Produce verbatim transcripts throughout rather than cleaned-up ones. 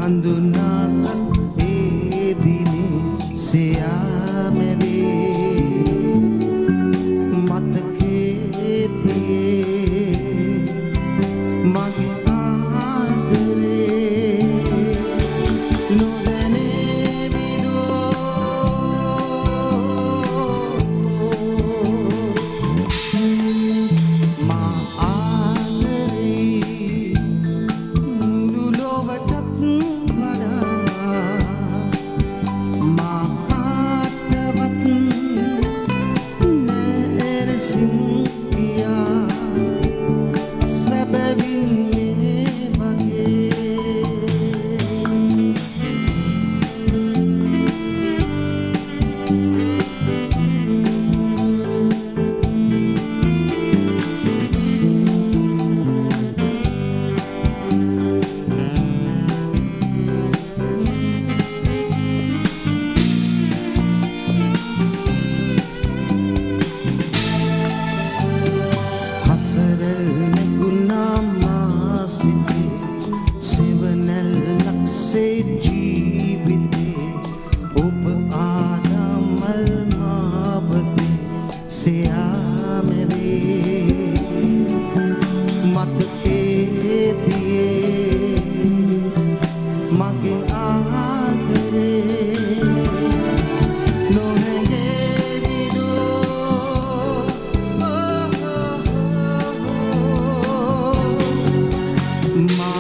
හඳුනාගත් ඒ දිනේ සියාමෙවි මතකේ තියේ මගේ ආදරේ නොදැනේ විදෝ මා ආදරේ ලුලොවටත් වඩා මා කාටවත් නැරසින් ගියා සැබවින් මේ හසර නැගුණා මා සිතේ සිවනැල්ලක්සේ ජීවිතේ ඔබ ආදමල් මාවතේ සියාමෙවේ මතකේ තියේ මගේ ආදරේ නොහැඟේ විදෝ මා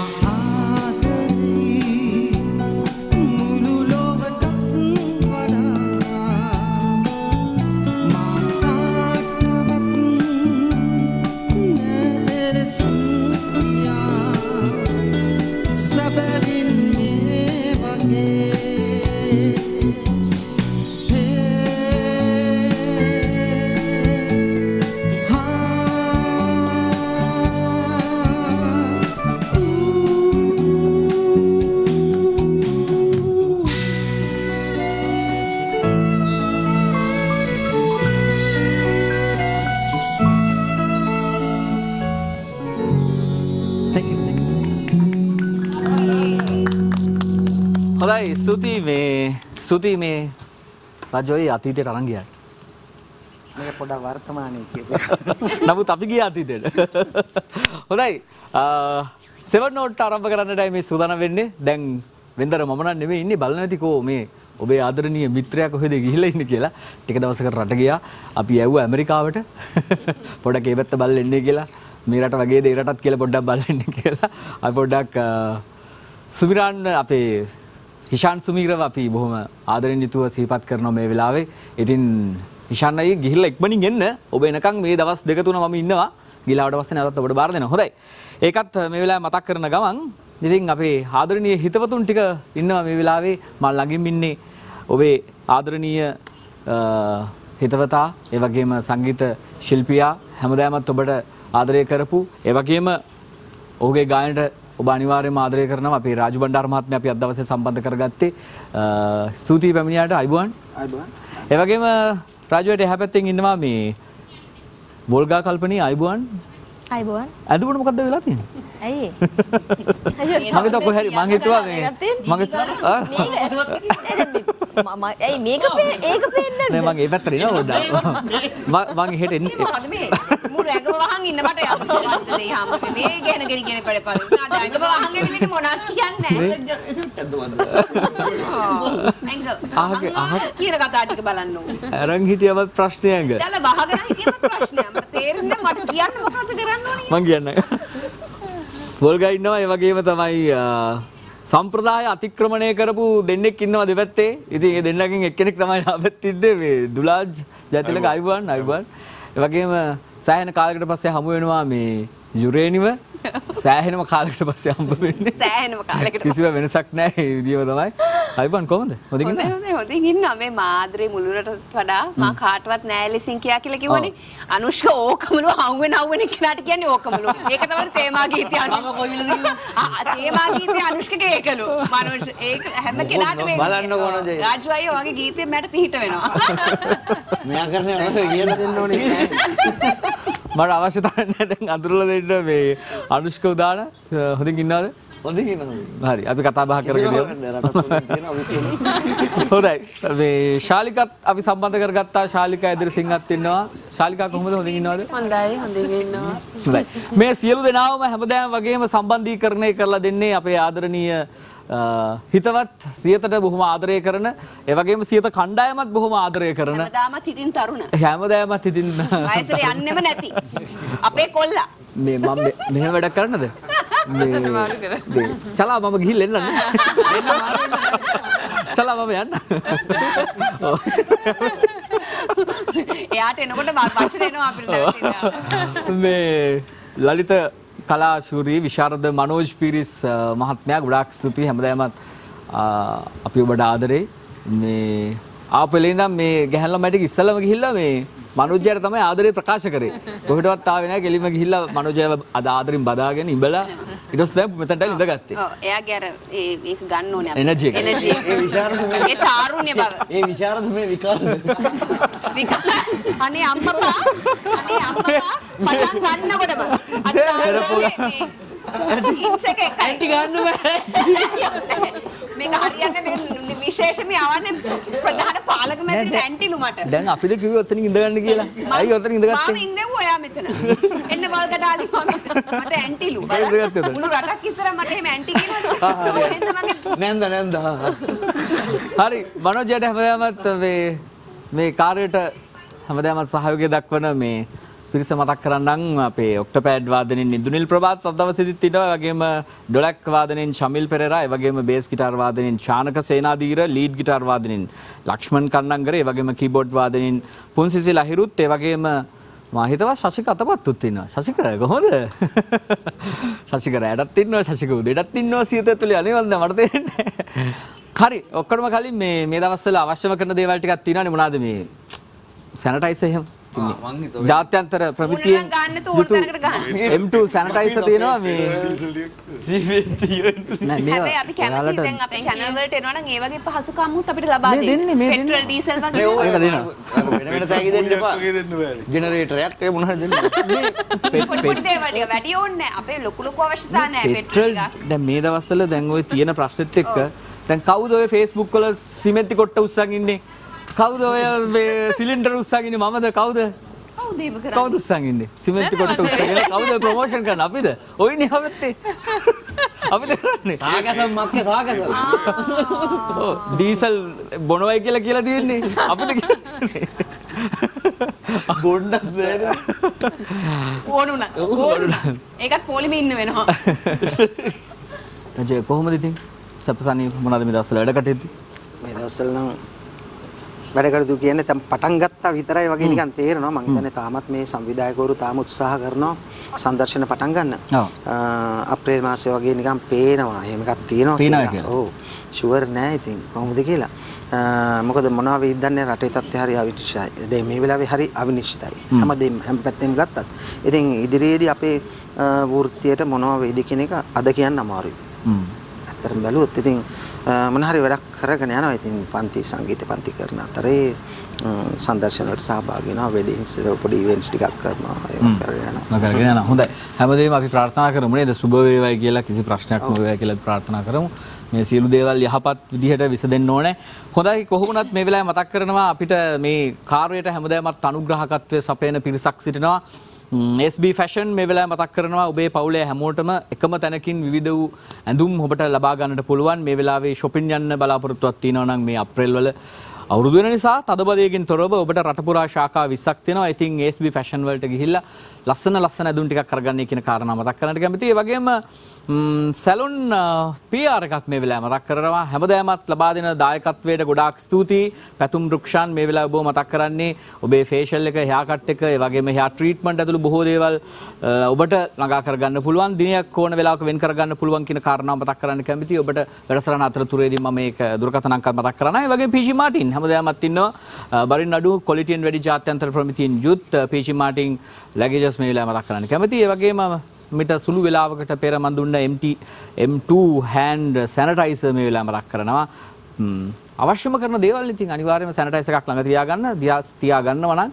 ආදරේ මුළු ලොවටත් වඩා මා කාටවත් නැරසින් ගියා සැබවින් මේ වගේ Thank you. හොඳයි ස්තුතියි මේ ස්තුතියි මේ රජෝයි අතීතයට අරන් ගියා. මේක පොඩක් වර්තමානයේ කියපේ. නමුත් අපි ගියා අතීතයට. හොඳයි සෙවන් නෝට් ආරම්භ කරන්නටයි මේ සූදානම් වෙන්නේ. දැන් වෙන්දර මම නම් නෙමෙයි ඉන්නේ බලන්න ඇතිකෝ මේ ඔබේ ආදරණීය මිත්‍රයා කොහෙද ගිහිල්ලා ඉන්නේ කියලා. ටික දවසකට රට ගියා. අපි ඇව්වා ඇමරිකාවට. පොඩක් ඒ පැත්ත බලන්න එන්නේ කියලා. මේ රට වගේ දේ රටත් කියලා පොඩ්ඩක් බලන්න කියලා. අපි පොඩ්ඩක් සුමිරාන් අපේ හිෂාන් සුමීරව අපි බොහොම ආදරෙන් යුතුව සිහිපත් කරනවා මේ වෙලාවේ. ඉතින් හිෂාන් අයියේ ගිහිල්ලා ඉක්මනින් එන්න. ඔබ එනකන් මේ දවස් දෙක තුන මම ඉන්නවා. ගිලාවට පස්සේ නැවතත් ඔබට බාර දෙනවා. හොඳයි. ඒකත් මේ වෙලාවේ මතක් කරන ගමන් ඉතින් අපේ ආදරණීය හිතවතුන් ටික ඉන්නවා මේ වෙලාවේ. මම ළඟින් ඉන්නේ ඔබේ ආදරණීය හිතවතා, ඒ වගේම සංගීත ශිල්පියා, හැමදාමත් ඔබට ආදරය කරපු, ඒ වගේම ඔහුගේ ගායනට ඔබ අනිවාර්යයෙන්ම ආදරය කරනවා. අපේ රාජු බණ්ඩාර මහත්මයා අපි අද දවසේ සම්බන්ධ කරගත්තේ. ස්තුතියි පැමිණියාට. අයිබෝන්. අයිබෝන්. ඒ වගේම රාජුවට එහා පැත්තෙන් ඉන්නවා මේ වෝල්ගා කල්පනී. අයිබෝන්. අයිබෝන්. අදබුණ මොකද්ද වෙලා තියෙන්නේ? ඇයි? මම හිතුවා කොහේ හරි මම හිතුවා මේ මගේ මම ඇයි මේක ඒක පේන්නේ නෑ මම ඒ පැත්තට එනවා පොඩ්ඩක්. මම මම එහෙට එන්නේ. මොකද මේ මුළු ඇඟම වහන් ඉන්න මට යන්න මේ හැම මේ ගැන ගෙන ගෙන පඩපල්. අද ඇඟම වහන් එවිලිට මොනවත් කියන්නේ නැහැ. ඇඟ අහ කියන කතා ටික බලන්න ඕනේ. අරන් හිටියවත් ප්‍රශ්නයක. දැන් බහගෙන හිටියම ප්‍රශ්නයක්. මට තේරෙන්නේ මට කියන්න මොකද්ද කරන්න ඕනේ? මං කියන්න. වෝල්ගා ඉන්නවා. ඒ වගේම තමයි සම්ප්‍රදාය අතික්‍රමණය කරපු දෙන්නෙක් ඉන්නවා දෙපැත්තේ. ඉතින් ඒ දෙන්නගෙන් එක්කෙනෙක් තමයි ආපෙත්තින්නේ මේ දුලාජ් ජයතිලක. අයිබෝන්. අයිබෝන්. ඒ වගේම සෑහෙන කාලයකට පස්සේ හමු වෙනවා මේ යුරේනිව. සෑහෙනම කාලයකට පස්සේ හම්බ වෙන්නේ. සෑහෙනම කාලයකට. කිසිම වෙනසක් නැහැ. මේ විදියම තමයි. අයිබෝන් කොහොමද? හොඳින් ඉන්නවද? හොඳයි හොඳින් ඉන්නවා. මේ මාද්‍රේ මුළුරට වඩා මා කාටවත් නෑ ලෙසින් කියා කියලා කිව්වනේ. අනුෂ්ක ඕකමලු හවුවෙන හවුවෙන කෙනාට කියන්නේ ඕකමලු. ඒක තමයි තේමා ගීතය. මම කොයිලද කිව්වේ? ආ තේමා ගීතය අනුෂ්කගේ ඒකලු. මනෝෂ් ඒක හැම කෙනාටම බලන්න ඕනද? රාජු අයියා වගේ ගීතෙ මට පිහිට වෙනවා. මෙයා කරන්නේ අර කියලා දෙන්න ඕනේ. මට අවශ්‍යතාවය නැහැ දැන් අඳුරලා දෙන්න මේ අනුෂ්ක උදාන හොඳින් ඉන්නවද? හොඳින් ඉන්නවා. හරි අපි කතා බහ කරගෙන යමු. හොඳයි. මේ ශාලිකත් අපි සම්බන්ධ කරගත්තා. ශාලිකා ඉදිරිසිංහත් ඉන්නවා. ශාලිකා කොහොමද හොඳින් ඉන්නවද? හොඳයි හොඳින් ඉන්නවා. හොඳයි. මේ සියලු දෙනාම හැමදාම වගේම සම්බන්ධීකරණය කරලා දෙන්නේ අපේ ආදරණීය හිතවත් සියතට බොහොම ආදරය කරන ඒ වගේම සියත කණ්ඩායමත් බොහොම ආදරය කරන හැමදාමත් හිතින් තරුණ. හැමදාමත් හිතින් වයසට යන්නෙම නැති. අපේ කොල්ලා. මේ මම මෙහෙම වැඩක් කරන්නද? මේ චලා මම ගිහින් එන්නනේ. චලා මම යන්න. එයාට එනකොට වචන එනවා අපිට නැවතින්න. මේ ලලිත කලා ශූරී විශාරද මනෝජ් පිරිස් මහත්මයා ගොඩාක් ස්තුතියි හැමදාමත් අපි ඔබට ආදරේ. මේ ආපෙලේ ඉඳන් මේ ගැහැණිලා මැටික ඉස්සලම ගිහිල්ලා මේ මනෝජ්යාට තමයි ආදරේ ප්‍රකාශ කරේ. කොහෙටවත් ආවේ නැහැ. කෙලින්ම ගිහිල්ලා මනෝජ්යාව අද ආදරෙන් බදාගෙන ඉඹලා ඊට පස්සේ දැන් මෙතනට ඉඳගත්තේ. ඔව් එයාගේ අර ඒ ඒක ගන්න ඕනේ අපි. එනර්ජි එක. එනර්ජි එක. ඒ විශාරද මේ ඒ තාරුණ්‍ය බව. ඒ විශාරද මේ විකාරද. අනේ අම්මපා අනේ අම්මපා පටන් ගන්නකොටම අද තාරුණ්‍ය ඉන්සෙක ඇන්ටි ගන්න බෑ. මේක හරියන්නේ මේ විශේෂම යවන්නේ ප්‍රධාන පාලක මැදිරියට ඇන්ටිලු මට. දැන් අපිද කිව්වේ ඔතනින් ඉඳ ගන්න කියලා. ඇයි ඔතනින් ඉඳගත්තේ? මම ඉන්නේ ඔයා මෙතන. එන්න වල්ගඩාලි මට ඇන්ටිලු. මුළු රටක් ඉස්සර මට එහෙම ඇන්ටි කියනවා. නැන්ද නැන්ද. හරි මනෝජයට හැමදාමත් මේ මේ කාර්යයට හැමදාමත් සහයෝගය දක්වන මේ පිරිස මතක් කරන්නම් අපේ ඔක්ටෝපෑඩ් වාදනයෙන් ඉන්දුනිල් ප්‍රභාත් අද දවසේදීත් ඉන්නවා. ඒ වගේම ඩොලක් වාදනයෙන් ශමිල් පෙරේරා, ඒ වගේම බේස් ගිටාර් වාදනයෙන් ශානක සේනාධීර, ලීඩ් ගිටාර් වාදනයෙන් ලක්ෂ්මන් කන්නංගර, ඒ වගේම කීබෝඩ් වාදනයෙන් පුන්සිසි ලහිරුත්, ඒ වගේම මා හිතවා ශශික අතපත්තුත් ඉන්නවා. ශශික කොහොමද? ශශික රැඩත් ඉන්නවා, ශශික උදේටත් ඉන්නවා. සියත ඇතුලේ අනේවන්ද මට තේරෙන්නේ. හරි ඔක්කොම කලින් මේ මේ දවස්වල අවශ්‍යම කරන දේවල් ටිකක් තියෙනවානේ. මොනවාද මේ සැනිටයිසර් එහෙම ජාත්‍යන්තර ප්‍රමිතියෙන් එම් ටූ සැනිටයිසර් තියෙනවා මේ නෑ මේ හැබැයි අපි කැමති දැන් අපේ channel වලට එනවා නම් ඒ වගේ පහසුකම්මුත් අපිට ලබා මේ දෙන්නේ, මේ දෙන්න. පෙට්‍රල් ඩීසල් වගේ. ඒක දෙනවා. වෙන වෙන තෑගි දෙන්න එපා. ජෙනරේටරයක් ඒ මොනවද දෙන්නේ? පොඩි පොඩි දේවල් ටික වැඩි ඕනේ නැහැ. අපේ ලොකු ලොකු අවශ්‍යතා නැහැ පෙට්‍රල් ටික. දැන් මේ දවස්වල දැන් ওই තියෙන ප්‍රශ්නෙත් එක්ක දැන් කවුද ඔය Facebook වල සිමෙන්ති කොට්ට උස්සන් ඉන්නේ? කවුද ඔය මේ සිලින්ඩර් උස්සන් ඉන්නේ? මමද කවුද? කවුද ඒක කරන්නේ? කවුද උස්සන් ඉන්නේ? සිමෙන්ති කොට්ට උස්සගෙන කවුද ප්‍රොමෝෂන් කරන්නේ? අපිද? ඔයිනේ හැමත්තේ. අපිද කරන්නේ. සාගසම් මක්කේ සාගසම්. ඔව් ඩීසල් බොනවයි කියලා කියලා තියෙන්නේ. අපිද කියන්නේ. බොණ්ඩක් බෑනේ. ඕනුණා. ඕනුණා. ඒකත් පොලිමේ ඉන්න වෙනවා. එජේ කොහොමද ඉතින්? සපසානි මොනවද මේ දවස්වල වැඩ කටයුතු? මේ දවස්වල නම් වැඩ කටයුතු කියන්නේ දැන් පටන් ගත්තා විතරයි වගේ නිකන් තේරෙනවා. මම හිතන්නේ තාමත් මේ සංවිධායකවරු තාම උත්සාහ කරනවා සංදර්ශන පටන් ගන්න. ඔව්. අප්‍රේල් මාසේ වගේ නිකන් පේනවා. එහෙම එකක් තියෙනවා කියලා. ඔව්. ෂුවර් නෑ ඉතින් කොහොමද කියලා. මොකද මොනවා වෙයිද දන්නේ රටේ තත්ත්වය හරි අවිනිශ්චිතයි. දැන් මේ වෙලාවේ හරි අවිනිශ්චිතයි. හැමදේම හැම පැත්තෙම ගත්තත්. ඉතින් ඉදිරියේදී අපේ වෘත්තියට මොනවා වෙයිද කියන එක අද කියන්න අමාරුයි. හ්ම්. ඇත්තටම බැලුවොත් ඉතින් මොන හරි වැඩක් කරගෙන යනවා. ඉතින් පන්ති සංගීත පන්ති කරන අතරේ සංදර්ශන වලට සහභාගී වෙනවා. වෙඩින්ග්ස් පොඩි ඉවෙන්ට්ස් ටිකක් කරනවා. ඒක කරගෙන යනවා. කරගෙන යනවා. හොඳයි. හැමදේම අපි ප්‍රාර්ථනා කරමු නේද? සුබ වේවායි කියලා කිසි ප්‍රශ්නයක් නොවේවායි කියලා ප්‍රාර්ථනා කරමු. මේ සියලු දේවල් යහපත් විදිහට විසඳෙන්න ඕනේ. හොඳයි කොහොමුණත් මේ වෙලාවේ මතක් කරනවා අපිට මේ කාර්යයට හැමදාමත් අනුග්‍රහකත්වයේ සපයන පිරිසක් සිටිනවා. S B Fashion මේ වෙලාවේ මතක් කරනවා ඔබේ පවුලේ හැමෝටම එකම තැනකින් විවිධ වූ ඇඳුම් ඔබට ලබා ගන්නට පුළුවන්. මේ වෙලාවේ shopping යන්න බලාපොරොත්තුවක් තියෙනවා නම් මේ අප්‍රේල් වල අවුරුදු වෙන නිසා තදබදයකින් තොරව ඔබට රට පුරා ශාඛා විස්සක් තියෙනවා. ඉතින් S B Fashion වලට ගිහිල්ලා ලස්සන ලස්සන ඇඳුම් ටිකක් අරගන්න කියන කාරණා මතක් කරන්නට කැමතියි. ඒ වගේම සැලොන් P R එකක් මේ වෙලාවේ මතක් කරනවා. හැමදාමත් ලබා දෙන දායකත්වයට ගොඩාක් ස්තුතියි. පැතුම් රුක්ෂාන් මේ වෙලාවේ ඔබ මතක් කරන්නේ ඔබේ ෆේෂල් එක, හෙයා කට් එක, ඒ වගේම හෙයා ට්‍රීට්මන්ට් ඇතුළු බොහෝ දේවල් ඔබට ළඟා කරගන්න පුළුවන්. දිනයක් ඕන වෙලාවක වෙන් කරගන්න පුළුවන් කියන කාරණාව මතක් කරන්න කැමතියි. ඔබට වැඩසටහන අතරතුරේදී මම මේක දුරකථන අංකත් මතක් කරනවා. ඒ වගේම P G Martin හැමදාමත් ඉන්නවා. බරින් නඩු quality and වැඩි ජාත්‍යන්තර ප්‍රමිතියෙන් යුත් P G Martin luggages මේ වෙලාවේ මතක් කරන්න කැමතියි. ඒ වගේම මිට සුළු වෙලාවකට පෙර මන් දුන්න M T M two hand sanitizer මේ වෙලාව මතක් කරනවා. අවශ්‍යම කරන දේවල් ඉතින් අනිවාර්යයෙන්ම sanitizer එකක් ළඟ තියාගන්න, තියාගන්නව නම්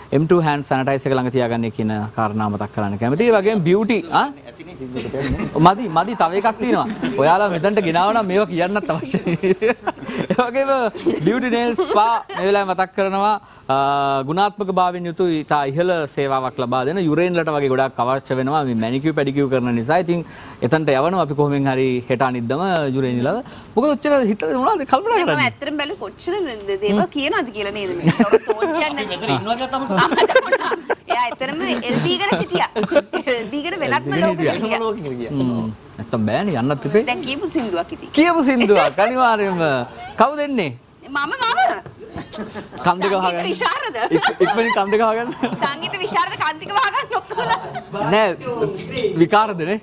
M two hand sanitizer එක ළඟ තියාගන්න කියන කාරණා මතක් කරන්න කැමතියි. ඒ වගේම beauty ආ මදි මදි තව එකක් තියෙනවා. ඔයාලා මෙතනට ගෙනාව නම් මේවා කියන්නත් අවශ්‍යයි. ඒ වගේම beauty nails spa මේ වෙලාවේ මතක් කරනවා ගුණාත්මක භාවයෙන් යුතු ඉතා ඉහළ සේවාවක් ලබා දෙන යුරේන්ලට වගේ ගොඩක් අවශ්‍ය වෙනවා මේ මැනිකියුර් පැඩිකියුර් කරන නිසා. ඉතින් එතනට යවනවා අපි කොහොමෙන් හරි හෙට අනිද්දම යුරේන් ඉලව. මොකද ඔච්චර හිතලා මොනවද කල්පනා කරන්නේ? මම ඇත්තටම බැලුවේ කොච්චර දේවල් කියනවාද කියලා නේද මේ. තෝච්චන්න මෙතන ඉන්නවද තමයි. එයා ඇත්තටම එල් බී ගන සිටියා. එල් බී ගන වෙනත්ම ලෝකෙකට ගියා. නැත්තම් බෑනේ යන්නත් ඉපේ. දැන් කියපු සින්දුවක් ඉතින්. කියපු සින්දුවක් අනිවාර්යයෙන්ම කවුද එන්නේ? මම මම. කන්දක වහගන්න. විශාරද? ඉක්මනින් කන්දක වහගන්න. සංගීත විශාරද කන්දක වහගන්න ඔක්කොම. නෑ විකාරදනේ.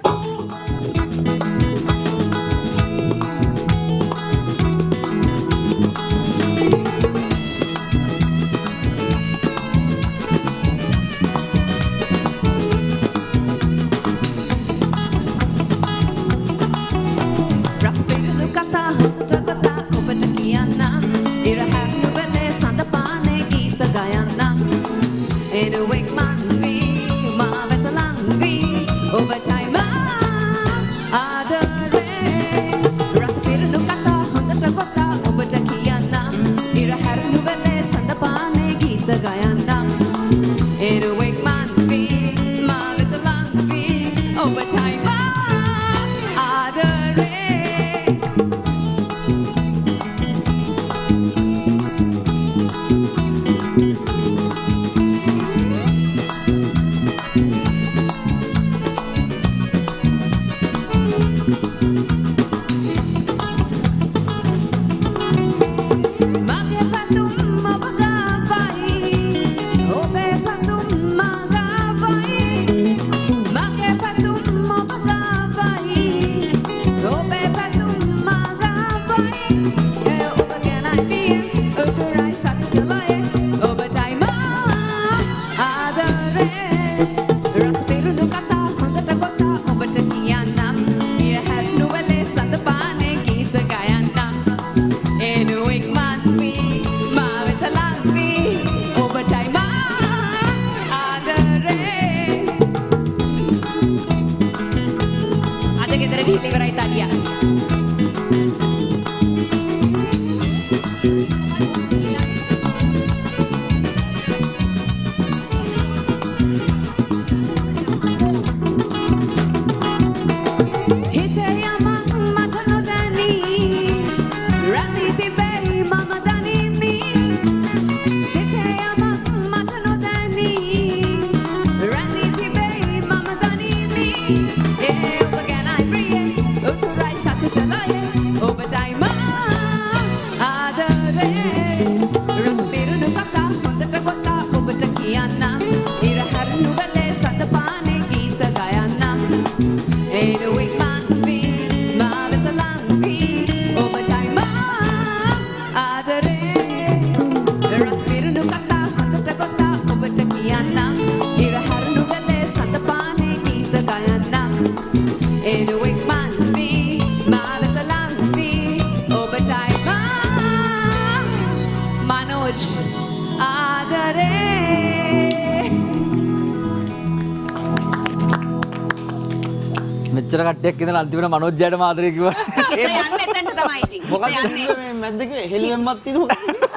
මෙච්චර කට්ටියක් ඉඳලා අන්තිමට මනෝජ්ජයට මාතරේ කිව්වා. ඒ යන්නේ එතනට තමයි ඉතින්. මොකද මේ මැද්ද කිව්වේ හෙළුවෙන්මත් තියද මොකද?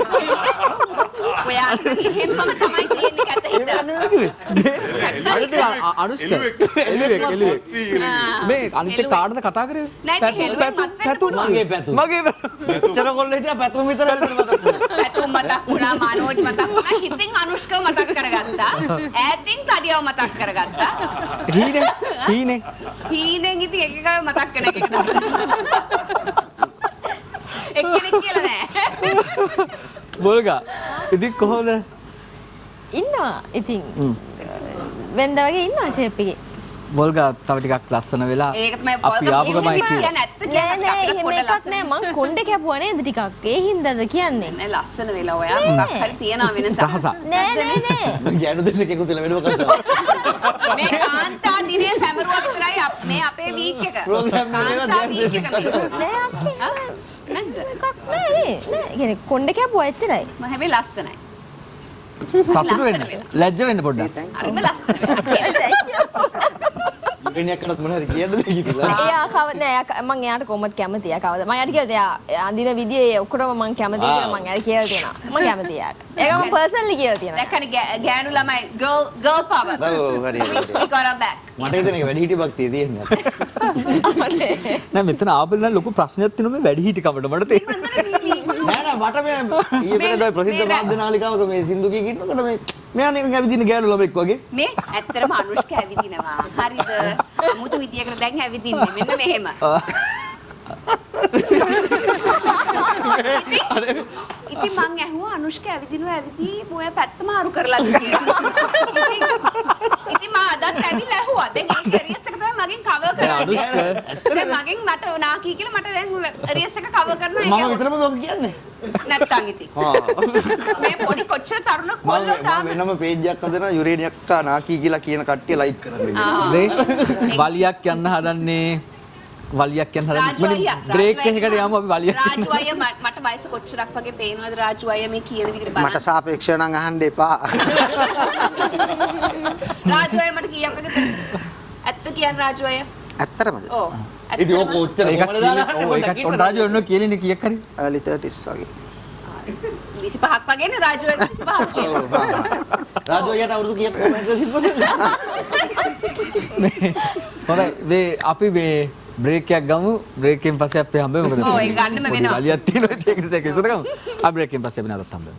ඔයා එහෙමම තමයි තියෙන්නේ කැත හිත. ඒ නෙමෙයි කිව්වේ. අනිත් අනුෂ්ක එළුවෙක් එළුවෙක්. මේ අනිත් කාටද කතා කරේ? පැතු මගේ පැතු. මගේ පැතු. මෙච්චර කොල්ල හිටියා පැතුම් විතර විතර මතක් වුණා. පැතුම් මතක් වුණා මනෝජ් මතක් වුණා. හිතින් අනුෂ්කව මතක් කරගත්තා. ඈතින් සඩියව මතක් කරගත්තා. හීනේ හීනේ හීනෙන් ඉතින් එක එකව මතක් කරන එක එක එක්කෙනෙක් කියලා නෑ. බොල්ගා ඉතින් කොහොමද? ඉන්නවා ඉතින් වෙන්ද වගේ ඉන්නවා ෂේප් එකේ. බොල්ගා තව ටිකක් ලස්සන වෙලා අපි ආපු ගමයි කියන්නේ. නෑ නෑ එහෙම එකක් නෑ මං කොණ්ඩේ කැපුවා නේද ටිකක්. ඒ හින්දාද කියන්නේ. නෑ ලස්සන වෙලා ඔයා මොකක් හරි තියනවා වෙනසක්. නෑ නෑ නෑ. ගෑනු දෙන්නෙක් එකතු වෙලා වෙනව කරනවා. මේ කාන්තා දිනේ සැමරුවක් විතරයි මේ අපේ වීක් එක. ප්‍රෝග්‍රෑම් කාන්තා වීක් එක මේ. නෑ අක්කේ. නේද? එකක් නෑ නේ. නෑ කියන්නේ කොණ්ඩේ කැපුවා එච්චරයි. මම හැබැයි ලස්සනයි. සතුටු වෙන්න. ලැජ්ජ වෙන්න පොඩ්ඩක්. හරිම ලස්සන. යුරේනියක්කටත් මොනවද කියන්නද කියලා. එයා කවද නෑ එයා මම එයාට කොහොමද කැමති එයා කවද මම එයාට කියලා එයා අඳින විදිය ඔක්කොම මම කැමතියි කියලා මම එයාට කියලා තියෙනවා. මම කැමතියි එයාට. ඒක මම පර්සනලි කියලා තියෙනවා. දැක්කනේ ගෑනු ළමයි girl girl power. ඔව් හරි හරි. We got her back. මට හිතෙන එක වැඩි හිටි භක්තිය තියෙනවා. නෑ මෙතන ආපෙල නම් ලොකු ප්‍රශ්නයක් තියෙනවා මේ වැඩි හිටි කමට මට තේරෙන්නේ. නෑ නෑ මට මේ ඊයේ පෙරේදා ප්‍රසිද්ධ වාද්‍ය නාලිකාවක මේ සින්දු කී කින්නකොට මේ මෙයා නිකන් ඇවිදින ගෑනු ළමෙක් වගේ. මේ ඇත්තටම අනුෂ්ක ඇවිදිනවා. හරිද? අමුතු විදියකට දැන් ඇවිදින්නේ. මෙන්න මෙහෙම. ඉතින් මං ඇහුවා අනුෂ්ක ඇවිදිනවා ඇවිදී මොය පැත්ත මාරු කරලාද කියලා. ඉතින් මම අදත් ඇවිල්ලා ඇහුවා. දැන් මේ රියස් එක තමයි මගෙන් කවර් කරන්නේ. දැන් මගෙන් මට නාකී කියලා මට දැන් රියස් එක කවර් කරනවා. මම විතරම ඔක කියන්නේ. නැත්තම් ඉතින්. මේ පොඩි කොච්චර තරුණ කොල්ලෝ තාම වෙනම පේජ් එකක් හදනවා යුරේනියක්කා නාකී කියලා කියන කට්ටිය ලයික් කරන්න. මේ වලියක් යන්න හදන්නේ වලියක් යන්න හදන්නේ බ්‍රේක් එකකට යමු අපි වලියක් රාජු අයියා මට වයස කොච්චරක් වගේ පේනවද රාජු අයියා මේ කියන විදිහට බලන්න මට සාපේක්ෂව නම් අහන්න එපා. රාජු අයියා මට කීයක් වගේ ඇත්ත කියන්නේ රාජු අයියා ඇත්තටමද? ඔව් ඉතින් ඕක උත්තර ඒකත් කොහමද දාලා ඔව් ඒකත් ඔන්න රාජු ඔන්න කියලිනේ කීයක් හරි early thirties වගේ. විසිපහක් වගේනේ රාජු අයියා විසිපහක් කියලා. රාජු අයියට අවුරුදු කීයක් කොමෙන්ට් තිබ්බද? හොඳයි මේ අපි මේ බ්‍රේක් එකක් ගමු බ්‍රේක් එකෙන් පස්සේ අපි හම්බෙමු මොකද ඔව් ඒක ගන්නම වෙනවා. වලියක් තියෙනවා ඒක නිසා ඒක ඉස්සර ගමු අපි බ්‍රේක් එකෙන් පස්සේ අපි නැවතත් හම්බෙමු.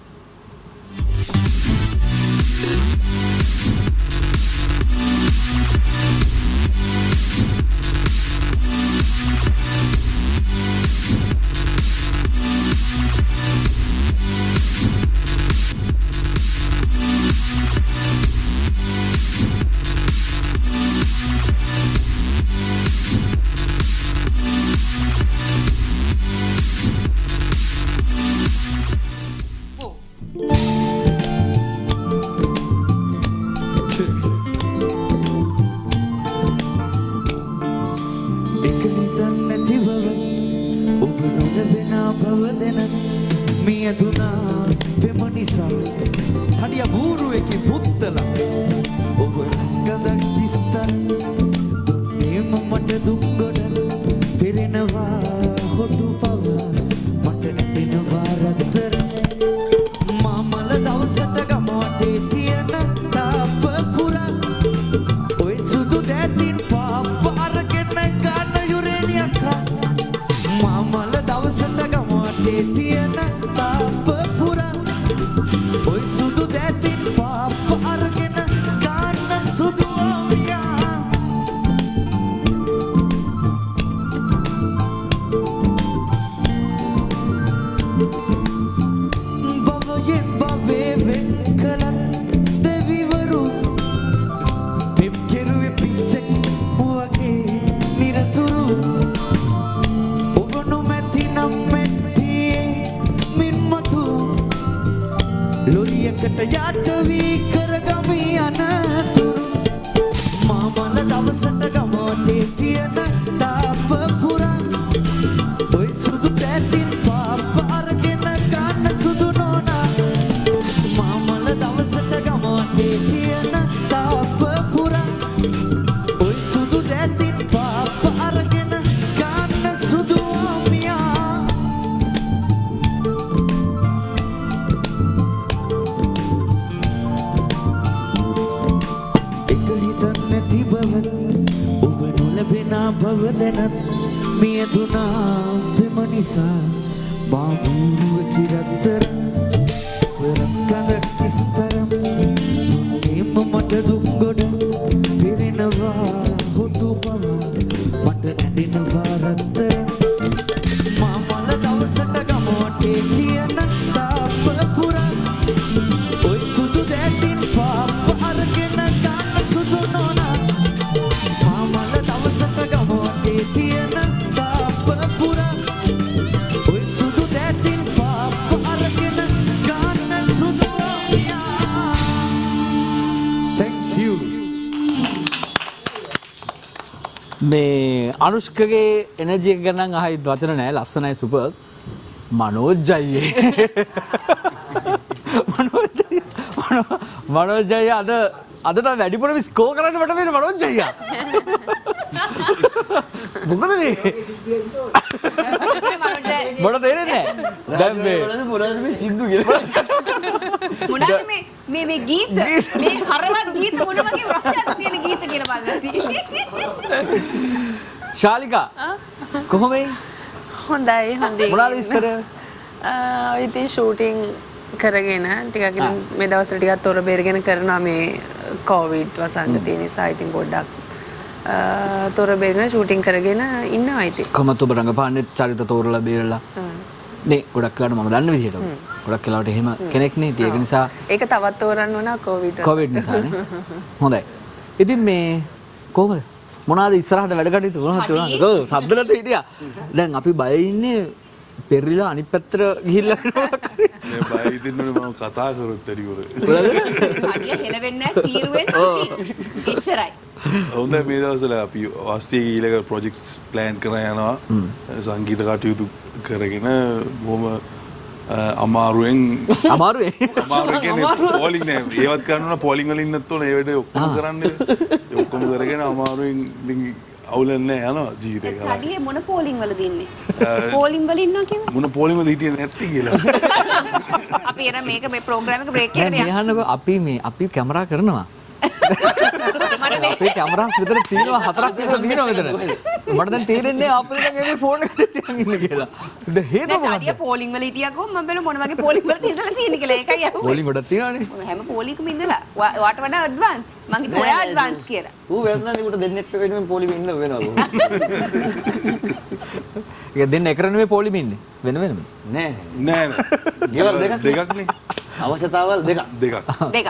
මේ අනුෂ්කගේ එනර්ජි එක ගැන නම් අහයි වචන නැහැ ලස්සනයි සුපර් මනෝජ් අයියේ මනෝජය මනෝජය අද අද තමයි වැඩිපුරම ස්කෝර් කරන්න මට වෙන මනෝජය. මොකද මේ? මොකද තේරෙන්නේ නැහැ. දැන් මේ මොනවද මේ සින්දු කියලා. මොනවද මේ මේ මේ ගීත මේ හරවත් ගීත මොන වගේ රසයක් තියෙන ගීත කියලා බලන්න. ශාලිකා කොහොමයි? හොඳයි හොඳයි. මොනවාද විස්තර? ඉතින් ෂූටින් කරගෙන ටිකක් මේ දවස්වල ටිකක් තොර බේරගෙන කරනවා මේ කොවිඩ් වසංගතය තියෙන නිසා ඉතින් පොඩ්ඩක් තොර බේරගෙන ෂූටින් කරගෙන ඉන්නවා ඉතින්. කොහොමද ඔබ රංගපාන්නේ චරිත තෝරලා බේරලා? නේ ගොඩක් වෙලාවට මම දන්න විදිහට. ගොඩක් වෙලාවට එහෙම කෙනෙක් නේ. ඒක නිසා ඒක තවත් තෝරන්න ඕන කොවිඩ් කොවිඩ් නිසානේ. හොඳයි. ඉතින් මේ කොහොමද? මොනවාද ඉස්සරහට වැඩ කටයුතු මොනවද තියෙනවද? ඔව් සද්ද නැතුව හිටියා. දැන් අපි බය ඉන්නේ පෙරලිලා අනිත් පැත්තට ගිහිල්ලා කරනවා. මේ බය ඉදින්නේ මම කතා කරොත් ඇරිවර. අඩිය හෙලවෙන්නේ නැහැ සීරුවෙන් එච්චරයි. හොඳයි මේ දවස්වල අපි වාස්තියේ ඊළඟ ප්‍රොජෙක්ට්ස් ප්ලෑන් කරන යනවා. සංගීත කටයුතු කරගෙන බොහොම අමාරුවෙන් අමාරුවේ අමාරු කියන්නේ පෝලිං නෑ ඒවත් කරන්න ඕන පෝලිං වල ඉන්නත් ඕන ඒ වැඩේ ඔක්කොම කරන්නේ ඒ ඔක්කොම කරගෙන අමාරුවෙන් ඉතින් අවුලන්නේ යනවා ජීවිතේ ගාලා. අඩියේ මොන පෝලිං වලද ඉන්නේ? පෝලිං වල ඉන්නවා කියන්නේ? මොන පෝලිං වල හිටියේ නැත්තේ කියලා. අපි එන මේක මේ ප්‍රෝග්‍රෑම් එක බ්‍රේක් එකට යන්න. නෑ අපි මේ අපි කැමරා කරනවා. අපේ කැමරාස් විතර තියෙනවා හතරක් විතර තියෙනවා මෙතන. මට දැන් තේරෙන්නේ ආපරේ නම් මේ ෆෝන් එක තියන් ඉන්න කියලා. ද හේතුව මොකක්ද? අඩිය පෝලිං වල හිටියකෝ මම බැලුවා මොන වගේ පෝලිං වලද ඉඳලා තියෙන්නේ කියලා. ඒකයි අහුවේ. පෝලිං ගොඩක් තියෙනවානේ. හැම පෝලිංකම ඉඳලා. ඔයාට වඩා ඇඩ්වාන්ස්. මං හිතුවා ඔයා ඇඩ්වාන්ස් කියලා. ඌ වෙනදා නිකුට දෙන්නෙක් වෙනුවෙන් පොලිම ඉන්න වෙනවද? ඒක දෙන්න එක නෙමෙයි පොලිම ඉන්නේ. වෙන වෙනම. නෑ නෑ නෑ. දේවල් දෙකක් දෙකක්නේ. අවශ්‍යතාවල් දෙකක්. දෙකක්. දෙකක්.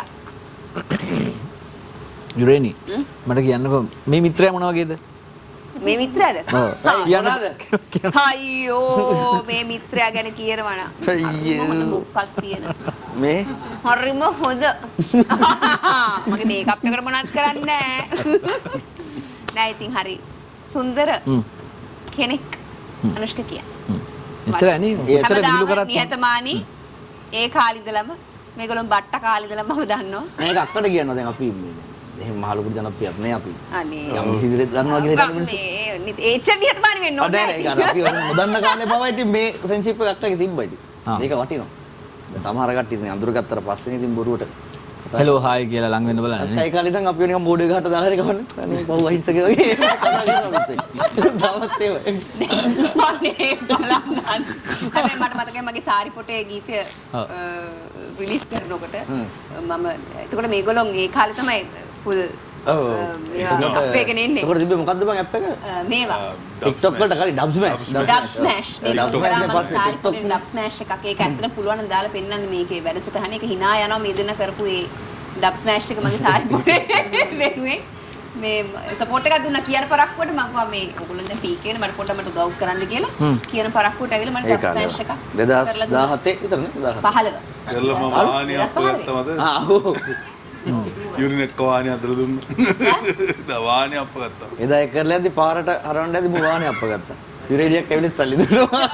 යුරේනි මට කියන්නකෝ මේ මිත්‍රයා මොන වගේද? මේ මිත්‍රාද? ඔව්. කියන්න. අයියෝ මේ මිත්‍රයා ගැන කියනවා නම්. අයියෝ. හොඳ මොකක් තියෙන. මේ හරිම හොඳ. මගේ මේකප් එකට මොනවත් කරන්නේ නැහැ. නෑ ඉතින් හරි සුන්දර කෙනෙක් අනුෂ්ක කියන්නේ. එච්චරයි නේ. එච්චර විහිළු කරත් නිහතමානී ඒ කාලිදලම මේගොල්ලෝ බට්ට කාලිදලම මම දන්නවා. මේක අක්කට කියනවා දැන් අපි එහෙම මහ ලොකු ජනප්‍රියක් නේ අපි. අනේ. යම් කිසි විදිහට දන්නවා කියන එක නෙමෙයි. මේ ඒච්චර නිහතමානී වෙන්න ඕනේ. නෑ නෑ අපි නොදන්න කාලේ පවා ඉතින් මේ ෆ්‍රෙන්ඩ්ෂිප් එක අක්කගේ තිබ්බා ඉතින්. ඒක වටිනවා. දැන් සමහර කට්ටිය ඉතින් අඳුරගත්තට පස්සේ ඉතින් බොරුවට හෙලෝ හායි කියලා ලඟ වෙන්න බලන්න නේ. ඒ කාලේ ඉතින් අපි නිකන් බෝඩ් එක ගහට දාලා හරි කවන්නේ. අනේ පව් අහිංසක වගේ කතා කරනවා ඉතින්. තාමත් ඒ වගේ. අනේ බලන්න. හැබැයි මට මතකයි මගේ සාරිපොටේ ගීතය රිලීස් කරනකොට මම එතකොට මේගොල්ලෝ ඒ කාලේ තමයි ෆුල් ඔව් අප් එකගෙන ඉන්නේ. ඒකට තිබ්බේ මොකද්ද බං ඇප් එක? මේවා. TikTok වලට කලින් dub smash. dub smash. dub smash නේ පස්සේ TikTok dub smash එකක්. ඒක ඇත්තට පුළුවන් නම් දාලා පෙන්නන්න මේකේ වැඩසටහන එක hina යනවා මේ දෙන්න කරපු ඒ dub smash එක මගේ සාරිපොටේ වෙනුවෙන් මේ සපෝට් එකක් දුන්නා කියන පරක්කුවට මම කිව්වා මේ ඔයගොල්ලෝ දැන් පී කියන මට පොඩ්ඩක් මට උදව් කරන්න කියලා. කියන පරක්කුවට ඇවිල්ලා මට dub smash එකක් දෙදාස් දාහතේ විතර නේ පහළව. කරලා මම ආණිය අප්ප ගත්තමද? ආ ඔව්. යුරිනෙට් කවාණිය අතර දුන්නා. දා වාණිය අප්ප ගත්තා. එදා ඒක කරලා යද්දි පාරට හරවන්න යද්දි මම වාහනේ අප්ප ගත්තා. යුරේනියක් ඇවිල්ලා සල්ලි දුන්නා.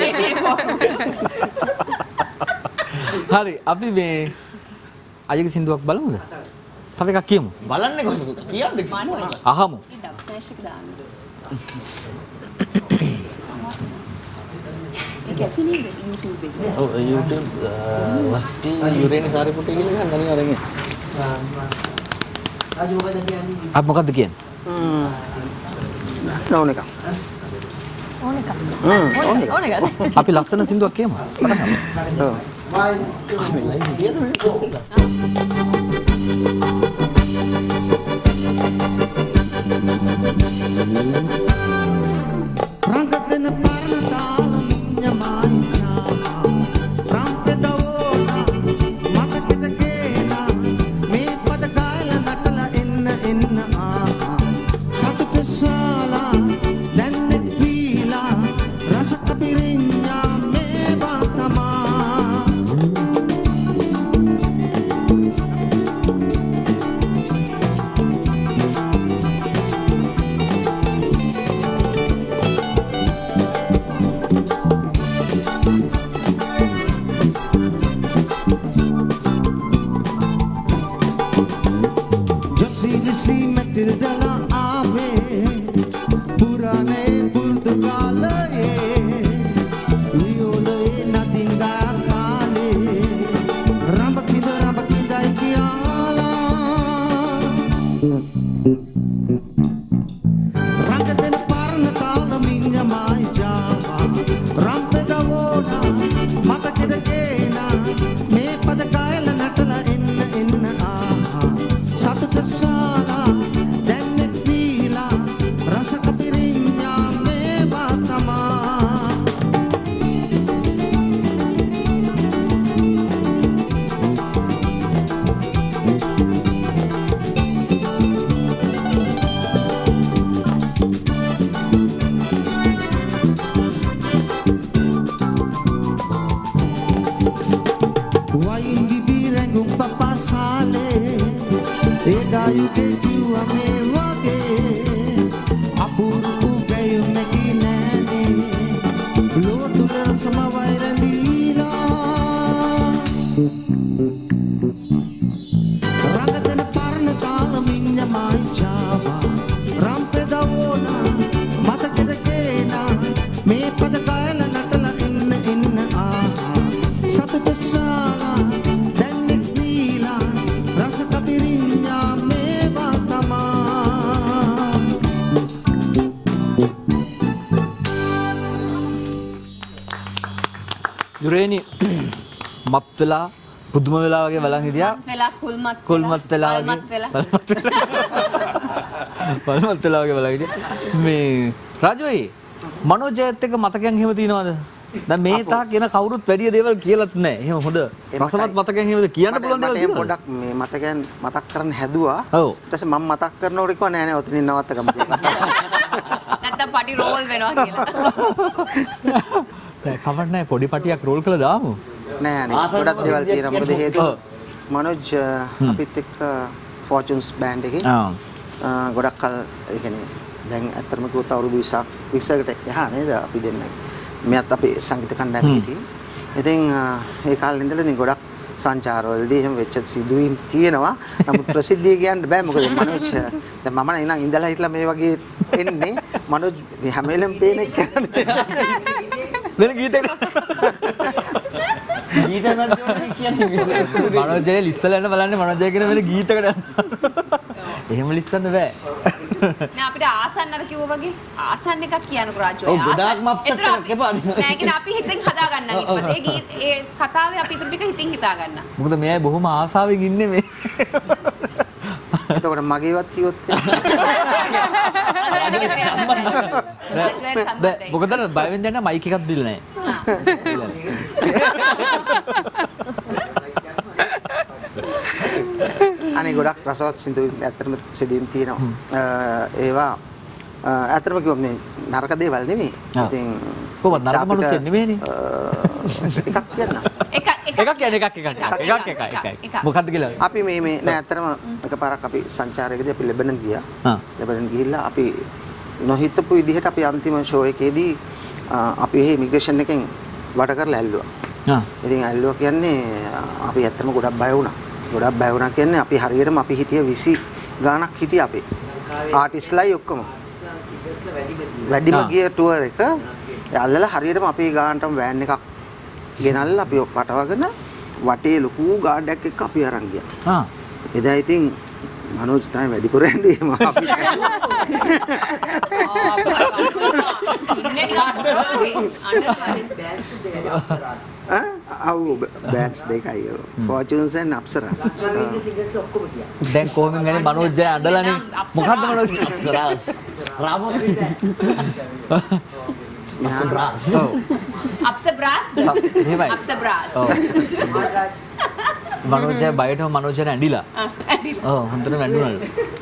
හරි අපි මේ අයගේ සින්දුවක් බලමුද? තව එකක් කියමු. බලන්නේ කොහොමද? කියන්නේ අහමු. dub smash එක දාන්න. ඒක ඇති නේද YouTube එකේ? ඔව් YouTube වස්ති යුරේනි සාරිපුටේ කියලා ගන්න අනිවාර්යෙන්. අප මොකද්ද කියන්නේ? හ්ම්. ඕන එක. ඕන එක. හ්ම් ඕන එක. ඕන එක. අපි ලස්සන සින්දුවක් කියමු. ඔව්. රංගතන පරණ තාල මිඤ්ඤමයි ඥානා රාම්පෙදවෝනා මතකෙට කේනා මේ පද කාල නටලා එන්න එන්න ආහා සතුට ශාලා දැන්නෙක් වීලා රස අපිරිඤ්ඤා මේවා තමා ආයුගේ කිව්වා මේ වගේ අපූර්ව ගැයුමකි නෑනේ ලෝතුර රසම වෛරඳීලා රඟතන පරණ තාලමින්ය මායිචාවා රම්පෙදවෝනා මතකෙද කේනා මේ පද කායල නටලා ඉන්න ඉන්න ආහා සතුට සාලා දැන් නික්මීලා රස කපිරින්ඥා මේවා තමා යුරේනි මත් වෙලා පුදුම වෙලා වගේ බලන් හිටියා වෙලා කුල්මත් කුල්මත් වෙලා වගේ වල්මත් වෙලා බලමත් වෙලා වගේ බලන් හිටියා මේ රාජෝයි මනෝජයත් එක්ක මතකයන් එහෙම තියෙනවද දැන් මේ තා කියන කවුරුත් වැඩි දේවල් කියලාත් නැහැ එහෙම හොඳ රසවත් මතකයන් එහෙමද කියන්න පුළුවන් දේවල් මට පොඩක් මේ මතකයන් මතක් කරන්න හැදුවා ඔව් ඊට පස්සේ මම මතක් කරනකොට කිව්වා නෑ නෑ ඔතනින් නවත්ත ගමු නැත්තම් පටි රෝල් වෙනවා කියලා නෑ කවන්න නෑ පොඩි පටියක් රෝල් කරලා දාමු නෑ නෑ ගොඩක් දේවල් තියෙනවා මොකද හේතුව මනෝජ් අපිත් එක්ක ෆෝචුන්ස් බෑන්ඩ් එකේ ගොඩක් කල් ඒ කියන්නේ දැන් ඇත්තටම කිව්වොත් අවුරුදු විස්සක් විස්සකට එහා නේද අපි දෙන්නයි මෙයත් අපි සංගීත කණ්ඩායමේ හිටියේ. ඉතින් ඒ කාලේ ඉඳලා ඉතින් ගොඩක් සංචාරවලදී එහෙම වෙච්ච සිදුවීම් තියෙනවා. නමුත් ප්‍රසිද්ධිය කියන්න බෑ මොකද මනෝජ් දැන් මම නම් ඉඳලා හිටලා මේ වගේ එන්නේ මනෝජ් හැම වෙලෙම පේන එක වෙන ගීතයකට ගීත මැද්දේ කියන්නේ මනෝජය ලිස්සලා යන බලන්නේ මනෝජය කියන වෙන ගීතකට එහෙම ලිස්සන්න බෑ නෑ අපිට ආසන්න අර කිව්වා වගේ ආසන්න එකක් කියනකො රාජෝ ඔව් ගොඩාක් මප්සෙට් එකක් එපා නෑ කියන අපි හිතෙන් හදා ගන්න ඊට පස්සේ ඒ ගීත ඒ කතාවේ අපි ඉතුරු ටික හිතින් හිතා ගන්න මොකද මෙයයි බොහොම ආසාවෙන් ඉන්නේ මේ එතකොට මගේවත් කිව්වොත් බෑ මොකද බය වෙන්න යන මයික් එකක් දෙilla නෑ අනේ ගොඩක් රසවත් සිදුවීම් ඇත්තටම සිදුවීම් තියෙනවා ඒවා ඇත්තටම කිව්වොත් මේ නරක දේවල් නෙමෙයි ඉතින් කොහොමද නරක මිනිස්සු නෙමෙයිනේ එකක් කියන්න එක එකක් කියන්නේ එකක් එකක් එකක් එකක් එකක් මොකද්ද කියලා අපි මේ මේ නෑ ඇත්තටම එකපාරක් අපි සංචාරයකදී අපි ලෙබනන් ගියා ආ ලෙබනන් ගිහිල්ලා අපි නොහිතපු විදිහට අපි අන්තිම ෂෝ එකේදී අපි ඒ ඉමිග්‍රේෂන් එකෙන් වට කරලා ඇල්ලුවා ආ ඉතින් ඇල්ලුවා කියන්නේ අපි ඇත්තටම ගොඩක් බය වුණා ගොඩක් බය වුණා කියන්නේ අපි හරියටම අපි හිටිය විසි ගාණක් හිටිය අපේ ආටිස්ට්ලයි ඔක්කොම වැඩිම ගිය ටුවර් එක අල්ලලා හරියටම අපේ ගානටම වෑන් එකක් ගෙනල්ලා අපි පටවගෙන වටේ ලොකු ගාඩයක් එක්ක අපි අරන් ගියා. ආ. එදා ඉතින් මනෝජ් තමයි වැඩිපුර ඇඬුවේ මම අපි. ආ බෑන්ඩ්ස් දෙකයි ෆෝචුන්ස් and අප්සරාස්. දැන් කොහොමද ගන්නේ මනෝජ් ජය අඬලානේ මොකද්ද මනෝජ් අප්සරාස් රාමෝ අප්සරාස් ඔව් අප්සබ්‍රාස් එහෙමයි අප්සබ්‍රාස් ඔව් මනෝජ් ජය බයටම මනෝජ් ජය ඇඬිලා ඇඬිලා ඔව් හොඳටම ඇඬුණලු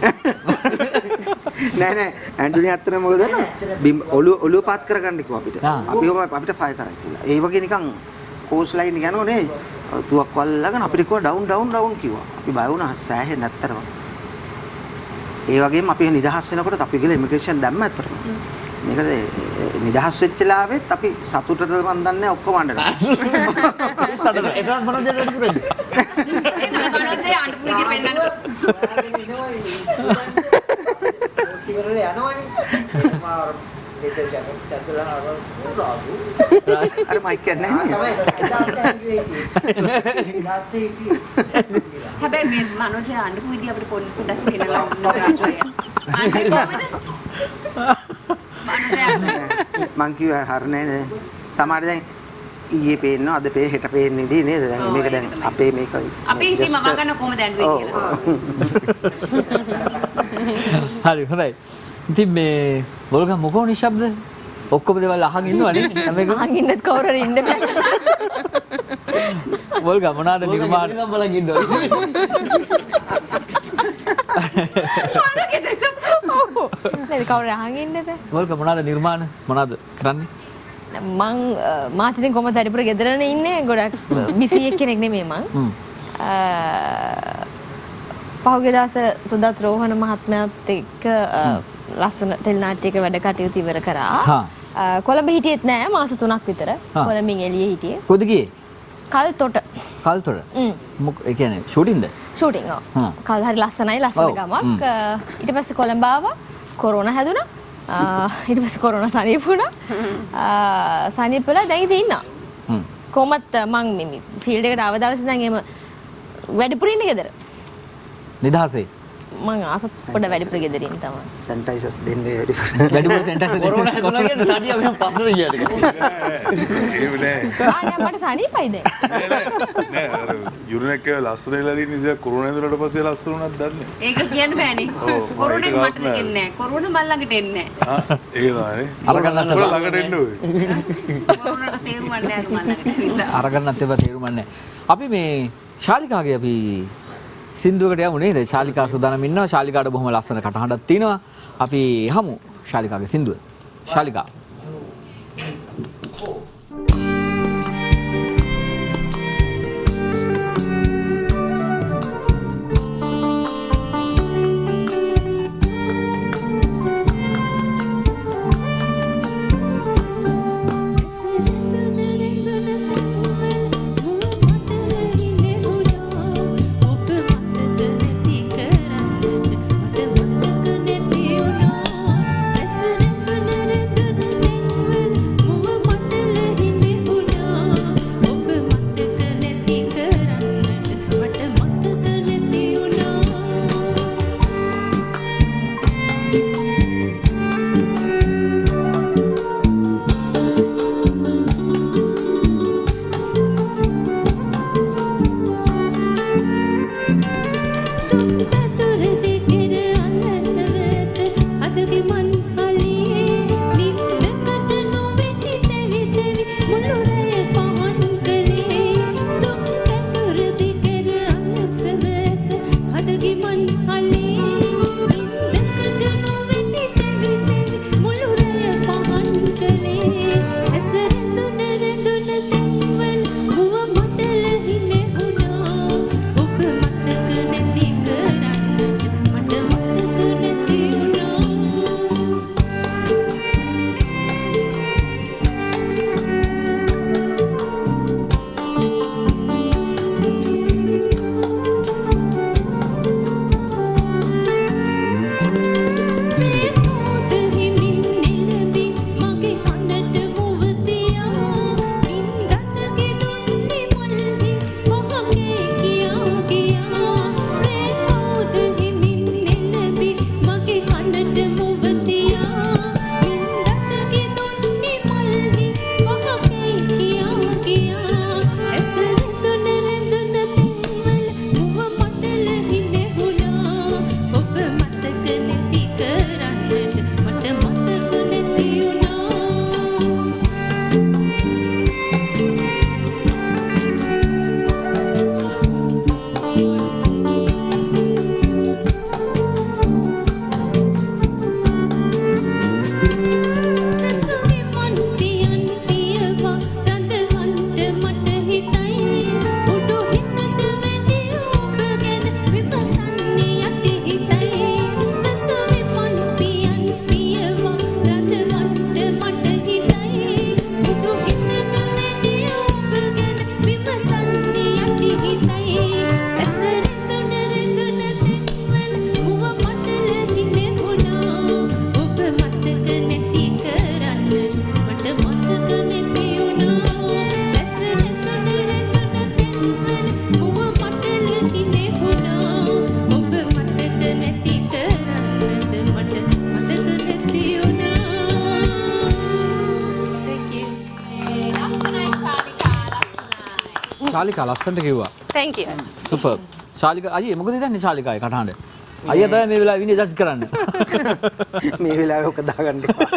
නෑ නෑ ඇඬුනේ අත්තර මොකද ඔළුව ඔළුව පාත් කරගන්න කිව්වා අපිට අපි ඔබ අපිට ෆයර් කරා කියලා ඒ වගේ නිකන් කෝස් ලයින් එක යනෝනේ තුවක් වල්ලාගෙන අපිට කිව්වා ඩවුන් ඩවුන් ඩවුන් කිව්වා අපි බය වුණා සෑහෙන්නේ නැත්තරම ඒ වගේම අපි නිදහස් වෙනකොට අපි ගිහලා ඉමිග්‍රේෂන් දැම්ම ඇත්තරම මේක නිදහස් වෙච්ච ලාවෙත් අපි සතුටද මන් දන්නේ ඔක්කොම අඬනවා ඒක මොනවද දෙන්න පුරන්නේ මනෝජය අඬපු විදිහ පෙන්නන්න සිවරල යනවනේ මාර දෙක ජැකට් සැදලා අර උරාදු අර මයික් එක නැහැ තමයි හැබැයි මේ මනෝජය අඬපු විදිහ අපිට පොඩි පොඩක් කියනවා රාජෝය අඬේ කොහමද මං කිව්වා හරිනේ නේ සමහර දැන් ඊයේ පේනවා අද පේ හෙට පේන්නේ දී නේද දැන් මේක දැන් අපේ මේක අපි ඉතින් මම ගන්න කොහමද ඇඬුවේ කියලා හරි හොඳයි ඉතින් මේ බොල්ගම් මොකෝ නිශ්ශබ්ද ඔක්කොම දේවල් අහන් ඉන්නවනේ හැම එකම අහන් ඉන්නත් කවුරු හරි ඉන්න බෑ බොල්ගම් මොනවාද නිර්මාණ බලන් ඉන්නවා නේද කවුරු අහන් ඉන්නද බොල්ගම් මොනවාද නිර්මාණ මොනවාද කරන්නේ මං මාත් ඉතින් කොහමද හරිපුර ගෙදරනේ ඉන්නේ ගොඩක් බිසි කෙනෙක් නෙමෙයි මං පහුගිය දවසේ සුදත් රෝහණ මහත්මයාත් එක්ක ලස්සන ටෙලි නාට්‍යයක වැඩ කටයුතු ඉවර කරා. කොළඹ හිටියෙත් නෑ මාස තුනක් විතර. කොළඹින් එළියේ හිටියේ. කොහෙද ගියේ? කල්තොට. කල්තොට. මොක ඒ කියන්නේ ෂූටින්ද? ෂූටින් ඔව්. කල් හරි ලස්සනයි ලස්සන ගමක්. ඊට පස්සේ කොළඹ ආවා. කොරෝනා හැදුනා. ඊට පස්සේ කොරෝනා සනීප වුණා. සනීප වෙලා දැන් ඉතින් ඉන්නවා. හ්ම්. කොහොමත් මං මේ ෆීල්ඩ් එකට ආව දවසේ දැන් එහෙම වැඩිපුර ඉන්නේ ගෙදර. නිදහසේ. මං ආසත් පොඩ වැඩිපුර ගෙදරින් තමයි. සැනිටයිසර්ස් දෙන්නේ වැඩිපුර. වැඩිපුර සැනිටයිසර් කොරෝනා හැදුනා කියන්නේ තඩිය මෙහෙම පස්සට ගියාට. එහෙම නෑ. ආ දැන් මට සනීපයි දැන්. නෑ අර යුරිනක් එක ලස්සන වෙලා තියෙන නිසා කොරෝනා හැදුනට පස්සේ ලස්සන වුණාද දන්නේ. ඒක කියන්න බෑනේ. කොරෝනා එක මට දෙන්නේ නෑ. කොරෝනා මල් ළඟට එන්නේ නෑ. ආ ඒක තමයි. අරගන්නත් එපා ළඟට එන්න ඕනේ. කොරෝනාට තේරුම් ගන්න නෑ මල් ළඟට. අරගන්නත් එපා තේරුම් ගන්න නෑ. අපි මේ ශාලිකාගේ අපි සින්දුවකට යමු නේද? ශාලිකා සූදානම් ඉන්නවා. ශාලිකාට බොහොම ලස්සන කටහඬක් තියෙනවා. අපි හමු ශාලිකාගේ සින්දුව. ශාලිකා. ශාලිකා ලස්සනට කිව්වා. Thank you. Super. ශාලිකා අයියේ මොකද දන්නේ ශාලිකාගේ කටහඬ? අයියා තමයි මේ වෙලාවේ ඉන්නේ ජජ් කරන්න. මේ වෙලාවේ ඔක දාගන්න එපා.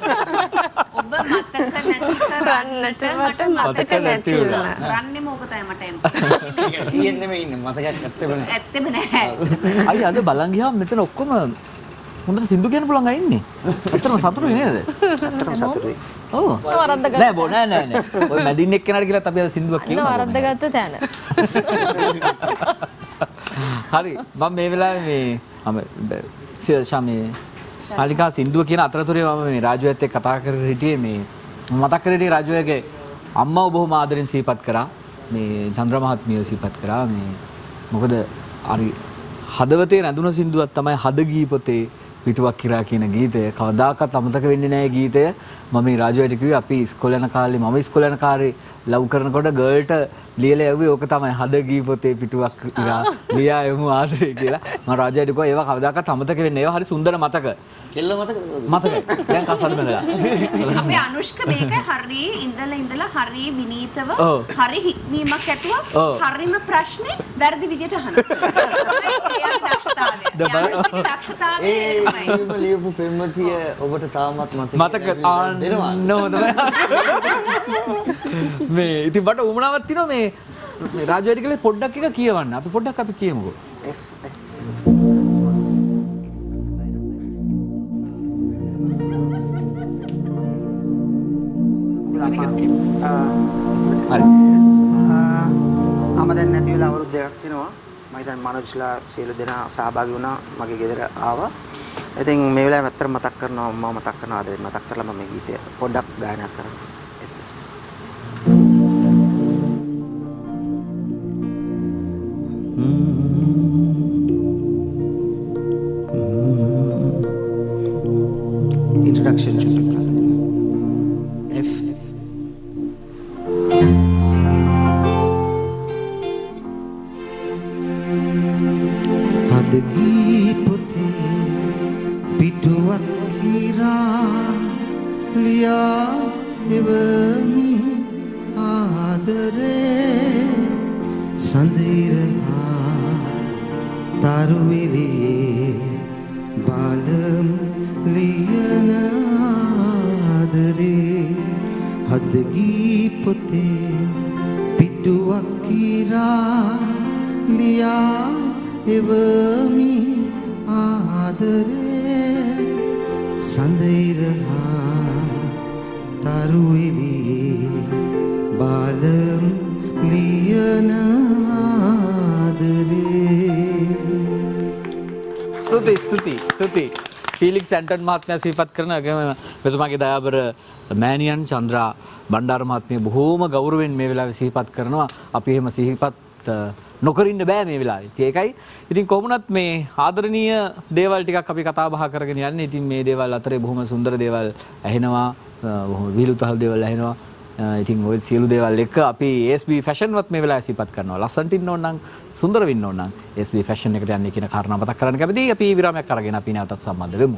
ඔබ මතක නැති කරන්නට මට මතක නැති වුණා. රන්නේම ඔබ තමයි මට එන්නේ. සීයෙන් නෙමෙයි ඉන්නේ මතකයක් ඇත්තෙම නැහැ. ඇත්තෙම නැහැ. අයියා අද බලන් ගියාම මෙතන ඔක්කොම හොඳට සින්දු කියන්න පුළුවන් අය ඉන්නේ. ඇත්තටම සතුටුයි නේද? ඇත්තටම සතුටුයි. ඔව්. වරද්දගත්තා. නෑ බෝ නෑ නෑ නෑ. ඔය මැදින් එක්කෙනාට කියලා අපි අද සින්දුවක් කියමු. වරද්දගත්ත තැන. හරි මම මේ වෙලාවේ මේ මම සියෂාමේ ශාලිකා සින්දුව කියන අතරතුරේ මම මේ රාජුවත් එක්ක කතා කරගෙන හිටියේ මේ මතක් කරේ රාජුවගේ අම්මව බොහොම ආදරෙන් සිහිපත් කරා මේ චන්ද්‍ර මහත්මිය සිහිපත් කරා මේ මොකද හරි හදවතේ රැඳුන සින්දුවක් තමයි හද ගීපතේ පිටුවක් කිරා කියන ගීතය. කවදාකවත් අමතක වෙන්නේ නැහැ ගීතය. මම මේ රාජුවයිට කිව්වේ අපි ඉස්කෝලේ යන කාලේ මම ඉස්කෝලේ යන කාලේ ලව් කරනකොට ගර්ල්ට ලියලා යවුවේ ඕක තමයි හද ගීපතේ පිටුවක් කිරා ලියා යමු ආදරේ කියලා. මම රාජුවයිට කිව්වා ඒවා කවදාකවත් අමතක වෙන්නේ නැහැ. ඒවා හරි සුන්දර මතක. කෙල්ල මතකද? මතකයි. දැන් කසාද බඳලා. අපේ අනුෂ්ක මේක හරි ඉඳලා ඉඳලා හරි විනීතව හරි හික්මීමක් ඇතුව හරිම ප්‍රශ්නේ වැරදි විදියට අහනවා. ඒ දක්ෂතාවය. දක්ෂතාවය ඒ ලියපු පෙම්වතිය ඔබට තාමත් මතක මතක ආන්න හොඳයි. මේ ඉතින් බට උමනාවක් තියෙනවා මේ මේ රාජ්‍යයට කියලා පොඩ්ඩක් එක කියවන්න. අපි පොඩ්ඩක් අපි කියමුකෝ. හරි. අම දැන් නැති වෙලා අවුරුදු දෙකක් වෙනවා. මම හිතන්නේ මනෝජ්ලා සියලු දෙනා සහභාගී වුණා මගේ ගෙදර ආවා. ඉතින් මේ වෙලාවේ ඇත්තට මතක් කරනවා මම මතක් කරනවා ආදරෙන් මතක් කරලා මම මේ ගීතය පොඩ්ඩක් ගායනා කරනවා. Introduction චුට්ටක් කරලා F හද ගීපතේ පිටුවක් කිරා ලියා එවමි ආදරේ සඳිරහා තරුවිලේ බාලම් ලියන ආදරේ හද ගීපතේ පිටුවක් කිරා ලියා එවමි ආදරේ සඳිරහා තරුවිලේ බාලම් ලියන ආදරේ. ස්තුති ස්තුති ස්තුති ෆීලික්ස් ඇන්ටන් මහත්මයා සිහිපත් කරන වගේම මෙතුමාගේ දයාබර මෑණියන් චන්ද්‍රා බණ්ඩාර මහත්මිය බොහෝම ගෞරවයෙන් මේ වෙලාවේ සිහිපත් කරනවා. අපි එහෙම සිහිපත් නොකර ඉන්න බෑ මේ වෙලාවේ. ඉතින් ඒකයි. ඉතින් කොහොමුණත් මේ ආදරණීය දේවල් ටිකක් අපි කතා බහ කරගෙන යන්නේ. ඉතින් මේ දේවල් අතරේ බොහොම සුන්දර දේවල් ඇහෙනවා. බොහොම විහිළුතහල් දේවල් ඇහෙනවා. ඉතින් ওই සියලු දේවල් එක්ක අපි S B Fashion වත් මේ වෙලාවේ සිහිපත් කරනවා. ලස්සනට ඉන්න ඕන නම් සුන්දර වෙන්න ඕන නම් S B Fashion එකට යන්නේ කියන කාරණා මතක් කරගන්න කැමතියි. අපි විරාමයක් අරගෙන අපි නැවතත් සම්බන්ධ වෙමු.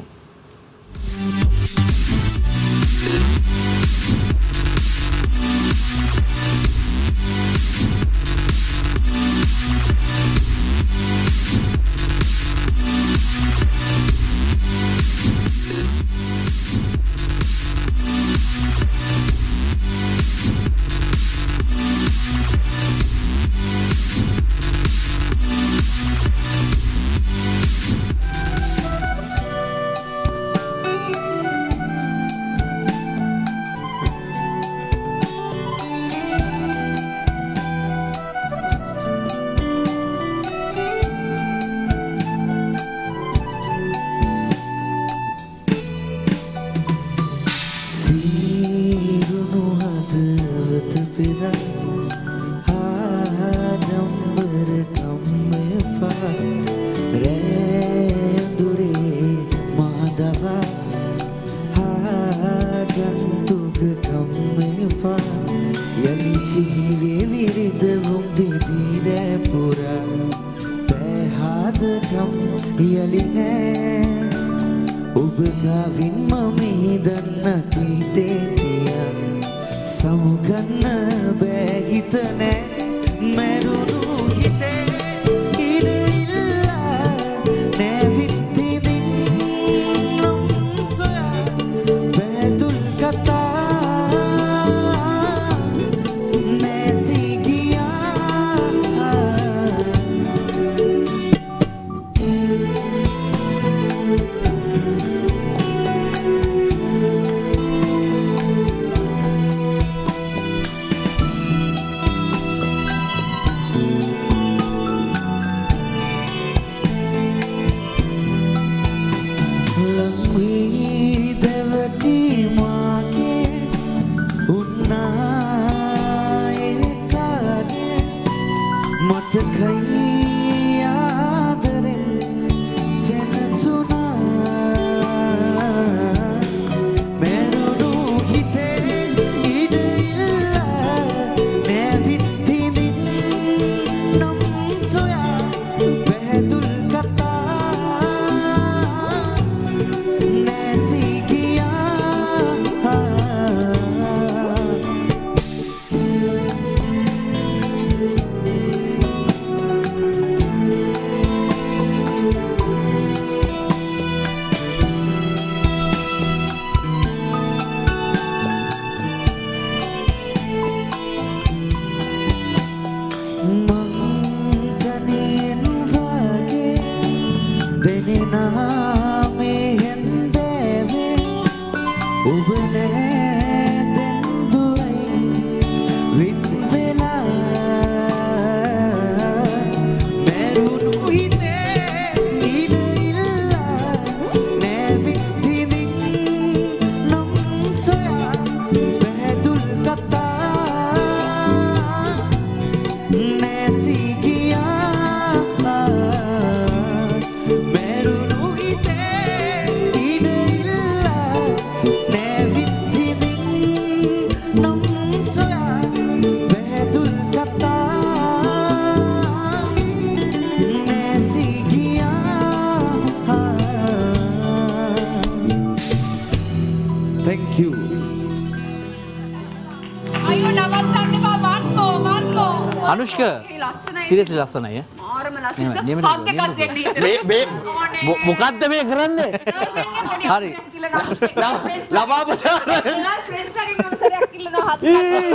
අනුෂ්ක සිරියස්ලි ලස්සනයි මාරම ලස්සන නියම හග් එකක් දෙන්න ඉතින් මේ මේ මොකද්ද මේ කරන්නේ හරි ලබාපසාර ෆ්‍රෙන්ඩ්ස් ලගේ කවුසරයක් කිල්ලන හත්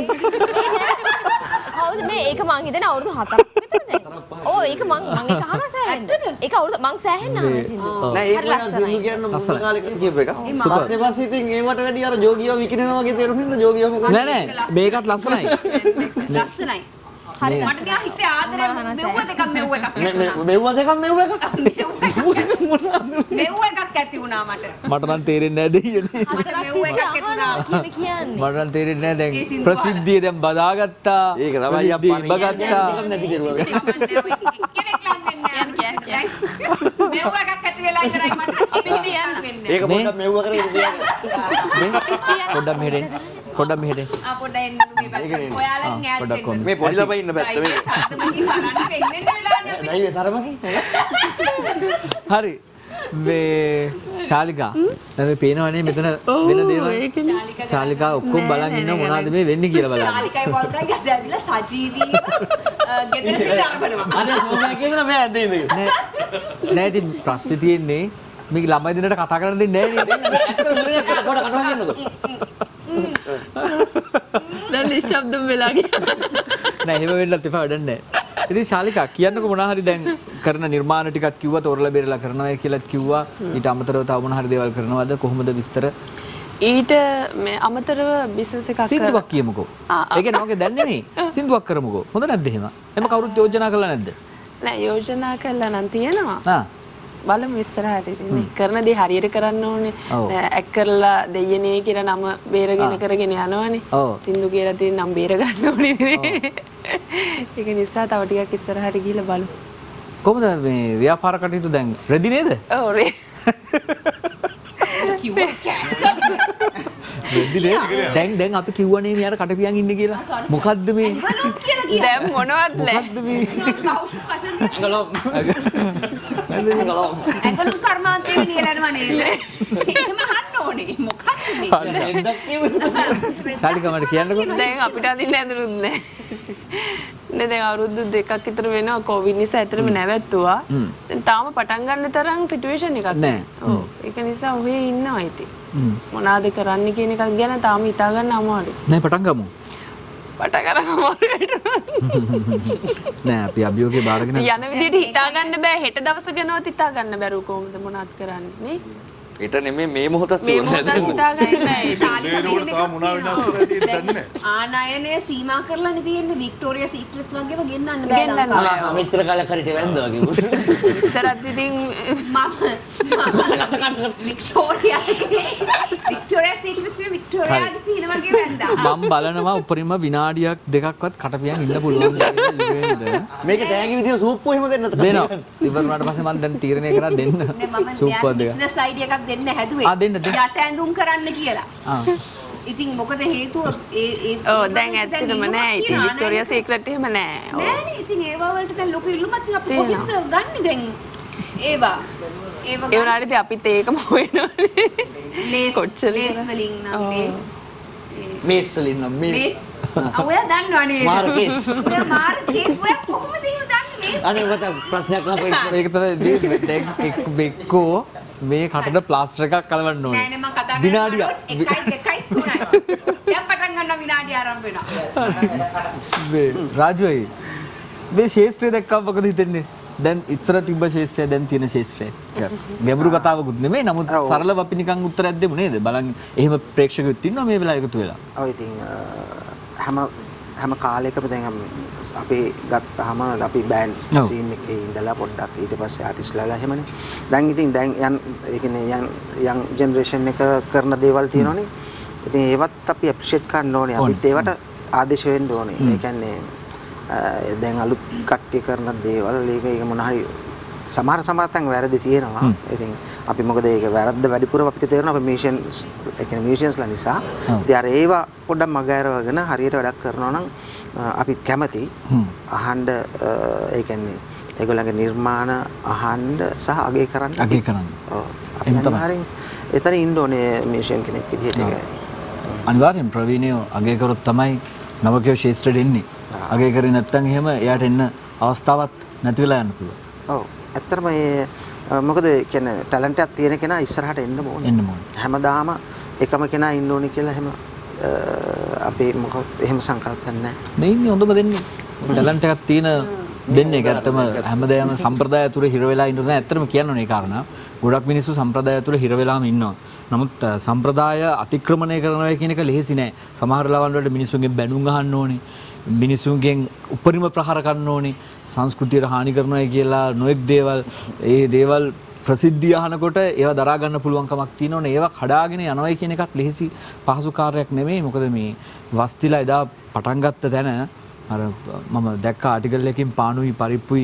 කවුද මේ ඒක මං හිතන්නේ අවුරුදු හතරක් විතරද ඕ ඒක මං මං ඒක අහනවා සෑහෙන්න ඒක අවුරුදු මං සෑහෙන්න අහනවා සින්දු නෑ ඒක නම් සින්දු කියන්න මුල් කාලේ කියපු එක පස්සේ පස්සේ ඉතින් ඒවට වැඩි අර ජෝගියෝ විකිනවා වගේ තේරුම් හින්දා ජෝගියෝ නෑ නෑ මේකත් ලස්සනයි ලස්සනයි හරි මට නිකන් හිතේ ආදරේ මෙව්ව දෙකක් මෙව්ව එකක් මෙව්ව දෙකක් මෙව්ව එකක් මෙව්ව එකක් ඇති වුණා මට මට නම් තේරෙන්නේ නෑ දෙයියනේ මට මෙව්ව එකක් ඇති වුණා කියන්නේ මට නම් තේරෙන්නේ නෑ දැන් ප්‍රසිද්ධිය දැන් බදාගත්තා ඒක තමයි අප්පා බගත්තා නැති කෙරුවා කෙනෙක් ලං වෙන්නේ නෑ මෙව්ව එකක් ඇති වෙලා ඉතරයි මට අපි කියන්නේ ඒක පොඩ්ඩක් මෙව්ව කරගෙන කියන්න පොඩ්ඩක් මෙහෙට පොඩ්ඩක් මෙහෙට ආ පොඩ්ඩක් එන්න මේ පැත්තට ඔයාලගෙන් ඈත් වෙන්න මේ පොඩි ළමයි ඉන්න පැත්ත මේ සාදමකි බලන්න පෙන්නේ වෙලානේ අපි නයි සරමකි හරි මේ ශාලිකා දැන් මේ පේනවනේ මෙතන වෙන දේවල් ශාලිකා ඔක්කොම බලන් ඉන්න මොනවද මේ වෙන්නේ කියලා බලන්න ශාලිකයි වල්කයි ගැදවිලා සජීවීව ගෙදර සිට අරබනවා අනේ සෝමයා කියනවා මම ඇද්ද ඉඳගෙන නෑ නෑ ඉතින් ප්‍රශ්නේ තියෙන්නේ මේක ළමයි දෙන්නට කතා කරන්න දෙන්නේ නෑ නේද ඇත්තට මුලින්ම පොඩ කටවා කියන්නකෝ දැන් නිශ්ශබ්දම් වෙලා ගියා නෑ එහෙම වෙන්නත් එපා වැඩක් නෑ ඉතින් ශාලිකා කියන්නකෝ මොනවා හරි දැන් කරන නිර්මාණ ටිකක් කිව්වා තෝරලා බේරලා කරනවා කියලාත් කිව්වා ඊට අමතරව තව මොනවා හරි දේවල් කරනවද කොහොමද විස්තර ඊට මේ අමතරව බිස්නස් එකක් සින්දුවක් කියමුකෝ ඒ කියන්නේ ඔගේ දැන් නෙමෙයි සින්දුවක් කරමුකෝ හොඳ නැද්ද එහෙම එම කවුරුත් යෝජනා කළා නැද්ද නෑ යෝජනා කළා නම් තියෙනවා ආ බලමු ඉස්සරහට ඉතින් කරන දේ හරියට කරන්න ඕනේ ඇක් කරලා දෙයනේ කියලා නම බේරගෙන කරගෙන යනවනේ සින්දු කියලා තියෙන නම් බේර ගන්න ඕනේ නේ ඒක නිසා තව ටිකක් ඉස්සරහට ගිහලා බලමු කොහොමද මේ ව්‍යාපාර කටයුතු දැන් රෙදි නේද ඔව් රේ කිව්වා රෙදි නේද දැන් දැන් අපි කිව්වනේ නේ අර කටපියන් ඉන්නේ කියලා මොකද්ද මේ දැන් මොනවද නෑ මොකද්ද මේ ඇඟලොම් ඇඟලොම් ඇඟලුම් කර්මාන්තේ නියලනවා නේද එහෙම අහන්න ඕනේ මොකක්ද මේ එක්දක් කියුවේ ශාලිකා මට කියන්නකෝ දැන් අපිට අදින්න ඇඳුරුත් නෑ නේ දැන් අවුරුදු දෙකක් විතර වෙනවා කොවිඩ් නිසා ඇත්තටම නැවැත්තුවා දැන් තාම පටන් ගන්න තරම් සිටුේෂන් එකක් නෑ ඔව් ඒක නිසා ඔහේ ඉන්නවා ඉතින් මොනවාද කරන්න කියන එකක් ගැන තාම හිතා ගන්න අමාරුයි නෑ පටන් ගමු පටන් ගන්න අමාරුයි නෑ අපි අභියෝගේ බාරගෙන යන විදිහට හිතා ගන්න බෑ හෙට දවස ගැනවත් හිතා ගන්න බැරුව කොහොමද මොනවත් කරන්නේ නේ ඊට නෙමෙයි මේ මොහොතත් මේ මොහොතත් හිතා ගන්න බෑ. ආනයනය සීමා කරලානේ තියෙන්නේ වික්ටෝරියා සීක්‍රට්ස් වගේම ගෙන්නන්න බෑ. ආ මෙච්චර කාලයක් හරි ටෙවන්දා කිව්වා. ඉස්සරත් ඉතින් මම වික්ටෝරියා වික්ටෝරියා සීක්‍රට්ස් වික්ටෝරියාගේ සීන වගේ වැන්දා. මම බලනවා උපරිම විනාඩියක් දෙකක්වත් කටපියන් ඉන්න පුළුවන් කියලා. මේක තෑගි විදියට සූප්පු එහෙම දෙන්නත් දෙනවා. ඉවර වුණාට පස්සේ මම දැන් තීරණය කරා දෙන්න. සූප්පු දෙක. බිස්නස් අයිඩියා එකක් දෙන්න හැදුවේ. ආ දෙන්න දෙන්න. යට ඇඳුම් කරන්න කියලා. ආ. ඉතින් මොකද හේතුව ඒ ඒ ඔව් දැන් ඇත්තටම නෑ. ඉතින් වික්ටෝරියා සීක්‍රට් එහෙම නෑ. නෑනේ. ඉතින් ඒවා වලට දැන් ලොකු ඉල්ලුමක් තියෙන අපි කොහෙන්ද ගන්නෙ දැන් ඒවා. ඒවා ඒ වුණාට ඉතින් අපිත් ඒකම හොයනවනේ. ලේස් කොච්චර ලේස් වලින් නම් ලේස්. මේස් වලින් නම් මේස්. ආ ඔයා දන්නවනේ. මාර්කේස්. ඔයා මාර්කේස් ඔයා කොහොමද එහෙම දන්නේ මේස්? අනේ මට ප්‍රශ්නයක් ආපු ඒක තමයි දැන් එක් බෙක්කෝ මේ කටට ප්ලාස්ටර් එකක් කලවන්න ඕනේ. නෑ නෑ මම කතා කරන්නේ විනාඩියක්. එකයි දෙකයි තුනයි. දැන් පටන් ගන්න විනාඩිය ආරම්භ වෙනවා. මේ රාජුයි මේ ශේෂ්ත්‍රය දැක්කම මොකද හිතෙන්නේ? දැන් ඉස්සර තිබ්බ ශේෂ්ත්‍රය දැන් තියෙන ශේෂ්ත්‍රය. ගැඹුරු කතාවකුත් නෙමෙයි. නමුත් සරලව අපි නිකන් උත්තරයක් දෙමු නේද? බලන්න එහෙම ප්‍රේක්ෂකයොත් ඉන්නවා මේ වෙලාව එකතු වෙලා. ඔව් ඉතින් හැම හැම කාලයකම දැන් අපි ගත්තාම අපි බෑන්ඩ්ස් සීන් එකේ ඉඳලා පොඩ්ඩක් ඊට පස්සේ ආටිස්ට්ලාලා එහෙමනේ. දැන් ඉතින් දැන් යන් ඒ කියන්නේ යන් යන් ජෙනරේෂන් එක කරන දේවල් තියෙනවනේ. ඉතින් ඒවත් අපි ඇප්‍රීෂিয়েට් කරන්න ඕනේ. අපිත් ඒවට ආදේශ වෙන්න ඕනේ. ඒ කියන්නේ දැන් අලුත් කට්ටිය කරන දේවල් ඒක ඒක මොන හරි සමහර සමහර තැන් වැරදි තියෙනවා. ඉතින් අපි මොකද ඒක වැරද්ද වැඩිපුර අපිට තේරෙනවා අපි මිෂන්ස් ඒ කියන්නේ මිෂන්ස්ලා නිසා. ඉතින් අර ඒවා පොඩ්ඩක් මගහැරවගෙන හරියට වැඩක් කරනවා නම් අපි කැමති අහන්න ඒ කියන්නේ ඒගොල්ලන්ගේ නිර්මාණ අහන්න සහ අගය කරන්න. අගය කරන්න. ඔව්. අපි අනිවාර්යෙන් එතන ඉන්න ඕනේ මිෂන් කෙනෙක් විදිහට ඒක. අනිවාර්යෙන් ප්‍රවීණය අගය කරොත් තමයි නවකයෝ ශේෂ්ත්‍රයට එන්නේ. අගය කරේ නැත්නම් එහෙම එයාට එන්න අවස්ථාවක් නැති වෙලා යන්න පුළුවන්. ඔව්. ඇත්තටම මේ මොකද කියන්නේ ටැලන්ට් එකක් තියෙන කෙනා ඉස්සරහට එන්න ඕනේ. එන්න ඕනේ. හැමදාම එකම කෙනා ඉන්න ඕනේ කියලා එහෙම අපි මොකද එහෙම සංකල්පයක් නැහැ. මේ ඉන්නේ හොඳම දෙන්නේ. ටැලන්ට් එකක් තියෙන දෙන්නේ. ඒක ඇත්තම හැමදාම සම්ප්‍රදාය තුර හිර වෙලා ඉන්න නෑ. ඇත්තටම කියන්න ඕනේ ඒ කාරණා. ගොඩක් මිනිස්සු සම්ප්‍රදාය තුර හිර වෙලාම ඉන්නවා. නමුත් සම්ප්‍රදාය අතික්‍රමණය කරනවා කියන එක ලෙහෙසි නෑ. සමහර ලාවන් වලට මිනිස්සුන්ගෙන් බැනුම් අහන්න ඕනේ. මිනිසුන්ගෙන් උපරිම ප්‍රහාර කරන්න ඕනේ. සංස්කෘතියට හානි කරනවා කියලා නොඑක් දේවල් ඒ දේවල් ප්‍රසිද්ධිය අහනකොට ඒවා දරා ගන්න පුළුවන් කමක් තියෙනවනේ. ඒවා කඩාගෙන යනවා කියන එකත් ලෙහෙසි පහසු කාර්යයක් නෙමෙයි. මොකද මේ වස්තිලා එදා පටන් ගත්ත තැන අර මම දැක්ක ආටිකල් එකකින් පානුයි පරිප්පුයි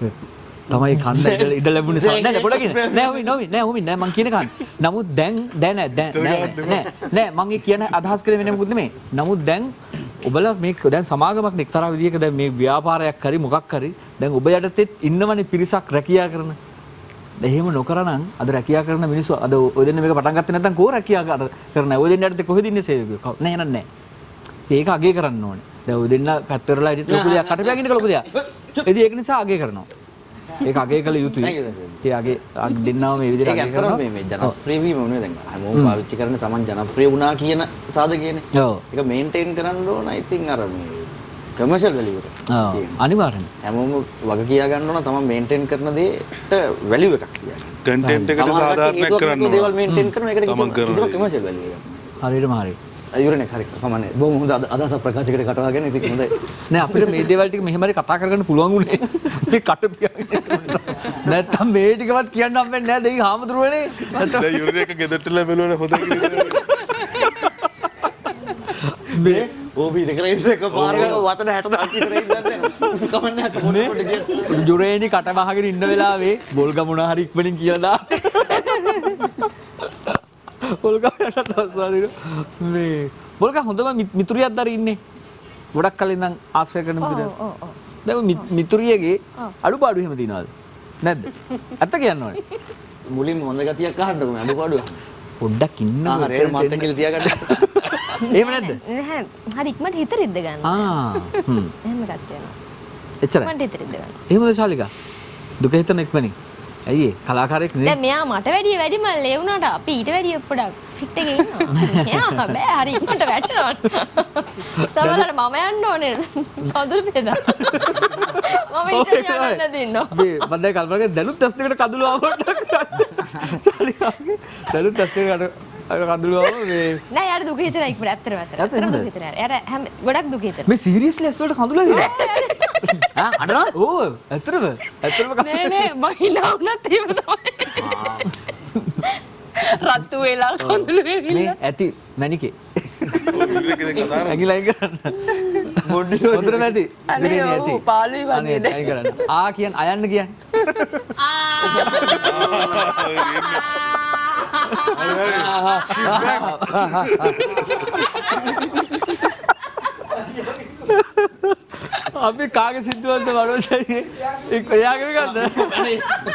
තමයි කන්න ඉඩ ලැබුණේ. නෑ නෑ පොඩකින් නෑ හොමි නෝමි නෑ හොමි නෑ මං කියන කන්න. නමුත් දැන් දැන් නෑ දැන් නෑ නෑ නෑ මං ඒ කියන අදහස් කරේ වෙන මොකුත් නෙමෙයි. නමුත් දැන් ඔබලා මේ දැන් සමාගමක් එක්තරා විදියක දැන් මේ ව්‍යාපාරයක් කරි මොකක් කරි දැන් ඔබ යටතේ ඉන්නවනේ පිරිසක් රැකියා කරන. එහෙම නොකරනම් අද රැකියා කරන මිනිස්සු අද ඔය දෙන්න මේක පටන් ගත්තේ නැත්නම් කෝ රැකියා කරන ඔය දෙන්න යටතේ කොහෙද ඉන්නේ සේවකයෝ? නෑ නෑ නෑ. ඒක අගය කරන්න ඕනේ. දැන් ඔය දෙන්න පැත්තවලලා ඉතින් ලොකු දෙයක් කටපියාගෙන ඉන්න ලොකු දෙයක්. ඉතින් ඒක නිසා අගය කරනවා. ඒක අගය කළ යුතුයි. ඒ අගය දෙන්නම මේ විදිහට අගය කරනවා. මේ මේ ජනප්‍රිය වීම මොනවද දැන් හැමෝම පාවිච්චි කරන තමන් ජනප්‍රිය වුණා කියන සාධකයනේ. ඔව්. ඒක මේන්ටේන් කරන්න ඕන. I think අර මේ කමර්ෂල් වැලියු එක. ඔව්. අනිවාර්යෙන්. හැමෝම වග කියා ගන්න ඕන තමන් මේන්ටේන් කරන දේට වැලියු එකක් තියන්න. කන්ටෙන්ට් එකට සාධාරණයක් කරන්න ඕන. දේවල් මේන්ටේන් කරන එකට කිසිම කමර්ෂල් වැලියු එකක්. හරියටම හරි. අයුරනේ හරි කමන්නේ. බොහොම හොඳ අදහසක් ප්‍රකාශ කරේ කටවාගෙන ඉතින් හොඳයි. නෑ අපිට මේ දේවල් ටික මෙහෙම හරි කතා කරගන්න පුළුවන් උනේ. මේ කට පියාගෙන. නැත්තම් මේ ටිකවත් කියන්න හම්බෙන්නේ නෑ දෙයි හාමුදුරුවනේ. දැන් යුරේ එක ගෙදරට ලැබෙලවල හොඳයි කියලා. මේ ඕබි ඉත කරේ ඉතක පාරක වතන හැට දහස් විතර ඉඳන්නේ. කමන්නේ හැට පොඩි පොඩි කියන. යුරේනි කට වහගෙන ඉන්න වෙලාවේ බොල්ගමුණා හරි ඉක්මනින් කියලා දාන්න. බොල්ගා යටත් අස්සාදින මේ බොල්ගා හොඳම මිතුරියක් දර ඉන්නේ. ගොඩක් කලින් නම් ආශ්‍රය කරන මිතුරියක්. ඔව් ඔව්. දැන් මිතුරියගේ අඩුපාඩු එහෙම තියනවාද? නැද්ද? ඇත්ත කියන්න ඕනේ. මුලින්ම හොඳ ගතියක් අහන්නකො මේ අඩුපාඩුව. පොඩ්ඩක් ඉන්න ආ හරි මත් කියලා තියාගන්න. එහෙම නැද්ද? නැහැ. හරි ඉක්මනට හිත රිද්ද ගන්න. ආ හ්ම්. එහෙම එකක් තියෙනවා. එච්චරයි. ඉක්මනට හිත රිද්ද ගන්න. එහෙමද ශාලිකා? දුක හිතන ඉක්මනින්. ඇයි ඒ කලාකාරයෙක් නේ? දැන් මෙයා මට වැඩිය වැඩි මල්ල ඒ වුණාට අපි ඊට වැඩිය පොඩක් ෆිට් එකේ ඉන්නවා. මෙයා බෑ හරි ඉක්මනට වැටෙනවා. සමහරවිට මම යන්න ඕනේ. කඳුළු බෙදා. මම ඊට යන්න දෙන්නවා. මේ මම දැන් කල්පනා කරේ දැනුත් ඇස් දෙකට කඳුළු ආවොත් චාලිකාගේ දලු තස්සේ අර අර කඳුළුවම මේ නෑ යාර දුක හිතෙන ඉක්මනට ඇත්තටම ඇත්තටම ඇත්තටම දුක හිතෙන යාර හැම ගොඩක් දුක හිතෙන මේ සීරියස්ලි ඇස් වලට කඳුළු ඇවිල්ලා ආ අඬනවා ඕ ඇත්තටම ඇත්තටම නෑ නෑ මම හිනා වුණත් එහෙම තමයි රත්තු වෙලා කඳුළු මේ වෙවිලා ඇති මැනිකේ ඇඟිලා අයින් කරන්න මොඩි හොඳට නැති අනේ ඔව් පාළුයි වගේ අනේ අයින් කරන්න ආ කියන් අයන්න කියන් අපි කාගේ සිද්ධාන්ත වඩොල්ටයි එක් එයාගේ ගන්න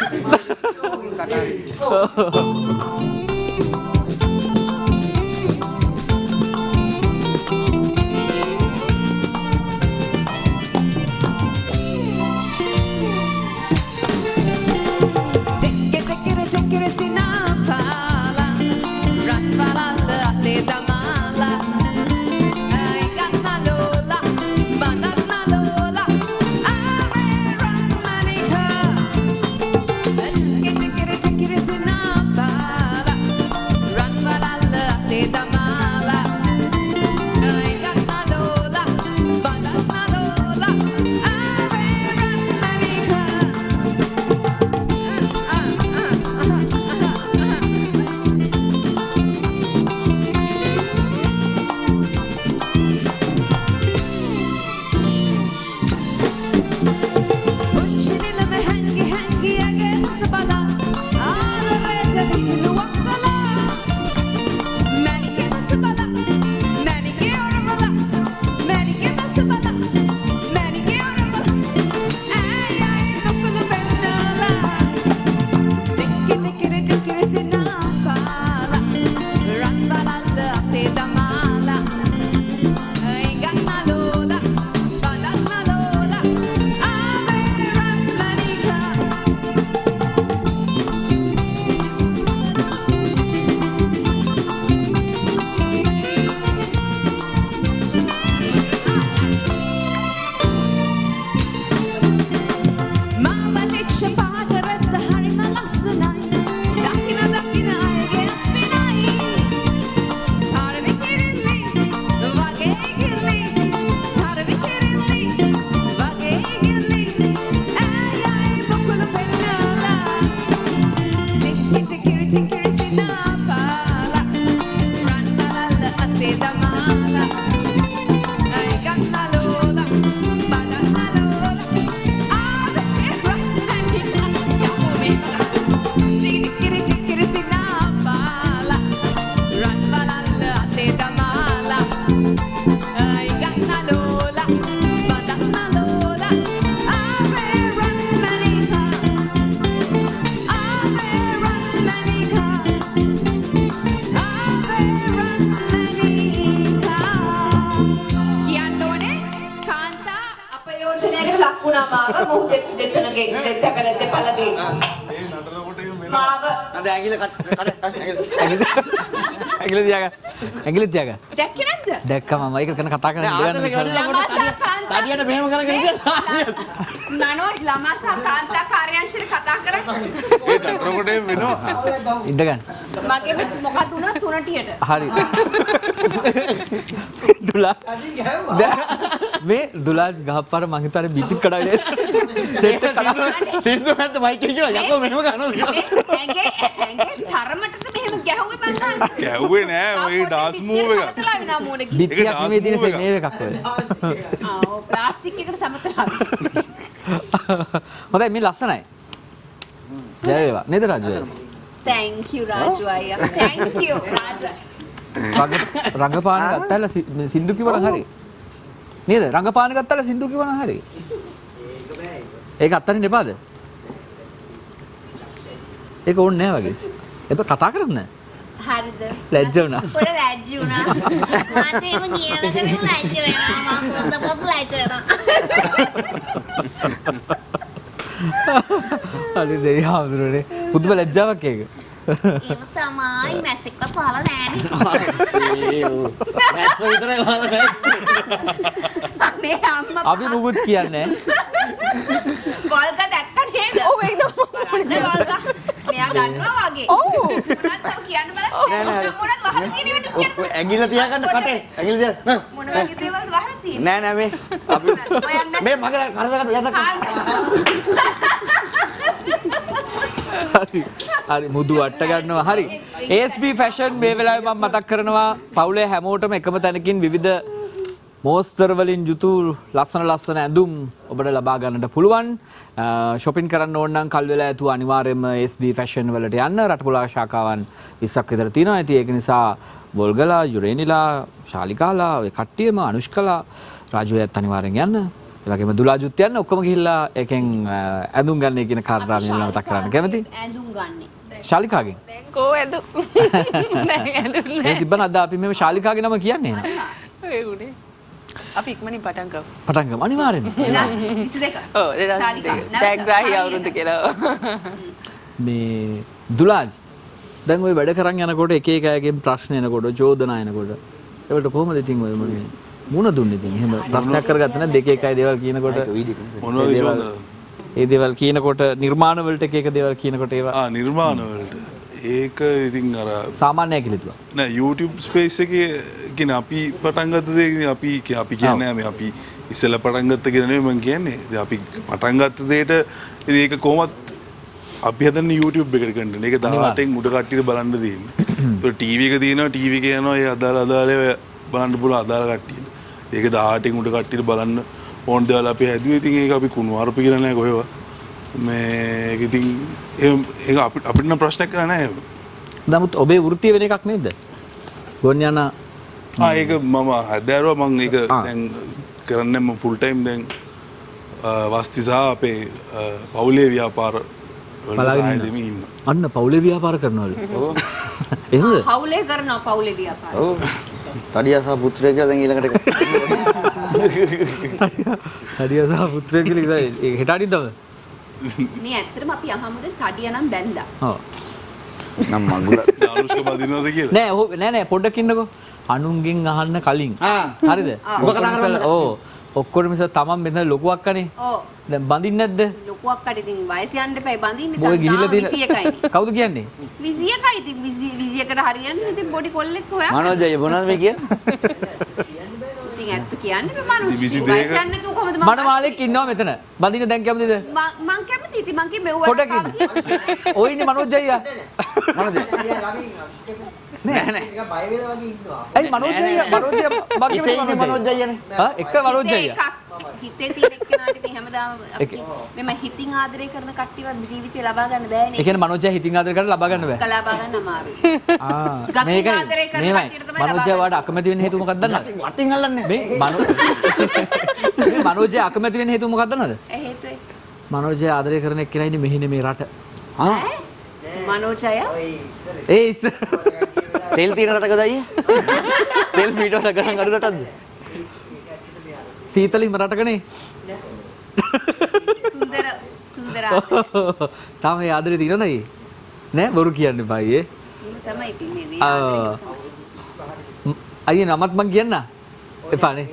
ඇගිලි තියාගන්න. ඇගිලි තියාගන්න. දැක්කේ නැද්ද? දැක්කම මම ඒක කරන කතා කරන්න දෙන්න නිසා. තාඩියට මෙහෙම කරගෙන ගියා. මනෝජ් ළමසා කාන්තා කාර්යාංශයට කතා කරා. ඒ නතරකොට වෙනවා. ඉඳ ගන්න. මගේ මොකක්ද උනා තුනටියට. හරි. දුලා. මේ දුලාජ් ගහපාර මං හිතානේ බිත්ති කඩාගෙන සෙට් එක කඩා. සින්දු නැද්ද මයික් එක කියලා යකෝ මෙහෙම ගන්නවා. ඇඟේ ඇඟේ තරමටද මෙහෙම ගැහුවේ බලන්න. ගැහුවේ නෑ ඔය ඩාන්ස් මූව් එක. බිත්තියක් නෙමෙයි දින සෙනේව එකක් ඔය. ආ ඔව් ප්ලාස්ටික් එකට සමතලා. හොඳයි මේ ලස්සනයි. ජය වේවා. නේද රාජු? thank you රාජු අයියා. thank you Raju. රංගපාන ගත්තාලා සින්දු කිව්වනම් හරි. නේද? රංගපාන ගත්තාලා සින්දු කිව්වනම් හරි. ඒක අත්තරින් එපාද? ඒක ඕනේ නෑ වගේ. එප කතා කරන්න. හරිද? ලැජ්ජ වුණා. පොඩ ලැජ්ජ වුණා. මට එහෙම කියනකොට ලැජ්ජ වෙනවා. මම පොත පොත් ලැජ්ජ වෙනවා. හරි දෙයි හාමුදුරනේ. පුදුම ලැජ්ජාවක් ඒක. ඒක තමයි මැසෙක්ව පාලා නෑනේ. මැස්ස විතරයි වහලා නැහැ. මේ අම්මා අපි මුකුත් කියන්නේ වල්ග දැක්කද නේද? ඔව් ඒක තමයි. වල්ග. මෙයාගේ දන්නවා වගේ. ඔව්. මොනවද කියන්න බලන්න. නෑ, නෑ. මොනවද වහලා තියෙන්නේ කියන්න. ඔය ඇඟිල්ල තියාගන්න කටේ. ඇඟිල්ල තියාගන්න. මොන වගේ දේවල් වහලා තියෙන්නේ. නෑ නෑ මේ අපි මේ මගේ කරදරකට යන්න. හරි. හරි මුදු අට්ට ගන්නවා. හරි. A S B Fashion මේ වෙලාවේ මම මතක් කරනවා පවුලේ හැමෝටම එකම තැනකින් විවිධ මෝස්තර වලින් යුතු ලස්සන ලස්සන ඇඳුම් ඔබට ලබා ගන්නට පුළුවන්. shopping කරන්න ඕන නම් කල්වෙලා ඇතුව අනිවාර්යයෙන්ම A S B Fashion වලට යන්න. රටපුරා ශාඛාවන් විස්සක් විතර තියෙනවා. ඉතින් ඒක නිසා වොල්ගලා, යුරේනිලා, ශාලිකාලා, ඔය කට්ටියම අනුෂ්කලා, රාජුයත් අනිවාර්යෙන් යන්න. ඒ වගේම දුලාජුත් යන්න. ඔක්කොම ගිහිල්ලා එකෙන් ඇඳුම් ගන්න කියන කාර්යය මම මතක් කරන්න කැමතියි. ඇඳුම් ගන්නේ. ශාලිකාගෙන්. දැන් කෝ ඇඳුම්. දැන් ඇඳුම් මේ තිබ්බන අද අපි මේ ශාලිකාගේ නම කියන්නේ නේද? ඒ උනේ. අපි ඉක්මනින් පටන් ගමු. පටන් ගමු අනිවාර්යෙන්ම. විසි දෙක. ඔව් දෙදාස් ජයග්‍රාහී අවුරුදු කියලා. මේ දුලාජ් දැන් ওই වැඩ කරන් යනකොට එක එක අයගෙන් ප්‍රශ්න එනකොට චෝදනා එනකොට ඒවලට කොහොමද ඉතින් ඔය මොකද මුණ දුන්නේ ඉතින් එහෙම ප්‍රශ්නයක් කරගත්ත නැත්නම් දෙක එකයි දේවල් කියනකොට මොනවා විශ්වාසද? ඒ දේවල් කියනකොට නිර්මාණ වලට එක එක දේවල් කියනකොට ඒවා ආ නිර්මාණ වලට ඒක ඉතින් අර සාමාන්‍යයි කියලා හිතුවා. නෑ YouTube space එකේ කියන්නේ අපි පටන් ගත්ත දේ ඉතින් අපි අපි කියන්නේ මේ අපි ඉස්සෙල්ලා පටන් ගත්ත කියලා නෙමෙයි මම කියන්නේ. ඉතින් අපි පටන් ගත්ත දෙයට ඉතින් ඒක කොහොමත් අපි හදන්නේ YouTube එකට කන්ටෙන්ට්. ඒක දහඅටෙන් උඩ කට්ටියට බලන්න දෙන්නේ. ඒක ටීවී එක තියෙනවා ටීවී එක යනවා ඒ අදාළ අදාළ බලන්න පුළුවන් අදාළ කට්ටියට. ඒක දහඅටෙන් උඩ කට්ටියට බලන්න ඕන දේවල් අපි හැදුවේ. ඉතින් ඒක අපි කුණු අරප කියලා නෑ කොහෙවත්. මේ ඒක ඉතින් ඒක අපිට අපිට නම් ප්‍රශ්නයක් කරන්නේ නැහැ. නමුත් ඔබේ වෘත්තිය වෙන එකක් නේද? ගොන්යන ආ ඒක මම හදාරුවා මම ඒක දැන් කරන්නේ මම ෆුල් ටයිම් දැන් වස්ති සහ අපේ පවුලේ ව්‍යාපාර බලාගෙන ඉන්න. අන්න පවුලේ ව්‍යාපාර කරනවලු. ඔව්. එහෙමද? පවුලේ කරනවා පවුලේ ව්‍යාපාර. ඔව්. තඩියා සහ පුත්‍රය කියලා දැන් ඊළඟට තඩියා සහ පුත්‍රය කියලා ඒක හෙට අඩින් තමයි. මේ ඇත්තටම අපි අහමුද තඩිය නම් බැන්දා. ඔව්. නම් මගුල අනුෂ්ක බදිනවද කියලා? නෑ ඔහො නෑ නෑ පොඩ්ඩක් ඉන්නකෝ. අනුන්ගෙන් අහන්න කලින්. හරිද? මොකක් කතා කරන්නේ? ඔව්. ඔක්කොම මිස තමන් මෙතන ලොකුවක් කනේ. ඔව්. දැන් බඳින්නේ නැද්ද? ලොකුවක් කට ඉතින් වයස යන්න එපා බඳින්න. මොකද ගිහිල්ලා තියෙන විසි එකයි. කවුද කියන්නේ? විසි එකයි ඉතින් විසි එකට හරියන්නේ ඉතින් පොඩි කොල්ලෙක් හොයා. මනෝජය මොනවද මේ කියන්නේ? ඉතින් ඇත්ත කියන්නේ මම විසි වයස දෙක යන්න තු කොහොමද මඩ මාලෙක් ඉන්නවා මෙතන. බඳින්න දැන් කැමතිද? මං කැමති ඉතින් මං කිය මෙව්ව. පොඩක් ඉන්න. ඔය ඉන්නේ මනෝජ් අයියා. මනෝජය නෑ නෑ. ඒක බය වෙලා වගේ ඉන්නවා. ඇයි මනෝජ් අයියා මනෝජ් අයියා මගේ ඉතින් ඉන්නේ මනෝජ් අයියානේ. හා එක මනෝජ් අයියා. හිතේ තියෙන එක්කෙනාට ඉතින් හැමදාම අපි මෙම හිතින් ආදරය කරන කට්ටියවත් ජීවිතේ ලබා ගන්න බෑනේ. ඒ කියන්නේ මනෝජ් අයියා හිතින් ආදර කරලා ලබා ගන්න බෑ. ලබා ගන්න අමාරුයි. ආ මේකයි මේවයි මනෝජ් අයියා වාට අකමැති වෙන්න හේතුව මොකක්ද දන්නවද? වටින් අල්ලන්නේ. මේ මනෝ මේ මනෝජ් අයියා අකමැති වෙන්න හේතුව මොකක්ද දන්නවද? ඒ හේතුවේ මනෝජ් අයියා ආදරය කරන එක්කෙනා ඉන්නේ මෙහිනේ මේ රට. ආ මනෝජ් අයියා ඔය ඉස්සර ඒ ඉස්සර තෙල් තියෙන රටකද අයියා? තෙල් මීටරට ගණන් අඩු රටක්ද? සීතලින්ම රටකනේ. සුන්දර සුන්දර තාම ඒ ආදරේ තියෙනවද අයියේ? නෑ බොරු කියන්න එපා අයියේ. තමයි ඉතින් මේ ආ අයියේ නමත් මං කියන්න. එපානේ.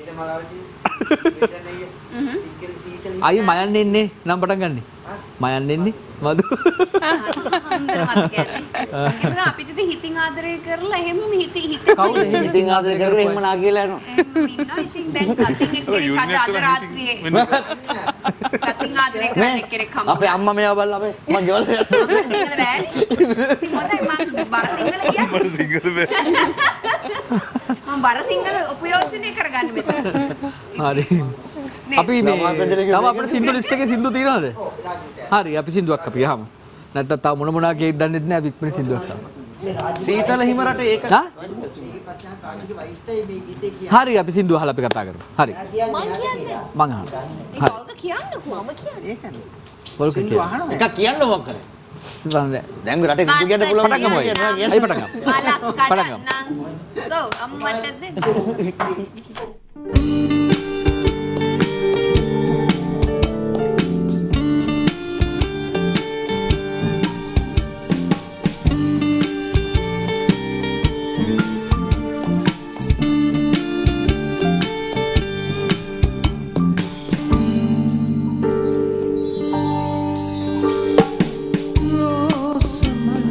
අයියේ මයන් එන්නේ නම් පටන් ගන්නෙ. මයන් එන්නේ මදු. එහෙනම් අපිට ඉතින් හිතින් ආදරය කරලා එහෙම හිත හිත කවුද එහෙම ඉතින් ආදරේ කරගෙන එහෙම නා කියලා යනවා. එහෙම ඉන්නවා ඉතින් දැන් කතින් එක්කෙනෙක් අද රාත්‍රියේ කතින් ආදරය කරන එක්කෙනෙක් හම්බ අපේ අම්මා මේවා බලලා අපේ මං ගෙවල් සිංහල බෑනේ ඉතින් හොඳයි මම බර සිංහල කියන්නේ මට සිංහල බෑ. මම බර සිංහල උපයෝජනය කරගන්න මෙතන හරි. අපි මේ තව අපේ සින්දු ලිස්ට් එකේ සින්දු තියෙනවද? හරි අපි සින්දුවක් අපි අහමු. නැත්නම් තව මොන මොනවා කේක් දන්නේ නැහැ අපි ඉක්මනින් සින්දුවක් අහමු. සීතල හිම රටේ ඒක හා? හරි අපි සින්දුව අහලා අපි කතා කරමු. හරි. මං කියන්නේ මං අහනවා. හරි. කවුද කියන්නේ මම කියන්නේ ඒකනේ. පොල්ක සින්දු කියන්න. අහනවා. එකක් කියන්න මොකක් කරේ? සින්දුව දැන් රටේ සින්දු කියන්න පුළුවන් පටන් ගමු අයියේ. අයි පටන් ගමු. මලක් පටන් ගමු. කඩන්නම් ගෝ අම්මට දෙන්න Oh, somebody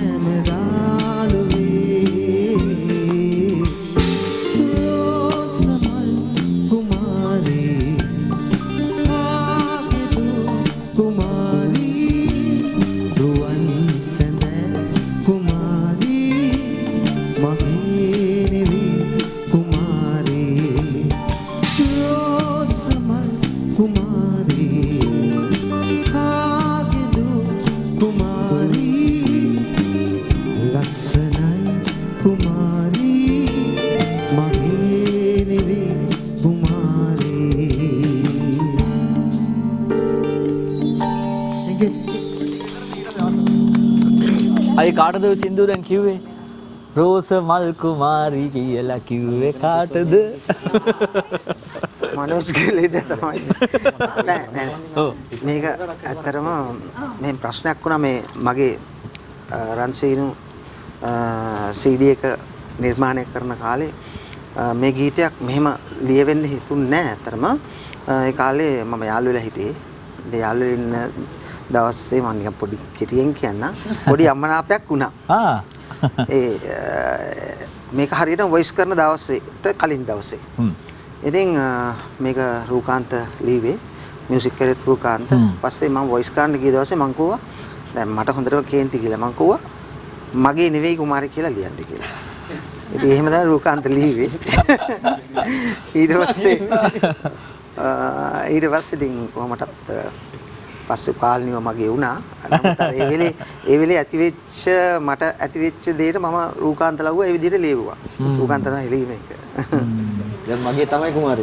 අයි කාටද සින්දු දැන් කිව්වේ? රෝස මල් කුමාරි කියලා කිව්වේ කාටද? මනෝජ් කියලා තමයි. නෑ නෑ. ඔව්. මේක ඇත්තරම මේ ප්‍රශ්නයක් වුණා මේ මගේ රන්සීනු සී ඩී එක නිර්මාණය කරන කාලේ මේ ගීතයක් මෙහෙම ලියවෙන්න හිතුන්නේ නෑ ඇත්තරම. ඒ කාලේ මම යාළු වෙලා හිටියේ. ඒ යාළු ඉන්න දවසේ මම නිකන් පොඩි කෙටියෙන් කියන්න පොඩි අමනාපයක් වුණා. ආ. ඒ මේක හරියට වොයිස් කරන දවසේට කලින් දවසේ. හ්ම්. ඉතින් මේක රූකාන්ත ලීවේ මියුසික් කරේ රූකාන්ත. පස්සේ මම වොයිස් කරන්න ගිය දවසේ මම කිව්වා දැන් මට හොඳටම කේන්ති කියලා මම කිව්වා මගේ නෙවෙයි කුමාරි කියලා ලියන්න කියලා. ඉතින් එහෙම තමයි රූකාන්ත ලීවේ. ඊට පස්සේ ඊට පස්සේ ඉතින් කොහමටත් පස්සේ කාලනිව මගේ වුණා. නමුත් ඒ වෙලේ ඒ වෙලේ ඇතිවෙච්ච මට ඇතිවෙච්ච දෙයට මම රූකාන්ත ලව්ව ඒ විදිහට ලියුවා. රූකාන්ත තමයි ලියුමේ එක. දැන් මගේ තමයි කුමාරි.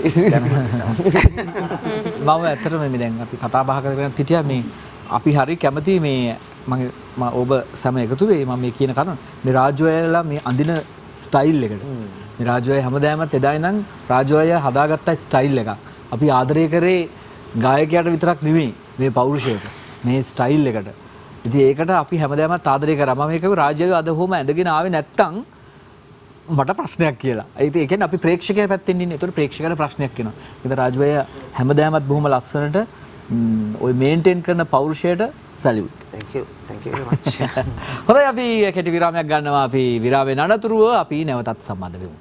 මම ඇත්තටම මේ දැන් අපි කතා බහ කරගෙන හිටියා මේ අපි හරි කැමති මේ මම මම ඔබ සම එකතු වෙයි මම මේ කියන කරුණ මේ රාජ්‍යයලා මේ අඳින ස්ටයිල් එකට. මේ රාජ්‍යය හැමදාමත් එදා ඉඳන් රාජ්‍යය හදාගත්ත ස්ටයිල් එකක්. අපි ආදරය කරේ ගායකයාට විතරක් නෙමෙයි මේ පෞරුෂයට මේ ස්ටයිල් එකට. ඉතින් ඒකට අපි හැමදාමත් ආදරය කරා. මම මේක රාජ්‍යය අද කොහොම ඇඳගෙන ආවේ නැත්තම් මට ප්‍රශ්නයක් කියලා. ඒ කියන්නේ අපි ප්‍රේක්ෂකයා පැත්තෙන් ඉන්නේ. ඒතකොට ප්‍රේක්ෂකයාට ප්‍රශ්නයක් එනවා. ඉතින් රාජ්‍යය හැමදාමත් බොහොම ලස්සනට ඔය මේන්ටේන් කරන පෞරුෂයට salute. Thank you. Thank you very much. හොඳයි අපි කෙටි විරාමයක් ගන්නවා. අපි විරාමයෙන් අනතුරුව අපි නැවතත් සම්බන්ධ වෙමු.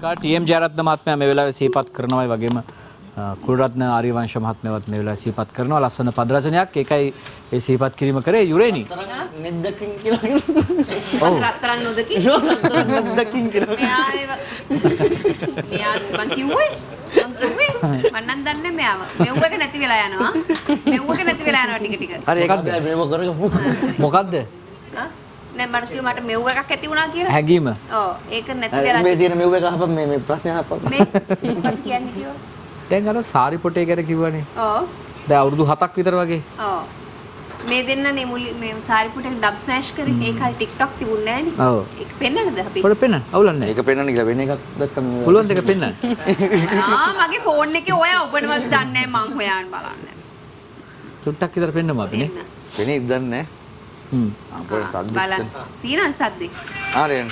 අවස්ථාවේ ටී එම් ජයරත්න මහත්මයා මේ වෙලාවේ සිහිපත් කරනවායි වගේම කුලරත්න ආර්යවංශ මහත්මයාවත් මේ වෙලාවේ සිහිපත් කරනවා. ලස්සන පද රචනයක්. ඒකයි ඒ සිහිපත් කිරීම කරේ යුරේනි. නෙද්දකින් කියලා. ඔව්. රත්තරන් නොදකින්. නෙද්දකින් කියලා. මෙයා මෙයා මං කිව්වේ මං කිව්වේ මම නම් දන්නේ මෙයාව. මෙව්ව එක නැති වෙලා යනවා. මෙව්ව එක නැති වෙලා යනවා ටික ටික. හරි ඒකත් මේව කරගමු. මොකක්ද? ආ නෑ මට කිව්ව මට මෙව්ව එකක් ඇති වුණා කියලා. හැගීම. ඔව් ඒක නැති වෙලා. මේ තියෙන මෙව්ව එක අහපන් මේ මේ ප්‍රශ්නේ අහපන්. මේ මොකක්ද කියන්නේ කිව්වා? දැන් අර සාරි පොටේ ගැන කිව්වනේ. ඔව්. දැන් අවුරුදු හතක් විතර වගේ. ඔව්. මේ දෙන්නනේ මුලි මේ සාරි පොටේ ඩබ් ස්මෑෂ් කරේ. ඒකයි TikTok තිබුණේ නෑනේ. ඔව්. ඒක පෙන්නන්නද අපි? පොඩ පෙන්නන්න. අවුලක් නෑ. ඒක පෙන්නන්න කියලා වෙන එකක් දැක්කම පුළුවන් දෙක පෙන්නන්න. ආ මගේ ෆෝන් එකේ ඔයා ඔබනවත් දන්නේ නෑ මං හොයන්න බලන්න. සුට්ටක් විතර පෙන්නමු අපි නේ. වෙනේ දන්නේ නෑ. හ්ම්. අපේ සද්ද. බලන්න. තියෙනවද සද්දේ? ආරයන්.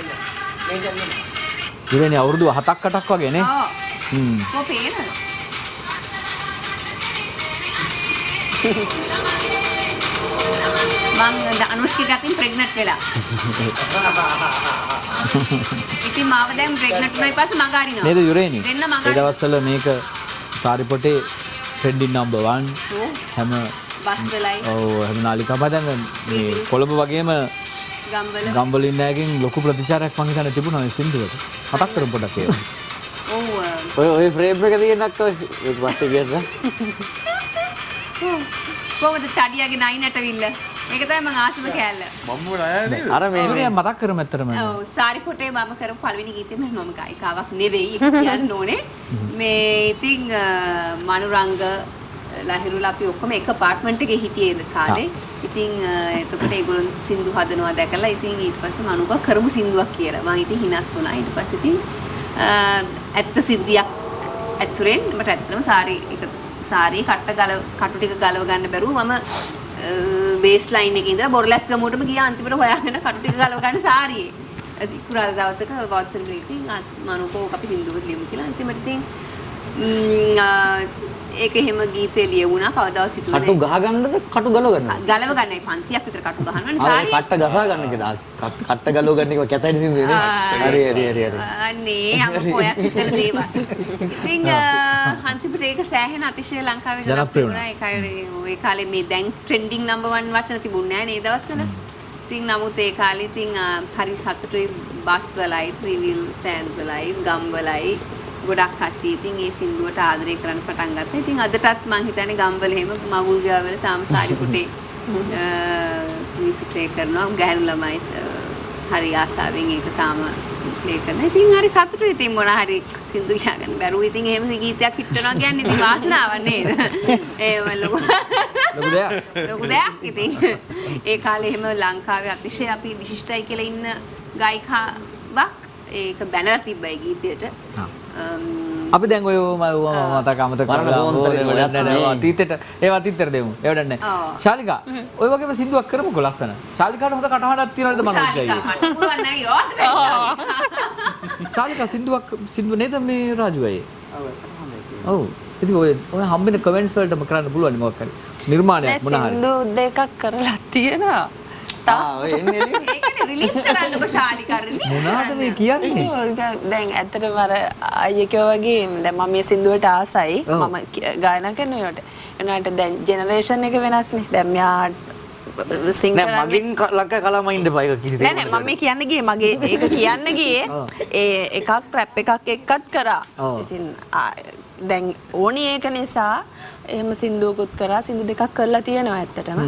ඉතින් අවුරුදු හතක් අටක් වගේ නේ. ඔව්. හ්ම්. කො පේනවද? මං අනුෂ්කා ගතින් ප්‍රෙග්නන්ට් වෙලා. ඉතින් මාව දැන් ප්‍රෙග්නන්ට් වුණා ඊපස්සේ මග අරිනවා. නේද යුරේනි? දෙන්න මග ඒ දවස්වල මේක සාරි පොටේ ට්‍රෙන්ඩින් නම්බර් වන් හැම බස් වලයි ඔව් හැම නාලිකාවම දැන් මේ කොළඹ වගේම ගම්වල ගම්වලින් නෑගෙන් ලොකු ප්‍රතිචාරයක් මං හිතන්නේ තිබුණා මේ සින්දුවට. මතක් කරමු පොඩ්ඩක් ඒක. ඔව් ඔය ඔය ෆ්‍රේම් එක තියෙනක් ඔය ඒක පස්සේ ගියද? කොහොමද තඩියාගේ නයි නැටවිල්ල? ඒක තමයි මං ආසම කෑල්ල. මම්මු නෑ අර මේ මේ මතක් කරමු ඇත්තටම. ඔව් සාරි පොටේ මම කරපු පළවෙනි ගීතේ මම ගායිකාවක් නෙවෙයි ඒක කියන්න ඕනේ. මේ ඉතින් මනුරංග ලහිරුලා අපි ඔක්කොම එක අපාර්ට්මන්ට් එකේ හිටියේ ඒ කාලේ. ඉතින් එතකොට ඒගොල්ලෝ සින්දු හදනවා දැකලා ඉතින් ඊට පස්සේ මනුක කරමු සින්දුවක් කියලා. මම ඉතින් හිනත් වුණා. ඊට පස්සේ ඉතින් ඇත්ත සිද්ධියක් ඇතුරෙන් මට ඇත්තටම සාරි එක සාරි කට්ට ගලව කටු ටික ගලව ගන්න බැරුව මම බේස් ලයින් එකේ ඉඳලා බොරලැස් ගමුවටම ගියා අන්තිමට හොයාගෙන කටු ටික ගලව ගන්න සාරියේ. ඉකුරාද දවසක ගොඩ්සන් ඉතින් මනුකෝ අපි සින්දුවක් ලියමු කියලා. අන්තිමට ඉතින් ඒක එහෙම ගීතේ ලියුණා කවදාවත් හිතුවේ කටු ගහ ගන්නද කටු ගලව ගන්නද? ගලව ගන්නයි පන්සියක් විතර කටු ගහනවනේ සාරියේ. ආ කට්ට ගසා ගන්න එකද? කට්ට ගලව ගන්න එක කැතයි සින්දුවේ නේ. හරි හරි හරි හරි. අනේ අම කොයක් විතර දේවල්. ඉතින් අන්තිමට ඒක සෑහෙන අතිශය ලංකාවේ ජනප්‍රිය වුණා. ඒකයි ඒ කාලේ මේ දැන් ට්‍රෙන්ඩින් නම්බර් වන් වචන තිබුණේ නැහැ නේ දවස්වල. ඉතින් නමුත් ඒ කාලේ ඉතින් හරි සතුටුයි බස් වලයි ට්‍රිවිල් ස්ටෑන්ඩ්ස් වලයි ගම් වලයි ගොඩක් කට්ටිය ඉතින් ඒ සින්දුවට ආදරය කරන්න පටන් ගත්තා. ඉතින් අදටත් මං හිතන්නේ ගම්වල එහෙම මගුල් ගාවල තාම සාරි පුටේ මිනිස්සු ප්ලේ කරනවා. ගැහැණු ළමයි හරි ආසාවෙන් ඒක තාම ප්ලේ කරනවා. ඉතින් හරි සතුටුයි. ඉතින් මොන හරි සින්දු ගියාගෙන බැරුව ඉතින් එහෙම ගීතයක් හිටනවා කියන්නේ ඉතින් වාසනාවක් නේද? ඒව ලොකු ලොකු දෙයක්. ලොකු දෙයක් ඉතින්. ඒ කාලේ එහෙම ලංකාවේ අතිශය අපි විශිෂ්ටයි කියලා ඉන්න ගායිකාවක් ඒක බැනලා තිබ්බයි ගීතයට. අපි දැන් ඔය මතක අමතක කරලා අතීතයට ඒව අතීතයට දෙමු. ඒවට නැහැ. ශාලිකා ඔය වගේම සින්දුවක් කරමුකෝ ලස්සන. ශාලිකාට හොඳ කටහඬක් තියනවාද මම හිතයි. ශාලිකා පුළුවන් නෑ යෝත්. ශාලිකා සින්දුවක් සින්දුව නේද මේ රාජු අය? ඔව්. ඉතින් ඔය ඔය හම්බෙන කමෙන්ට්ස් වලටම කරන්න පුළුවන් මොකක් හරි. නිර්මාණයක් මොන හරි. සින්දු දෙකක් කරලා තියෙනවා. ආ ඔය එන්නේ නේ. ඒකනේ රිලීස් කරන්නකො ශාලිකා රිලීස්. මොනවාද මේ කියන්නේ? දැන් ඇත්තටම අර අයියකෝ වගේ දැන් මම මේ සින්දුවට ආසයි. මම ගායනා කරනකොට. එනවාට දැන් ජෙනරේෂන් එක වෙනස්නේ. දැන් මෙයා සිංගල් නෑ මගෙන් ලංක කලාම ඉන්න බෑ ඒක කිසි දෙයක් නෑ නෑ මම මේ කියන්න ගියේ මගේ ඒක කියන්න ගියේ ඒ එකක් රැප් එකක් එක්කත් කරා. ඉතින් දැන් ඕනි ඒක නිසා එහෙම සින්දුවකුත් කරා සින්දු දෙකක් කරලා තියෙනවා ඇත්තටම.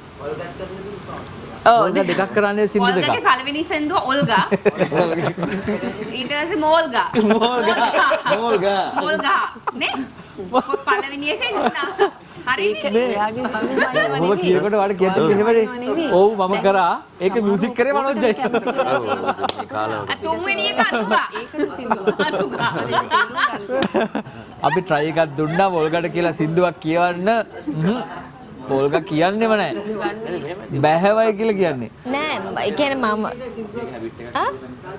ඔව් දෙකක් කරන්නේ සින්දු දෙකක්. ඔල්ගාගේ පළවෙනි සින්දුව ඔල්ගා. ඊට පස්සේ මෝල්ගා. මෝල්ගා. මෝල්ගා. මෝල්ගා නේ? පළවෙනි එක ඉන්නා. හරි එයාගේ ඔබ කියනකොට වාට කියන්න එහෙමනේ. ඔව් මම කරා. ඒක මියුසික් කරේ මනෝජ්ජයි. තුන්වෙනි එක අතුගා. ඒකද සින්දුව. අතුගා. අපි try එකක් දුන්නා වොල්ගට කියලා සින්දුවක් කියවන්න. ඕල්ගා කියන්නේම නෑ. බෑවයි කියලා කියන්නේ. නෑ ඒ කියන්නේ මම ආ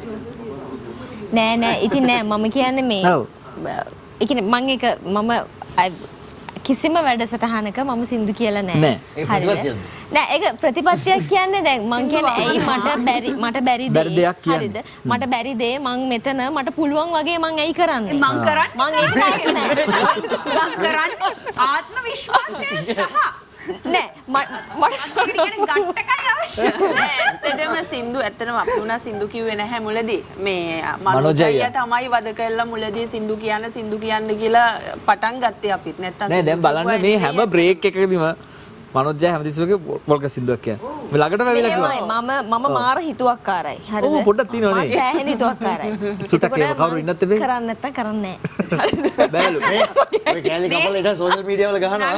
නෑ නෑ ඉතින් නෑ මම කියන්නේ මේ ඔව් ඒ කියන්නේ මම එක මම කිසිම වැඩසටහනක මම සින්දු කියලා නෑ. නෑ. හරිද? නෑ ඒක ප්‍රතිපත්තියක් කියන්නේ දැන් මං කියන්නේ ඇයි මට බැරි මට බැරි දේ හරිද? මට බැරි දේ මං මෙතන මට පුළුවන් වගේ මං ඇයි කරන්නේ? මං කරන්නේ මං ඒක නෑ. මං කරන්නේ ආත්ම විශ්වාසයෙන් සහ නෑ මට ගට්ටකයි අවශ්‍ය. ඇත්තටම සින්දු ඇත්තටම අපි උනා සින්දු කිව්වේ නැහැ මුලදී. මේ මනෝජය තමයි වද කළා මුලදී සින්දු කියන්න සින්දු කියන්න කියලා පටන් ගත්තේ අපිත්. නැත්තම් නෑ දැන් බලන්න මේ හැම බ්‍රේක් එකකදීම මනෝජය හැමතිස්සෙම පොල්ක සින්දුවක් කියන්නේ. මේ ළඟට වැවිලා කිව්වා. මම මම මාර හිතුවක්කාරයි. හරිද? ඔව් පොඩ්ඩක් තියෙනවා නේ. සෑහෙන හිතුවක්කාරයි. චුට්ටක් ඒක කවුරු ඉන්නත් තිබේ? කරන්නේ නැත්තම් කරන්නේ නෑ. බෑලු. ඔය කැලේ කපලා ඉතින් සෝෂල් මීඩියා වල ගහනවා.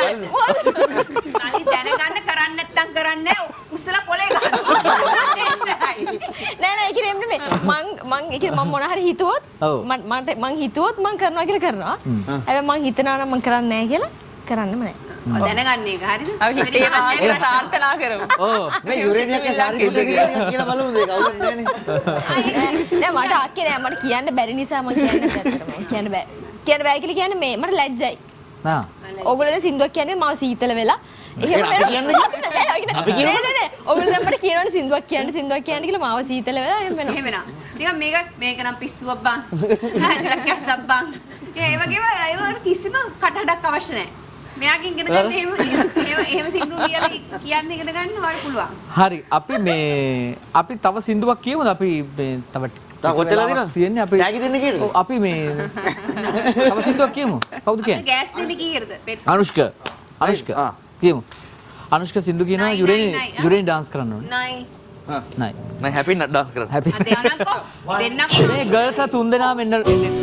නලි දැනගන්න කරන්නේ නැත්තම් කරන්නේ උස්සලා පොලේ ගහනවා. නෑ නෑ ඒක නෙමෙයි මං මං ඒක මම මොන හරි හිතුවොත් මට මං හිතුවොත් මං කරනවා කියලා කරනවා. හැබැයි මං හිතනවා නම් මං කරන්නේ නෑ කියලා කරන්නෙම නෑ. දැනගන්න එක හරිද? අපි හිතේ වාගේ ප්‍රාර්ථනා කරමු. ඔව් මේ යුරේනියක් සාරි කියලා බලමු මේ කවුරුත් නෑනේ. නෑ මට අක්කේ නෑ මට කියන්න බැරි නිසා මං කියන්නේ නැත්තටම. කියන්න බෑ. කියන්න බෑ කියලා කියන්නේ මේ මට ලැජ්ජයි. ආ. ඔයගොල්ලෝ සින්දුවක් කියන්නේ මම සීතල වෙලා එහෙම අපි කියන්නේ අපි කියන්නේ නෑ නෑ ඔයගොල්ලෝ දැන් මට කියනවනේ සින්දුවක් කියන්න සින්දුවක් කියන්න කියලා මාව සීතල වෙලා එහෙම වෙනවා. එහෙම නා. නිකන් මේක මේක නම් පිස්සුවක් බං. ලක්කස්සක් බං. ඒ වගේම ඒ වගේ කිසිම කටහඬක් අවශ්‍ය නෑ. මෙයාගෙන් ඉගෙන ගන්න එහෙම එහෙම එහෙම සින්දු කියලා කියන්න ඉගෙන ගන්න ඔයාලට පුළුවන්. හරි අපි මේ අපි තව සින්දුවක් කියමුද අපි මේ තව තා කොච්චරද දිනවද තියෙන්නේ අපි ටැග් දෙන්න කීයද අපි මේ තව සින්දුවක් කියමු කවුද කියන්නේ ගෑස් දෙන්න කීයද අනුෂ්ක අනුෂ්ක කියමු අනුෂ්ක සින්දු කියනවා යුරේනි යුරේනි dance කරන්න ඕනේ නයි හා නයි නයි හැපි නට් dance කරන්න හැපි දෙන්නකෝ දෙන්නකෝ මේ ගර්ල්ස් ලා තුන් දෙනා මෙන්න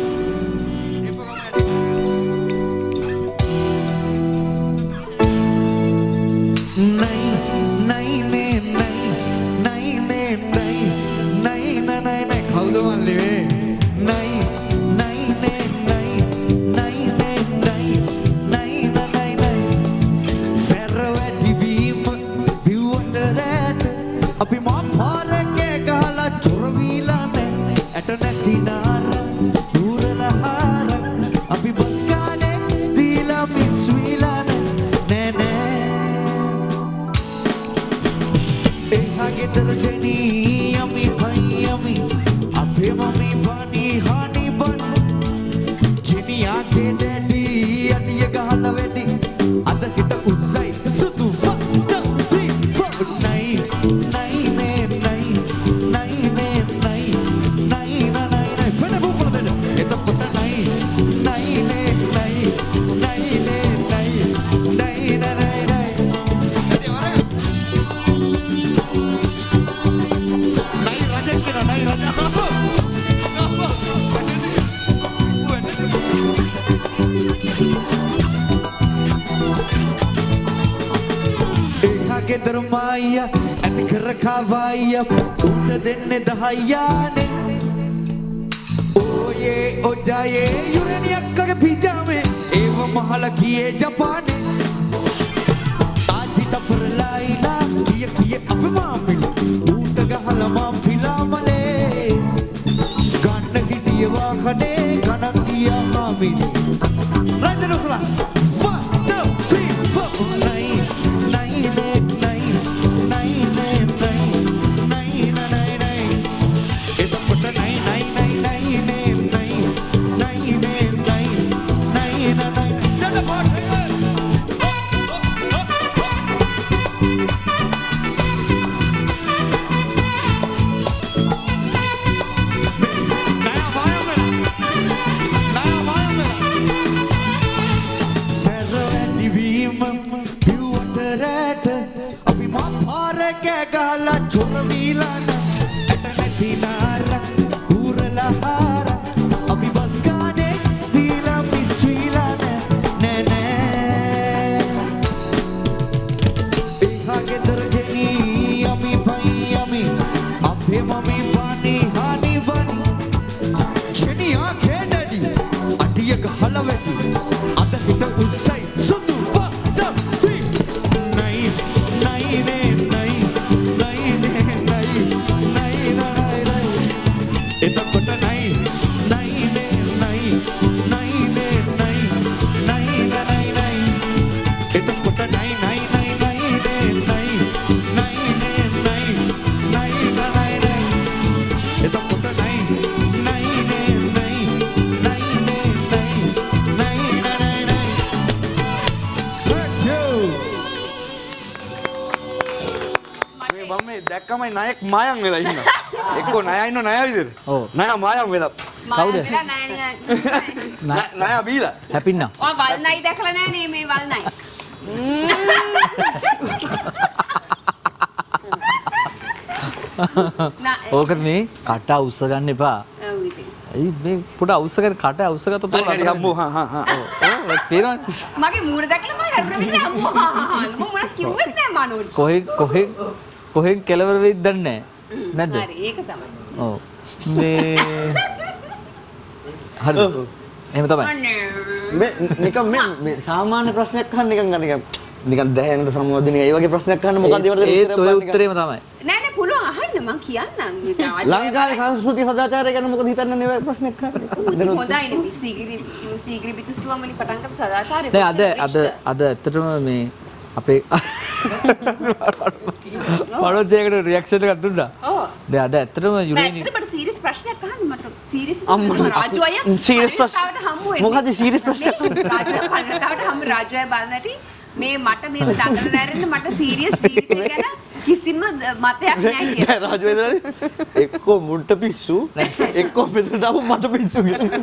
උඩ දෙන්නේ දහයානේ ඕයේ ඔජායේ යුරේනියක්කගේ පිජාමේ ඒව මහල කියේ ජපානේ ආජි තපරලායිලා කිය කිය අපේ මාමිල ඌට ගහලා මම පිලාමලේ ගන්න හිටිය වාහනේ ගණන් ගියා මාමිල රජනුකලා one two three four nine nine eight nine nine nine දැක්කමයි ණයෙක් මායම් වෙලා ඉන්නවා. එක්කෝ ණය ඉන්නව ණය විදිහට. ඔව්. ණය මායම් වෙලා. කවුද? ණය බීලා. හැපින්නා. ඔය වල්නයි දැකලා නැහැ නේ මේ වල්නයි. ඕකත් මේ කට අවුස්ස ගන්න එපා. ඔව් ඉතින්. ඇයි මේ පොඩ අවුස්ස ගන්න කට අවුස්ස ගත්ත පොඩ හරි අම්මෝ හා හා හා. ඔව් තේරෙනවද? මගේ මූණ දැකලා මම හැරුණා විදිහ අම්මෝ මම මොනවද කිව්වෙත් නෑ මනෝජ්. කොහෙ කොහෙ කොහෙන් කෙලවර වෙයිද දන්නේ නැහැ. නැද්ද? හරි ඒක තමයි. ඔව්. මේ හරි. එහෙම තමයි. මේ නිකන් මේ මේ සාමාන්‍ය ප්‍රශ්නයක් අහන්න නිකන් නිකන් නිකන් දැහැනට සම්බන්ධනේ ඒ වගේ ප්‍රශ්නයක් අහන්න මොකක්ද ඒවට ඒත් ඔය උත්තරේම තමයි. නෑ නෑ පුළුවන් අහන්න මං කියන්නම්. ලංකාවේ සංස්කෘතිය සදාචාරය ගැන මොකද හිතන්නේ මේ වගේ ප්‍රශ්නයක් අහන්නේ? හොඳයිනේ සීගිරි සීගිරි පිටුස්තුවම වලින් පටන් ගත්ත සදාචාරය. නෑ අද අද අද ඇත්තටම මේ අපේ මනෝජයකට රියැක්ෂන් එකක් දුන්නා. ඔව්. දැන් අද ඇත්තටම යුරේනි ඇත්තටම සීරියස් ප්‍රශ්නයක් අහන්න මට සීරියස් රාජු අයියා සීරියස් ප්‍රශ්න මොකද සීරියස් ප්‍රශ්නයක් රාජු කල්නතාවට හම් රාජු අයියා බලන්නටි මේ මට මේ දඟල නැරෙන්න මට සීරියස් සීරියස් ගැන කිසිම මතයක් නැහැ කියලා. රාජු වේදනාවේ එක්කෝ මුන්ට පිස්සු එක්කෝ මෙතනට ආව මට පිස්සු කියලා.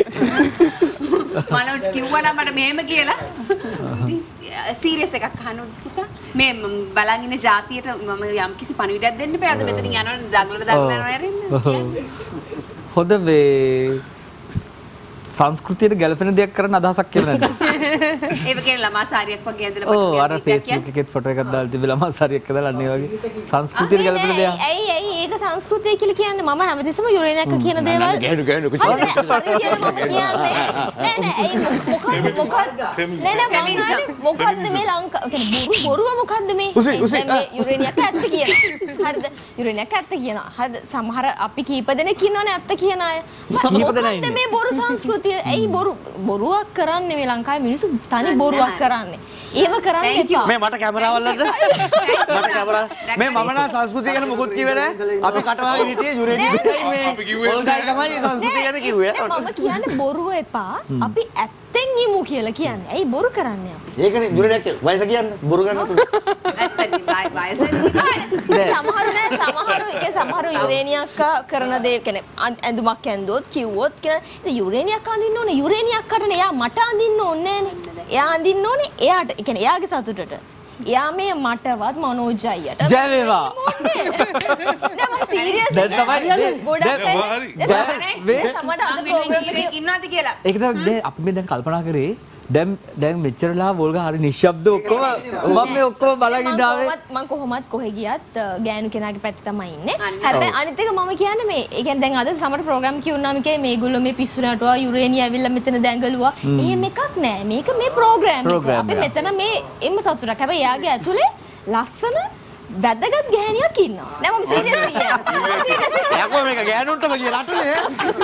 මනෝජ් කිව්වා නම් මට මෙහෙම කියලා. සීරියස් එකක් අහන්න පුතා. මේ බලන් ඉන්න ජාතියට මම යම් කිසි පණිවිඩයක් දෙන්න බෑ. අද මෙතනින් යනවනේ දඟලන දඟලන නැරෙන්න. හොඳ මේ සංස්කෘතියට ගැලපෙන දෙයක් කරන්න අදහසක් කියලා නැද්ද? ඒක කියන්නේ ළමා සාරියක් වගේ ඇඳලා ඔව් අර Facebook එකේ ෆොටෝ එකක් දාලා තිබ්බ ළමා සාරියක් ඇඳලා අන්න ඒ වගේ සංස්කෘතියට ගැලපෙන දෙයක්. ඇයි ඇයි ඒක සංස්කෘතිය කියලා කියන්නේ මම හැමතිස්සම යුරේනියක්ක කියන දේවල් ගෑනු ගෑනු හරි නෑ හරි කියලා මම කියන්නේ නෑ නෑ ඇයි මොකක්ද මොකක්ද නෑ නෑ මම මොකක්ද මේ ලංකා කියන්නේ බොරු බොරුව මොකක්ද මේ දැන් මේ යුරේනියක්ක ඇත්ත කියන හරිද යුරේනියක්ක ඇත්ත කියනවා හරිද සමහර අපි කීප දෙනෙක් ඉන්නවනේ ඇත්ත කියන අය මොකක්ද මේ බොරු සංස්කෘතිය ඇයි බොරු බොරුවක් කරන්නේ මේ ලංකාවේ මිනිස්සු තනි බොරුවක් කරන්නේ ඒව කරන්න එපා මේ මට කැමරාවල් වලට මට කැමරා මේ මම නම් සංස්කෘතිය ගැන මොකුත් කිව්වේ නෑ අපි කටවාගෙන හිටියේ යුරේනියක්කයි මේ පොල්ගයි තමයි සංස්කෘතිය ගැන කිව්වේ මම කියන්නේ බොරුව එපා අපි ඇත්තෙන් ඉමු කියලා කියන්නේ ඇයි බොරු කරන්නේ අපි ඒකනේ යුරේනියක්ක වයස කියන්නේ බොරු ගන්න තුන ඇත්තටම වයස සමහරු නෑ සමහරු ඒක සමහරු යුරේනියක්කා කරන දේ කියන්නේ ඇඳුමක් ඇඳුවොත් කිව්වොත් කියලා යුරේනියක්ක අඳින්න ඕනේ යුරේනියක්කට එයා මට අඳින්න ඕනේ නෑනේ එයා අඳින්න ඕනේ එයාට ඒ කියන්නේ එයාගේ සතුටට එයා මේ මටවත් මනෝජ් අයියට ජය වේවා නෑ මම සීරියස් දැන් තමයි ගොඩක් වේ සමහර අද ප්‍රෝග්‍රෑම් එකේ ඉන්නවද කියලා ඒක තමයි දැන් අපි මේ දැන් කල්පනා කරේ දැන් දැන් මෙච්චරලා වෝල්ගා හරි නිශ්ශබ්ද ඔක්කොම මම මේ ඔක්කොම බලන් ඉඳාවේ මම කොහොමත් කොහෙ ගියත් ගෑනු කෙනාගේ පැත්ත තමයි ඉන්නේ. හැබැයි අනිත් එක මම කියන්නේ මේ ඒ කියන්නේ දැන් අද සමහර ප්‍රෝග්‍රෑම් කියුණාම කියේ මේගොල්ලෝ මේ පිස්සු නටුවා යුරේනිය ඇවිල්ලා මෙතන දැඟලුවා. එහෙම එකක් නෑ. මේක මේ ප්‍රෝග්‍රෑම් එක. අපි මෙතන මේ එම්ම සතුටක්. හැබැයි යාගේ ඇතුලේ ලස්සන වැදගත් ගෑණියක් ඉන්නවා. නෑ මම සීරියස් කියන්නේ. යකෝ මේක ගෑනුන්ටම කියලා රටනේ.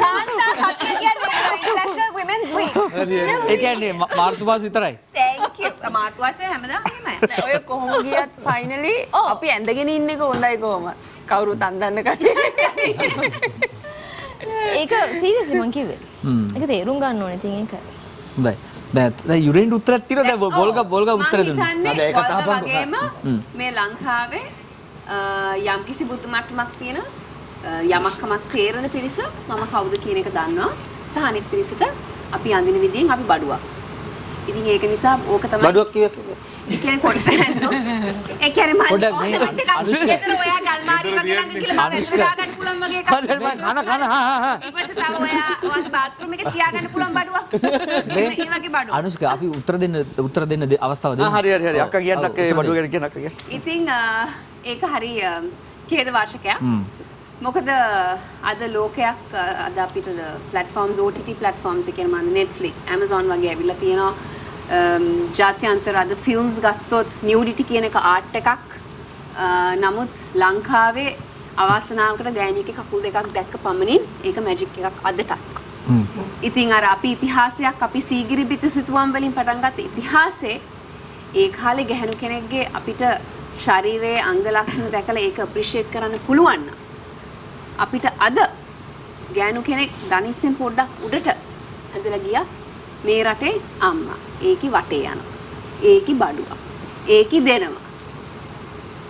ඒ කියන්නේ මාර්තු මාස විතරයි. thank you මාර්තු මාසේ හැමදාම එහෙමයි. ඔය කොහොම ගියත් ෆයිනලි අපි ඇඳගෙන ඉන්න එක හොඳයි කොහොම. කවුරුත් අඳන්න කන්නේ. ඒක සීරියස් මං කිව්වේ. ඒක තේරුම් ගන්න ඕනේ ඉතින් ඒක. හොඳයි. දැන් දැන් යුරේන්ට උත්තරයක් තියෙනවා දැන් බෝල්ගා බෝල්ගා උත්තර දුන්නා. අද ඒක තහපන් වගේම මේ ලංකාවේ යම්කිසි බුදු මට්ටමක් තියෙන යමක් කමක් තේරෙන පිරිස මම කවුද කියන එක දන්නවා. සහ අනිත් පිරිසට අපි අඳින විදිහෙන් අපි බඩුවක්. ඉතින් ඒක නිසා ඕක තමයි බඩුවක් කිව්වේ. ඒ කියන්නේ පොඩ්ඩක් ඒ කියන්නේ මම පොඩ්ඩක් මේ අනුෂ්ක ඔයා ගල්මාරි වගේ ළඟ කියලා මම වෙස්ලා ගන්න පුළුවන් වගේ එකක්. හරි මම කන කන හා හා හා. ඊපස්සේ තව ඔයා ඔයාගේ බාත්රූම් එකේ තියාගන්න පුළුවන් බඩුවක්. ඒ වගේ බඩුවක්. අනුෂ්ක අපි උත්තර දෙන්න උත්තර දෙන්න අවස්ථාව දෙන්න. හරි හරි හරි අක්කා කියන්නක් ඒ බඩුව ගැන කියන්න අක්කා කියන්න. ඉතින් ඒක හරි ඛේද වාර්ෂිකයක්. මොකද අද ලෝකයක් අද අපිට platforms O T T platforms එකේ මම Netflix, Amazon වගේ ඇවිල්ලා තියෙනවා. ජාත්‍යන්තර අද ෆිල්ම්ස් ගත්තොත් නියුඩිටි කියන එක ආර්ට් එකක්. නමුත් ලංකාවේ අවාසනාවකට ගෑණියගේ කකුල් දෙකක් දැක්ක පමණින් ඒක මැජික් එකක් අදටත්. ඉතින් අර අපි ඉතිහාසයක් අපි සීගිරි බිතු සිතුවම් වලින් පටන් ගත්ත ඉතිහාසයේ ඒ කාලේ ගැහණු කෙනෙක්ගේ අපිට ශරීරයේ අංග ලක්ෂණ දැකලා ඒක අප්‍රීෂিয়েට් කරන්න පුළුවන් නම් අපිට අද ගෑනු කෙනෙක් ධනිස්සෙන් පොඩ්ඩක් උඩට ඇදලා ගියා මේ රටේ අම්මා ඒකි වටේ යනවා ඒකි බඩුවක් ඒකි දෙනවා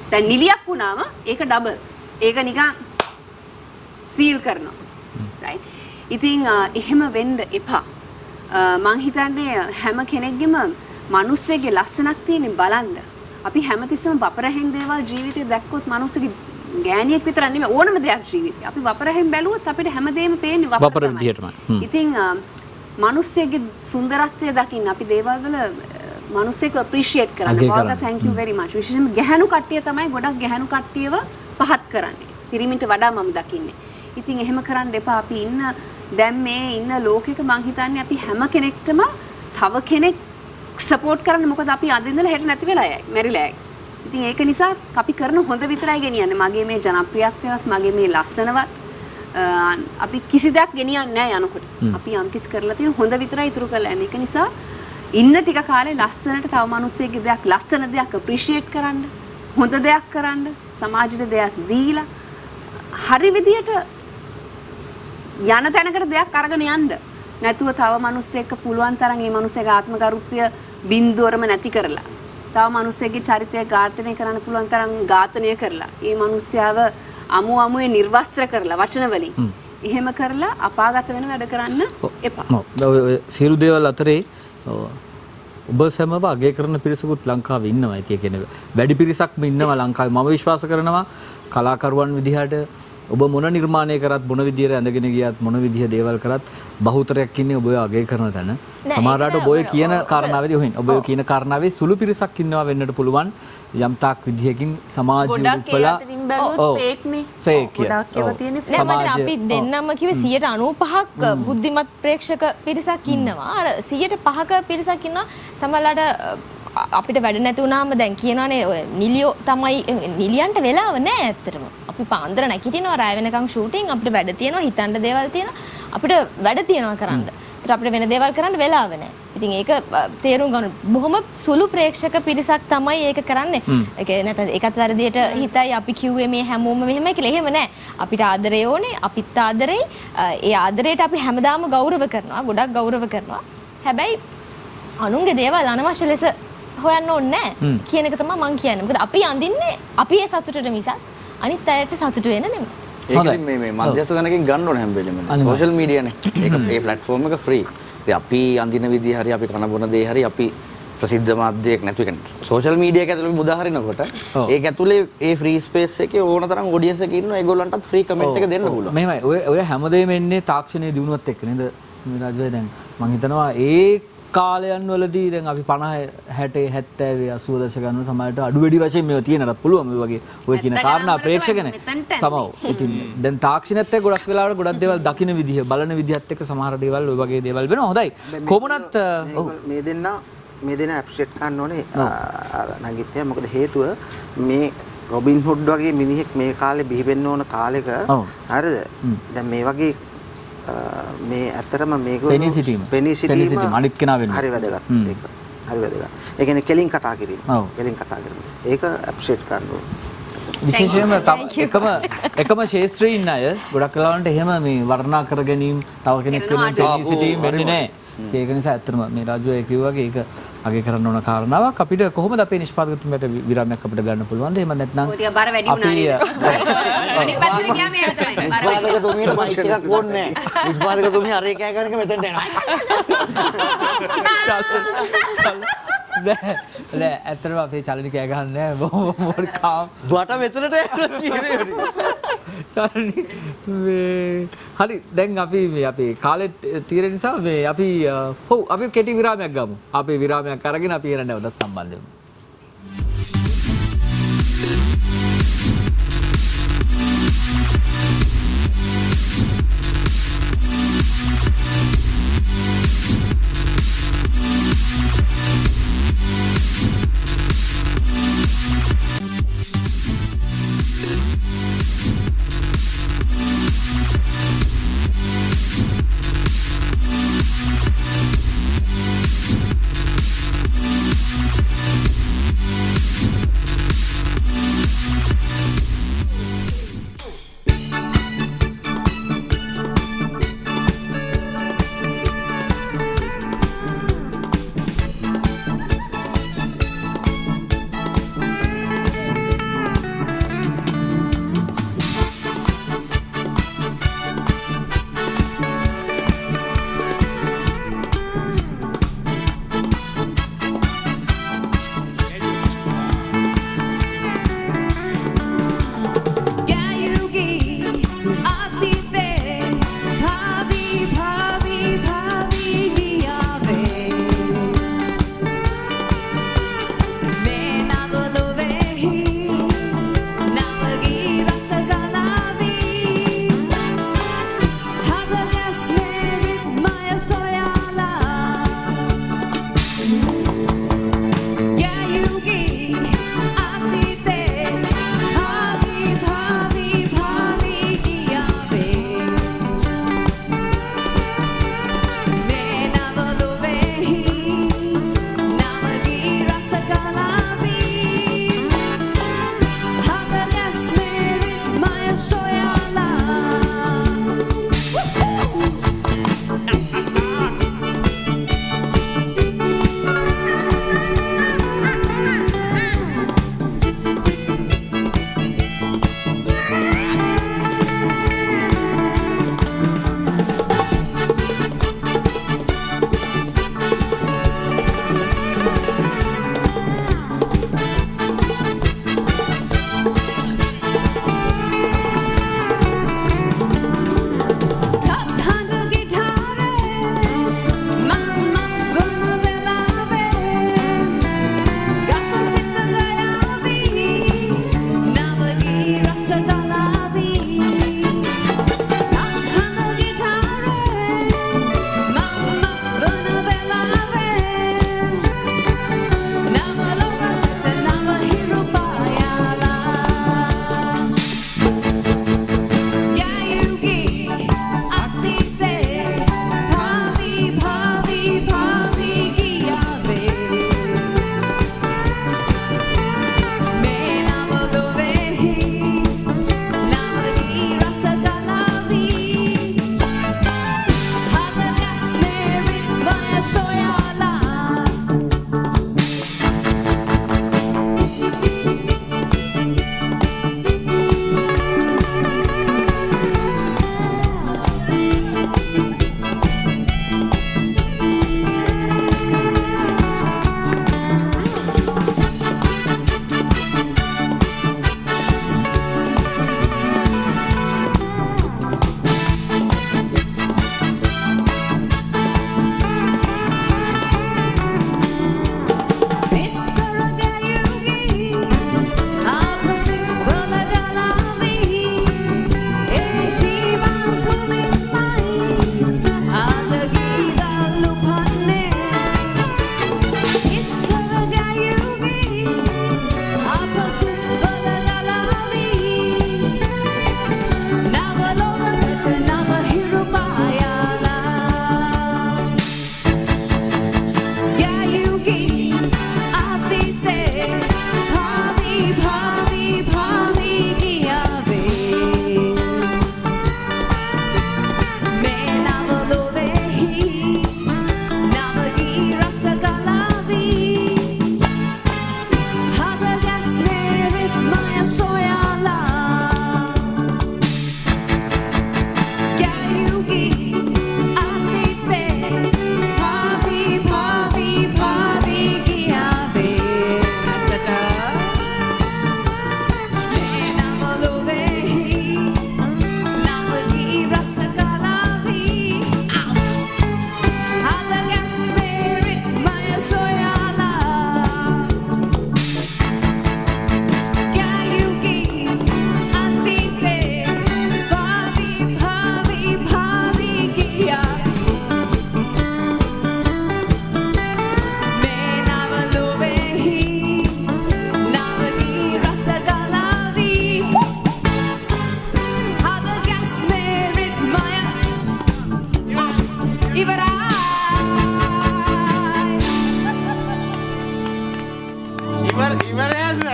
දැන් නිලියක් වුණාම ඒක ඩබල්. ඒක නිකන් සීල් කරනවා. right? ඉතින් එහෙම වෙන්න එපා. මං හිතන්නේ හැම කෙනෙක්ගේම මිනිස්සෙගේ ලස්සනක් තියෙන බලන්න. අපි හැමතිස්සෙම වපරහෙන් දේවල් ජීවිතේ දැක්කොත් මිනිස්සුගේ ගෑණියෙක් විතර නෙමෙයි ඕනම දෙයක් ජීවිතේ. අපි වපරහෙන් බැලුවොත් අපිට හැමදේම පේන්නේ වපර විදිහටමයි. ඉතින් මිනිස්සෙගේ සුන්දරත්වය දකින්න අපි දේවල් වල මිනිස්සෙක් අප්‍රීෂিয়েට් කරන්න. වාග්ගා thank you very much. විශේෂයෙන්ම ගැහණු කට්ටිය තමයි ගොඩක් ගැහණු කට්ටියව පහත් කරන්නේ. පිරිමින්ට වඩා මම දකින්නේ. ඉතින් එහෙම කරන්න එපා. අපි ඉන්න දැන් මේ ඉන්න ලෝකෙක මං හිතන්නේ අපි හැම කෙනෙක්ටම තව කෙනෙක් සපෝට් කරන්න. මොකද අපි අද ඉඳලා හෙට නැති වෙලා යයි. මැරිලා යයි. ඉතින් ඒක නිසා අපි කරන හොඳ විතරයි ගෙනියන්නේ. මගේ මේ ජනප්‍රියත්වයවත් මගේ මේ ලස්සනවත් අපි කිසි දෙයක් ගෙනියන්නේ නැහැ යනකොට. අපි යම් කිසි කරලා තියෙන හොඳ විතරයි ඉතුරු කරලා යන්නේ. ඒක නිසා ඉන්න ටික කාලේ ලස්සනට තව මිනිස්සෙක්ගේ දෙයක් ලස්සන දෙයක් අප්‍රීෂিয়েට් කරන්න. හොඳ දෙයක් කරන්න. සමාජයට දෙයක් දීලා හරි විදියට යන තැනකට දෙයක් අරගෙන යන්න. නැතුව තව මිනිස්සෙක්ක පුළුවන් තරම් මේ මිනිස්සෙගේ ආත්මගරුත්වය බින්දුවරම නැති කරලා තව මිනිස්සෙගේ චරිතය ඝාතනය කරන්න පුළුවන් තරම් ඝාතනය කරලා ඒ මිනිස්යාව අමු අමුවේ නිර්වස්ත්‍ර කරලා වචන වලින් එහෙම කරලා අපාගත වෙන වැඩ කරන්න එපා. ඔව් සියලු දේවල් අතරේ ඔබ සැමව අගය කරන පිරිසකුත් ලංකාවේ ඉන්නවා. ඒ කියන්නේ වැඩි පිරිසක්ම ඉන්නවා ලංකාවේ. මම විශ්වාස කරනවා කලාකරුවන් විදිහට ඔබ මොන නිර්මාණය කරත් මොන විදියට ඇඳගෙන ගියත් මොන විදිය දේවල් කරත් බහුතරයක් ඉන්නේ ඔබ අගය කරන තැන. සමහරවිට ඔබ ඔය කියන කාරණාවේදී ඔහින් ඔබ ඔය කියන කාරණාවේ සුළු පිරිසක් ඉන්නවා වෙන්නට පුළුවන්. යම් තාක් විදියකින් සමාජීය උපලා අපි දෙන්නම කිව්වේ සියයට අනූපහක් බුද්ධිමත් ප්‍රේක්ෂක පිරිසක් ඉන්නවා. අර සියයට පහක පිරිසක් ඉන්නවා සමහරවිට අපිට වැඩ නැති වුණාම දැන් කියනවානේ ඔය නිලියෝ තමයි නිලියන්ට වෙලාව නැහැ ඇත්තටම. අපි පාන්දර නැගිටිනවා රාය වෙනකන් ෂූටින් අපිට වැඩ තියෙනවා හිතන්න දේවල් තියෙනවා අපිට වැඩ තියෙනවා කරන්න. ඒත් අපිට වෙන දේවල් කරන්න වෙලාව නැහැ. ඉතින් ඒක තේරුම් ගන්න බොහොම සුළු ප්‍රේක්ෂක පිරිසක් තමයි ඒක කරන්නේ. ඒක නැත්නම් ඒකත් වැරදියට හිතයි අපි කිව්වේ මේ හැමෝම මෙහෙමයි කියලා. එහෙම නැහැ. අපිට ආදරය ඕනේ. අපිත් ආදරෙයි. ඒ ආදරයට අපි හැමදාම ගෞරව කරනවා. ගොඩක් ගෞරව කරනවා. හැබැයි අනුන්ගේ දේවල් අනවශ්‍ය ලෙස හොයන්න ඕනේ නැහැ කියන එක තමයි මම කියන්නේ. මොකද අපි අඳින්නේ අපි ඒ සතුටට මිසක් අනිත් අයට සතුට වෙන්න නෙමෙයි. ඒක මේ මේ මධ්‍යස්ථ තැනකින් ගන්න ඕනේ හැම වෙලෙම. සෝෂල් මීඩියානේ. ඒක ඒ ප්ලැට්ෆෝම් එක ෆ්‍රී. ඉතින් අපි අඳින විදිය හරි අපි කන බොන දේ හරි අපි ප්‍රසිද්ධ මාධ්‍යයක් නැතු කියන්නේ. සෝෂල් මීඩියා එක ඇතුළේ මුදා හරිනකොට ඒක ඇතුළේ ඒ ෆ්‍රී ස්පේස් එකේ ඕන තරම් ඔඩියන්ස් එක ඉන්නවා. ඒගොල්ලන්ටත් ෆ්‍රී කමෙන්ට් එක දෙන්න පුළුවන්. මෙහෙමයි. ඔය ඔය හැමදේම එන්නේ තාක්ෂණයේ දියුණුවත් එක්ක නේද? මේ රාජ්‍යය දැන් මම හිතනවා ඒ කාලයන් වලදී දැන් අපි පනහ හැට හැත්තෑ අසූව දශකයන් වල සමහරට අඩු වැඩි වශයෙන් මේවා තියෙනවත් පුළුවන් මේ වගේ ඔය කියන කාරණා ප්‍රේක්ෂකනේ සමව. ඉතින් දැන් තාක්ෂණයත් එක්ක ගොඩක් වෙලාවට ගොඩක් දේවල් දකින්න විදිහ බලන විදිහත් එක්ක සමහර දේවල් ඔය වගේ දේවල් වෙනවා. හොඳයි. කොමුණත් මේ දෙන්න මේ දෙන්න ඇප්‍රිෂিয়েට් කරන්න ඕනේ නගිත්තේ. මොකද හේතුව මේ රොබින් හුඩ් වගේ මිනිහෙක් මේ කාලේ බිහි වෙන්න ඕන කාලෙක හරිද? දැන් මේ වගේ මේ ඇත්තටම මේගොල්ලෝ පෙනී සිටීම පෙනී සිටීම අනිත් කෙනා වෙන්න හරි වැදගත් ඒක හරි වැදගත්. ඒ කියන්නේ කෙලින් කතා කිරීම. කෙලින් කතා කිරීම. ඒක ඇප්‍රිෂিয়েට් කරන්න ඕනේ. විශේෂයෙන්ම එකම එකම ශාස්ත්‍රයේ ඉන්න අය ගොඩක් වෙලාවට එහෙම මේ වර්ණනා කර ගැනීම තව කෙනෙක් වෙනුවෙන් පෙනී සිටීම වෙන්නේ නැහැ. ඒක නිසා ඇත්තටම මේ රාජුවයි කිව්වා වගේ ඒක අගය කරන්න ඕන කාරණාවක්. අපිට කොහොමද අපේ නිෂ්පාදකතුමට විරාමයක් අපිට ගන්න පුළුවන්ද? එහෙම නැත්නම් ඔය ටික බර වැඩි වුණා නේද? අනිත් පැත්තට ගියාම එහෙම තමයි. නිෂ්පාදකතුමියට මයික් එකක් ඕනේ නැහැ. නිෂ්පාදකතුමිය අර එක ගන්න එක මෙතෙන්ට එනවා. චල චල නෑ නෑ ඇත්තටම අපේ චලනි කෑ ගහන්නේ නෑ මොකද කාම වට මෙතනට යනවා කියන්නේ චලනි මේ හරි දැන් අපි මේ අපේ කාලෙත් තියෙන නිසා මේ අපි ඔව් අපි කෙටි විරාමයක් ගමු. අපි විරාමයක් අරගෙන අපි එන නැවතත් සම්බන්ධ වෙමු.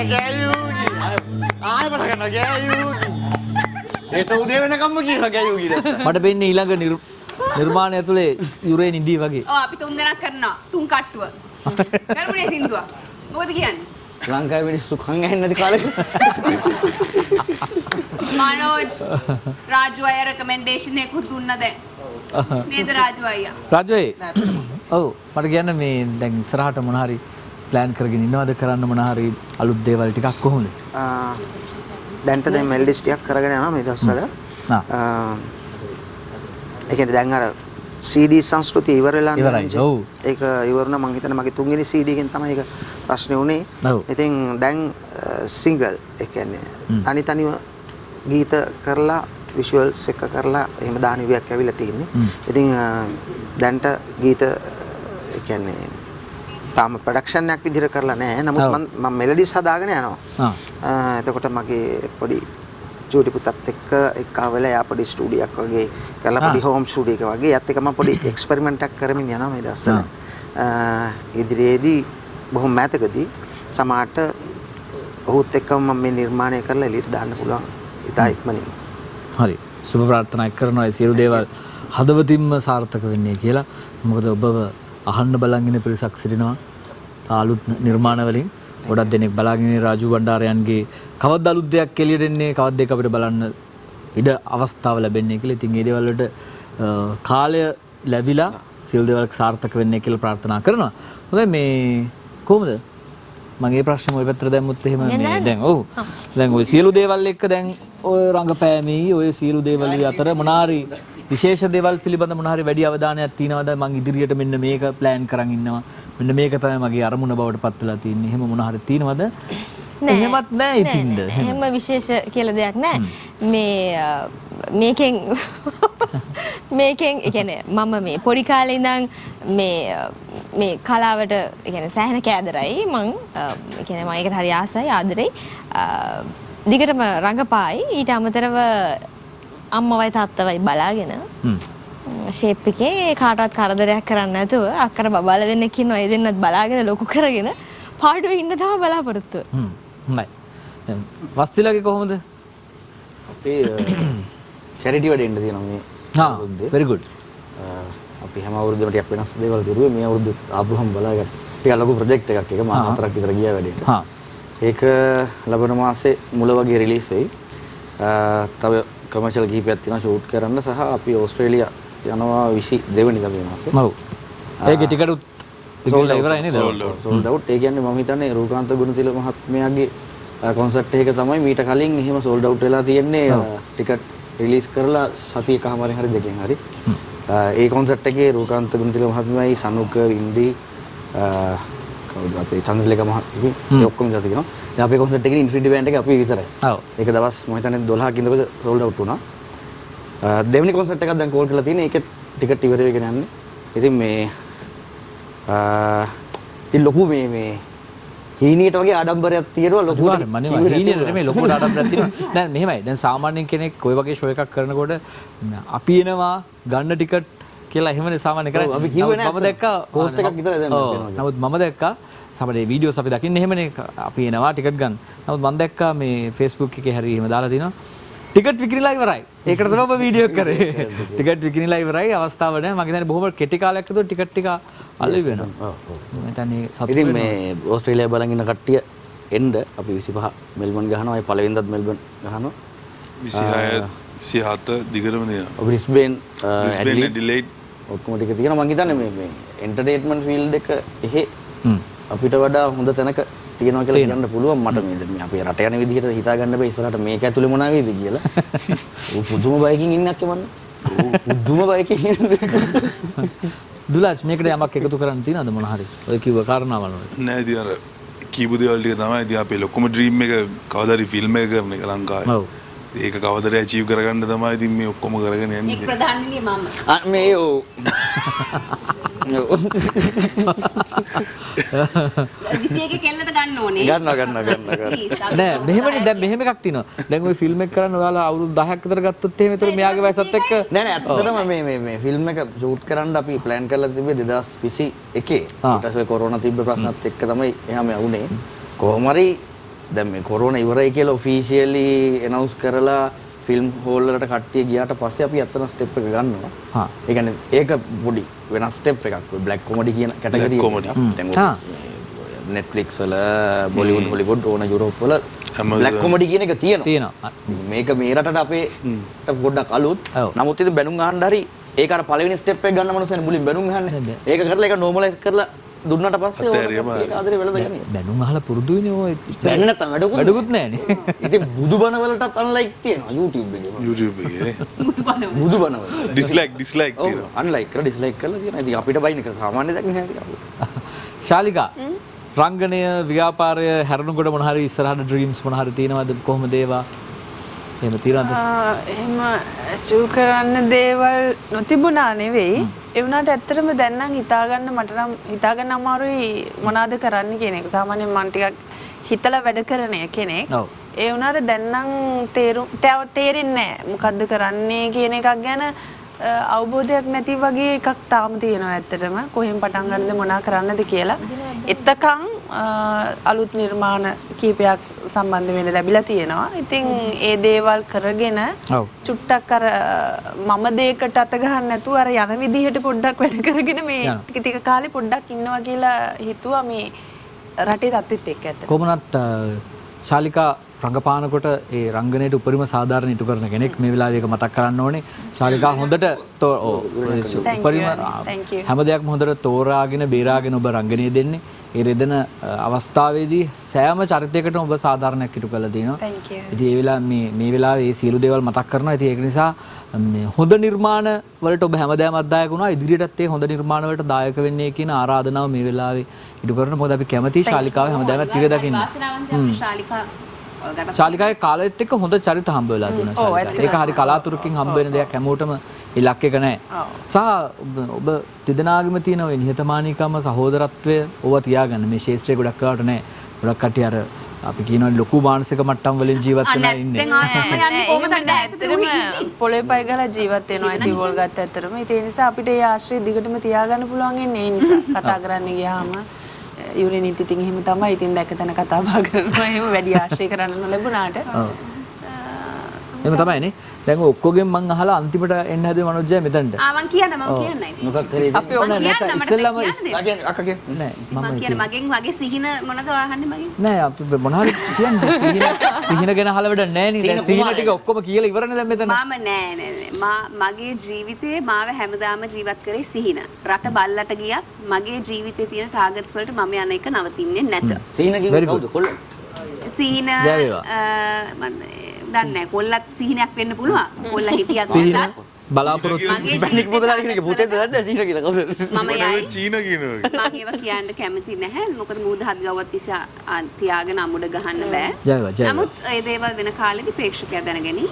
ගෑයූනි. ආයෙ පටන් ගන්නවා ගෑයූනි. ඒට උදේ වෙනකම්ම කියනවා ගෑයූ කියලා. මට වෙන්නේ ඊළඟ නිර්මාණය ඇතුලේ යුරේ නිදි වගේ. ඔව් අපි තුන් දෙනා කරනවා. තුන් කට්ටුව. කරමුනේ සින්දුව. මොකද කියන්නේ? ලංකාවේ මිනිස්සු කන් ඇහෙන්නේ නැති කාලෙක. මනෝජ් රාජු අය රෙකමෙන්ඩේෂන් එකක් දුන්නා දැන්. නේද රාජු අයියා? රාජු අය. ඔව් මට කියන්න මේ දැන් ඉස්සරහට මොන හරි ප්ලෑන් කරගෙන ඉන්නවද කරන්න මොන හරි අලුත් දේවල් ටිකක් කොහොමද? දැන්ට දැන් මෙලඩිස් ටිකක් කරගෙන යනවා මේ දවස්වල. ආ ඒ කියන්නේ දැන් අර සී ඩී සංස්කෘතිය ඉවර වෙලා ඉවරයි. ඔව්. ඒක ඉවර වුණා මම හිතන්නේ මගේ තුන්වෙනි සී ඩී එකෙන් තමයි ඒක ප්‍රශ්නේ උනේ. ඔව්. ඉතින් දැන් සිංගල් ඒ කියන්නේ තනි තනිව ගීත කරලා විෂුවල්ස් එක කරලා එහෙම දාන විදියක් ඇවිල්ලා තියෙන්නේ. ඉතින් දැන්ට ගීත ඒ කියන්නේ තාම ප්‍රොඩක්ෂන් එකක් විදිහට කරලා නැහැ. නමුත් මම මම මෙලඩිස් හදාගෙන යනවා. ආ එතකොට මගේ පොඩි චූටි පුතත් එක්ක එක්කවල යා පොඩි ස්ටුඩියෝ එකක් වගේ කරලා පොඩි හෝම් ස්ටුඩියෝ එකක් වගේ යත් එක මම පොඩි එක්ස්පෙරිමන්ට් එකක් කරමින් යනවා මේ දවස්වල. ඉදිරියේදී බොහොම මෑතකදී සමාට ඔහුත් එක්කම මම මේ නිර්මාණය කරලා එළියට දාන්න පුළුවන් ඉතා ඉක්මනින්. හරි. සුබ ප්‍රාර්ථනා කරනවා ඒ සියලු දේවල් හදවතින්ම සාර්ථක වෙන්නේ කියලා. මොකද ඔබව අහන්න බලන් ඉන්න පිරිසක් සිටිනවා. අලුත් නිර්මාණ වලින් ගොඩක් දෙනෙක් බලාගෙන ඉන්නේ රාජු බණ්ඩාරයන්ගේ කවද්ද අලුත් දෙයක් එළියට එන්නේ කවද්ද ඒක අපිට බලන්න ඉඩ අවස්ථාව ලැබෙන්නේ කියලා. ඉතින් මේ දේවල් වලට කාලය ලැබිලා සියලු දේවල් සාර්ථක වෙන්නේ කියලා ප්‍රාර්ථනා කරනවා. හොඳයි මේ කොහොමද? මගේ ප්‍රශ්නේ ඔය පැත්තට දැම්මුත් එහෙම මේ දැන් ඔව්. දැන් ඔය සියලු දේවල් එක්ක දැන් ඔය රංගපෑමේ ඔය සියලු දේවල් අතර මොනාරි විශේෂ දේවල් පිළිබඳ මොනාරි වැඩි අවධානයක් තියෙනවද? මං ඉදිරියට මෙන්න මේක ප්ලෑන් කරන් ඉන්නවා. මෙන්න මේක තමයි මගේ අරමුණ බවට පත් වෙලා තියෙන්නේ. එහෙම මොනාරි තියෙනවද? එහෙමත් නැහැ ඉතින්ද. එහෙම විශේෂ කියලා දෙයක් නැහැ. මේ මේකෙන් මේකෙන් ඒ කියන්නේ මම මේ පොඩි කාලේ ඉඳන් මේ මේ කලාවට ඒ කියන්නේ සෑහෙන කෑදරයි මං ඒ කියන්නේ මම ඒකට හරි ආසයි ආදරෙයි දිගටම රඟපායි ඊට අමතරව අම්මවයි තාත්තවයි බලාගෙන ෂේප් එකේ කාටවත් කරදරයක් කරන්නේ නැතුව අක්කර බබාලා දෙන්නෙක් ඉන්නවා ඒ දෙන්නත් බලාගෙන ලොකු කරගෙන පාඩුවේ ඉන්න තමයි බලාපොරොත්තුව. හ්ම් හොඳයි. දැන් වස්තිලගේ කොහොමද? අපේ චැරිටි වැඩ එන්න තියෙනවා මේ හා very good. අපි හැම අවුරුද්දම ටිකක් වෙනස් දේවල් කරුවේ මේ අවුරුද්ද ආපුවම බලාගන්න. ටිකක් ලොකු ප්‍රොජෙක්ට් එකක් එක මාස හතරක් විතර ගියා වැඩේට. හා. ඒක ලබන මාසේ මුල වගේ රිලීස් වෙයි. තව කමර්ෂල් කිහිපයක් තියෙනවා ෂූට් කරන්න සහ අපි ඕස්ට්‍රේලියා යනවා විසි දෙක වෙනිදා මේ මාසේ. ඔව්. ඒකේ ටිකට් උත් ඉවරයි නේද? Sold out. ඒ කියන්නේ මම හිතන්නේ රූකාන්ත ගුණතිල මහත්මයාගේ කොන්සර්ට් එක තමයි මීට කලින් එහෙම සෝල්ඩ් අවුට් වෙලා තියෙන්නේ. ටිකට් රිලීස් කරලා සතියකමාරෙන් හරි දෙකෙන් හරි. ඒ කොන්සර්ට් එකේ රූකාන්ත ගුණතිල මහත්මයායි සනුක වින්දි කවුද අපේ චන්ද්‍රලේඛ මහත්මිය ඒ ඔක්කොම ඉඳලා තියෙනවා. දැන් අපේ කොන්සර්ට් එකේ ඉන්ෆිනිටි බෑන්ඩ් එක අපි විතරයි. ඔව්. ඒක දවස් මම හිතන්නේ දොළහක ඉඳලා සෝල්ඩ් අවුට් වුණා. දෙවෙනි කොන්සර්ට් එකක් දැන් කෝල් කරලා තියෙන්නේ. ඒකෙත් ටිකට් ඉවර වෙගෙන යන්නේ. ඉතින් මේ ඉතින් ලොකු මේ මේ හීනියට වගේ ආඩම්බරයක් තියෙනවා ලොකු මම හීනියට නෙමෙයි ලොකු ආඩම්බරයක් තියෙනවා. දැන් මෙහෙමයි. දැන් සාමාන්‍යයෙන් කෙනෙක් ওই වගේ ෂෝ එකක් කරනකොට අපි එනවා ගන්න ටිකට් කියලා එහෙමනේ සාමාන්‍ය කරන්නේ. අපි කිව්වේ නෑ. මම දැක්කා පෝස්ට් එකක් විතරයි දැන් වෙනවා. නමුත් මම දැක්කා සමහර වීඩියෝස් අපි දකින්නේ එහෙමනේ අපි එනවා ටිකට් ගන්න. නමුත් මම දැක්කා මේ Facebook එකේ හරි එහෙම දාලා තිනවා. ටිකට් විකිණිලා ඉවරයි. ඒකට තමයි ඔබ වීඩියෝ එක කරේ. ටිකට් විකිණිලා ඉවරයි අවස්ථාව නැහැ. මම හිතන්නේ බොහොම කෙටි කාලයක් ඇතුළත ටිකට් ටික අල්ලවි වෙනවා. ඔව් ඔව්. මම හිතන්නේ සතුටු ඉතින් මේ ඕස්ට්‍රේලියාව බලන් ඉන්න කට්ටිය එන්න අපි විසිපහ මෙල්බන් ගහනවා. ඒ පළවෙනිදාත් මෙල්බන් ගහනවා. විසිහය විසිහත දිගටම දෙනවා. බ්‍රිස්බේන් බ්‍රිස්බේන් ඇඩිලයිඩ් ඔක්කොම ටික තියෙනවා. මම හිතන්නේ මේ මේ එන්ටර්ටේන්මන්ට් ෆීල්ඩ් එක එහෙ අපිට වඩා හොඳ තැනක තියෙනවා කියලා කියන්න පුළුවන් මට මේ දැන් අපේ රට යන විදිහට හිතා ගන්න බෑ ඉස්සරහට මේක ඇතුලේ මොනවා වේද කියලා. ඌ පුදුම බයකින් ඉන්නක් යමන්න. ඌ පුදුම බයකින් ඉන්න. දුලාස් මේකට යමක් එකතු කරන්න තියෙනවද මොන හරි? ඔය කිව්ව කාරණාවල් වල. නෑ ඉතින් අර කීප දේවල් ටික තමයි ඉතින් අපේ ලොකුම ඩ්‍රීම් එක කවදා හරි ෆිල්ම් එක කරන එක ලංකාවේ. ඔව්. ඒක කවදා හරි අචීව් කරගන්න තමයි ඉතින් මේ ඔක්කොම කරගෙන යන්නේ. ඒක ප්‍රධානනේ මම. ආ මේ ඔව්. විසියක කෙල්ලට ගන්න ඕනේ. ගන්නවා ගන්නවා ගන්නවා. නෑ මෙහෙමනේ දැන් මෙහෙම එකක් තියෙනවා. දැන් ওই ෆිල්ම් එක කරන්න ඔයාලා අවුරුදු දහයක් විතර ගත්තොත් එහෙම ඒතර මෙයාගේ වයසත් එක්ක නෑ නෑ ඇත්තටම මේ මේ මේ ෆිල්ම් එක ෂූට් කරන්න අපි ප්ලෑන් කරලා තිබ්බේ දෙදාස් විසි එකේ. ඊට පස්සේ කොරෝනා තිබ්බ ප්‍රශ්නත් එක්ක තමයි එහාම යුනේ. කොහොම හරි දැන් මේ කොරෝනා ඉවරයි කියලා ඔෆිෂියලි ඇනවුන්ස් කරලා ෆිල්ම් හෝල් වලට කට්ටිය ගියාට පස්සේ අපි අතන ස්ටෙප් එක ගන්නවා. හා. ඒ කියන්නේ ඒක පොඩි වෙනස් ස්ටෙප් එකක්. බ්ලැක් කොමඩි කියන කැටගරිය. දැන් Netflix වල බොලිවුඩ් හොලිවුඩ් ඕන යුරෝප් වල බ්ලැක් කොමඩි කියන එක තියෙනවා. තියෙනවා. මේක මේ රටට අපේ පොඩ්ඩක් අලුත්. නමුත් ඉතින් බැනුම් අහන්න හරි ඒක අර පළවෙනි ස්ටෙප් එක ගන්න මනුස්සයනේ මුලින් බැනුම් අහන්නේ. ඒක කරලා ඒක නෝමලයිස් කරලා දුන්නට පස්සේ ඒක ආදරේ වෙලද ගන්නේ. බැනුම් අහලා පුරුදු වෙන්නේ ඔය බැන්න නැත්නම් වැඩකුත් වැඩකුත් නැහැනේ. ඉතින් බුදුබණ වලටත් අන්ලයික් තියෙනවා YouTube එකේ. YouTube එකේ. බුදුබණ වල. බුදුබණ වල. ඩිස්ලයික් ඩිස්ලයික් තියෙනවා. අන්ලයික් කරලා ඩිස්ලයික් කරලා තියෙනවා. ඉතින් අපිට බයින් එක සාමාන්‍ය දෙයක් නෙවෙයි. ශාලිකා රංගනය ව්‍යාපාරය හැරෙනකොට මොන හරි ඉස්සරහට ඩ්‍රීම්ස් මොන හරි තියෙනවද කොහොමද ඒවා? එහෙම තියනවද? එහෙම අචීව් කරන්න දේවල් නොතිබුණා නෙවෙයි. ඒ වුණාට ඇත්තටම දැන් නම් හිතා ගන්න මට නම් හිතා ගන්න අමාරුයි මොනවද කරන්න කියන එක. සාමාන්‍යයෙන් මම ටිකක් හිතලා වැඩ කරන කෙනෙක්. ඔව්. ඒ වුණාට දැන් නම් තේරුම් තේරෙන්නේ නැහැ මොකද්ද කරන්නේ කියන එකක් ගැන අවබෝධයක් නැති වගේ එකක් තාම තියෙනවා ඇත්තටම. කොහෙන් පටන් ගන්නද මොනා කරන්නද කියලා. එතකන් අලුත් නිර්මාණ කීපයක් සම්බන්ධ වෙන්න ලැබිලා තියෙනවා. ඉතින් ඒ දේවල් කරගෙන චුට්ටක් අර මම දෙයකට අත ගහන්න නැතුව අර යන විදිහට පොඩ්ඩක් වැඩ කරගෙන මේ ටික ටික කාලේ පොඩ්ඩක් ඉන්නවා කියලා හිතුවා මේ රටේ තත්ත්වෙත් එක්ක ඇත්තට. කොහොමනත් ශාලිකා රංගපානකොට ඒ රංගනයට උපරිම සාධාරණ ඉටු කරන කෙනෙක් මේ වෙලාවේ ඒක මතක් කරන්න ඕනේ. ශාලිකා හොඳට උපරිම හැම දෙයක්ම හොඳට තෝරාගෙන බේරාගෙන ඔබ රංගනය දෙන්නේ. ඒ රෙදෙන අවස්ථාවේදී සෑම චරිතයකටම ඔබ සාධාරණයක් ඉටු කරලා තියෙනවා. ඉතින් ඒ වෙලාව මේ මේ වෙලාවේ මේ සියලු දේවල් මතක් කරනවා. ඉතින් ඒක නිසා මේ හොඳ නිර්මාණ වලට ඔබ හැමදාම අත්දායක වුණා. ඉදිරියටත් ඒ හොඳ නිර්මාණ වලට දායක වෙන්නේ කියන ආරාධනාව මේ වෙලාවේ ඉටු කරන. මොකද අපි කැමතියි ශාලිකාව හැමදාම තිර දකින්න. ශාලිකා ශාලිකාගේ කාලෙත් එක්ක හොඳ චරිත හම්බ වෙලා තියෙනවා. ඒක හරි කලාතුරකින් හම්බ වෙන දෙයක් හැමෝටම ඉලක්ක එක නැහැ. සහ ඔබ තිදෙනාගෙම තියෙන ඔය නිහතමානීකම සහෝදරත්වය ඔව තියාගන්න මේ ශාස්ත්‍රයේ ගොඩක් කාට නැහැ. ගොඩක් කට්ටිය අර අපි කියනවා ලොකු මානසික මට්ටම් වලින් ජීවත් වෙනා ඉන්නේ. ඇත්තටම පොළේ පය ගහලා ජීවත් වෙනවා ඉතින් වෝල් ගත්ත ඇත්තටම. ඒ නිසා අපිට ඒ ආශ්‍රය දිගටම තියාගන්න පුළුවන් ඉන්නේ ඒ නිසා. කතා කරන්න ගියාම යුරේනිත් ඉතින් එහෙම තමයි. ඉතින් දැක තැන කතා බහ කරනවා. එහෙම වැඩි ආශ්‍රය කරන්න ලැබුණාට. එහෙම තමයිනේ. දැන් ඔක්කොගෙන් මං අහලා අන්තිමට එන්න හැදුවේ මනෝජ්ජය මෙතනට. ආ මං කියන්න මං කියන්නයි. මොකක් කරේ? අපි ඕන නැත ඉස්සෙල්ලාම අගේ අක්කගේ නෑ මම කියන්නේ මගෙන් වගේ සිහින මොනද අහන්නේ මගෙන්? නෑ අපි මොන හරි කියන්නේ සිහින සිහින ගැන අහලා වැඩ නෑ නේ. දැන් සිහින ටික ඔක්කොම කියලා ඉවරනේ දැන් මෙතන. මම නෑ නෑ මා මගේ ජීවිතේ මාව හැමදාම ජීවත් කරේ සිහින. රට බල්ලට ගියත් මගේ ජීවිතේ තියෙන ටාගට්ස් වලට මම යන එක නවතින්නේ නැත. සිහින කිව්වේ කවුද? කොල්ල. සිහින මම දන්නේ කොල්ලත් සිහිනයක් වෙන්න පුළුවන්. කොල්ල හිටියත් සිහින බලාපොරොත්තු බැනික් මුදලාලි කෙනෙක් පුතේද දන්නේ සිහින කියලා කවුද? මම යයි චීන කියනවා. මම ඒවා කියන්න කැමති නැහැ. මොකද මූද හත් ගව්වත් තිස්සා තියාගෙන අමුඩ ගහන්න බෑ. ජයවා ජයවා. නමුත් ඒ දේවල් වෙන කාලෙදි ප්‍රේක්ෂකයා දැනගනි.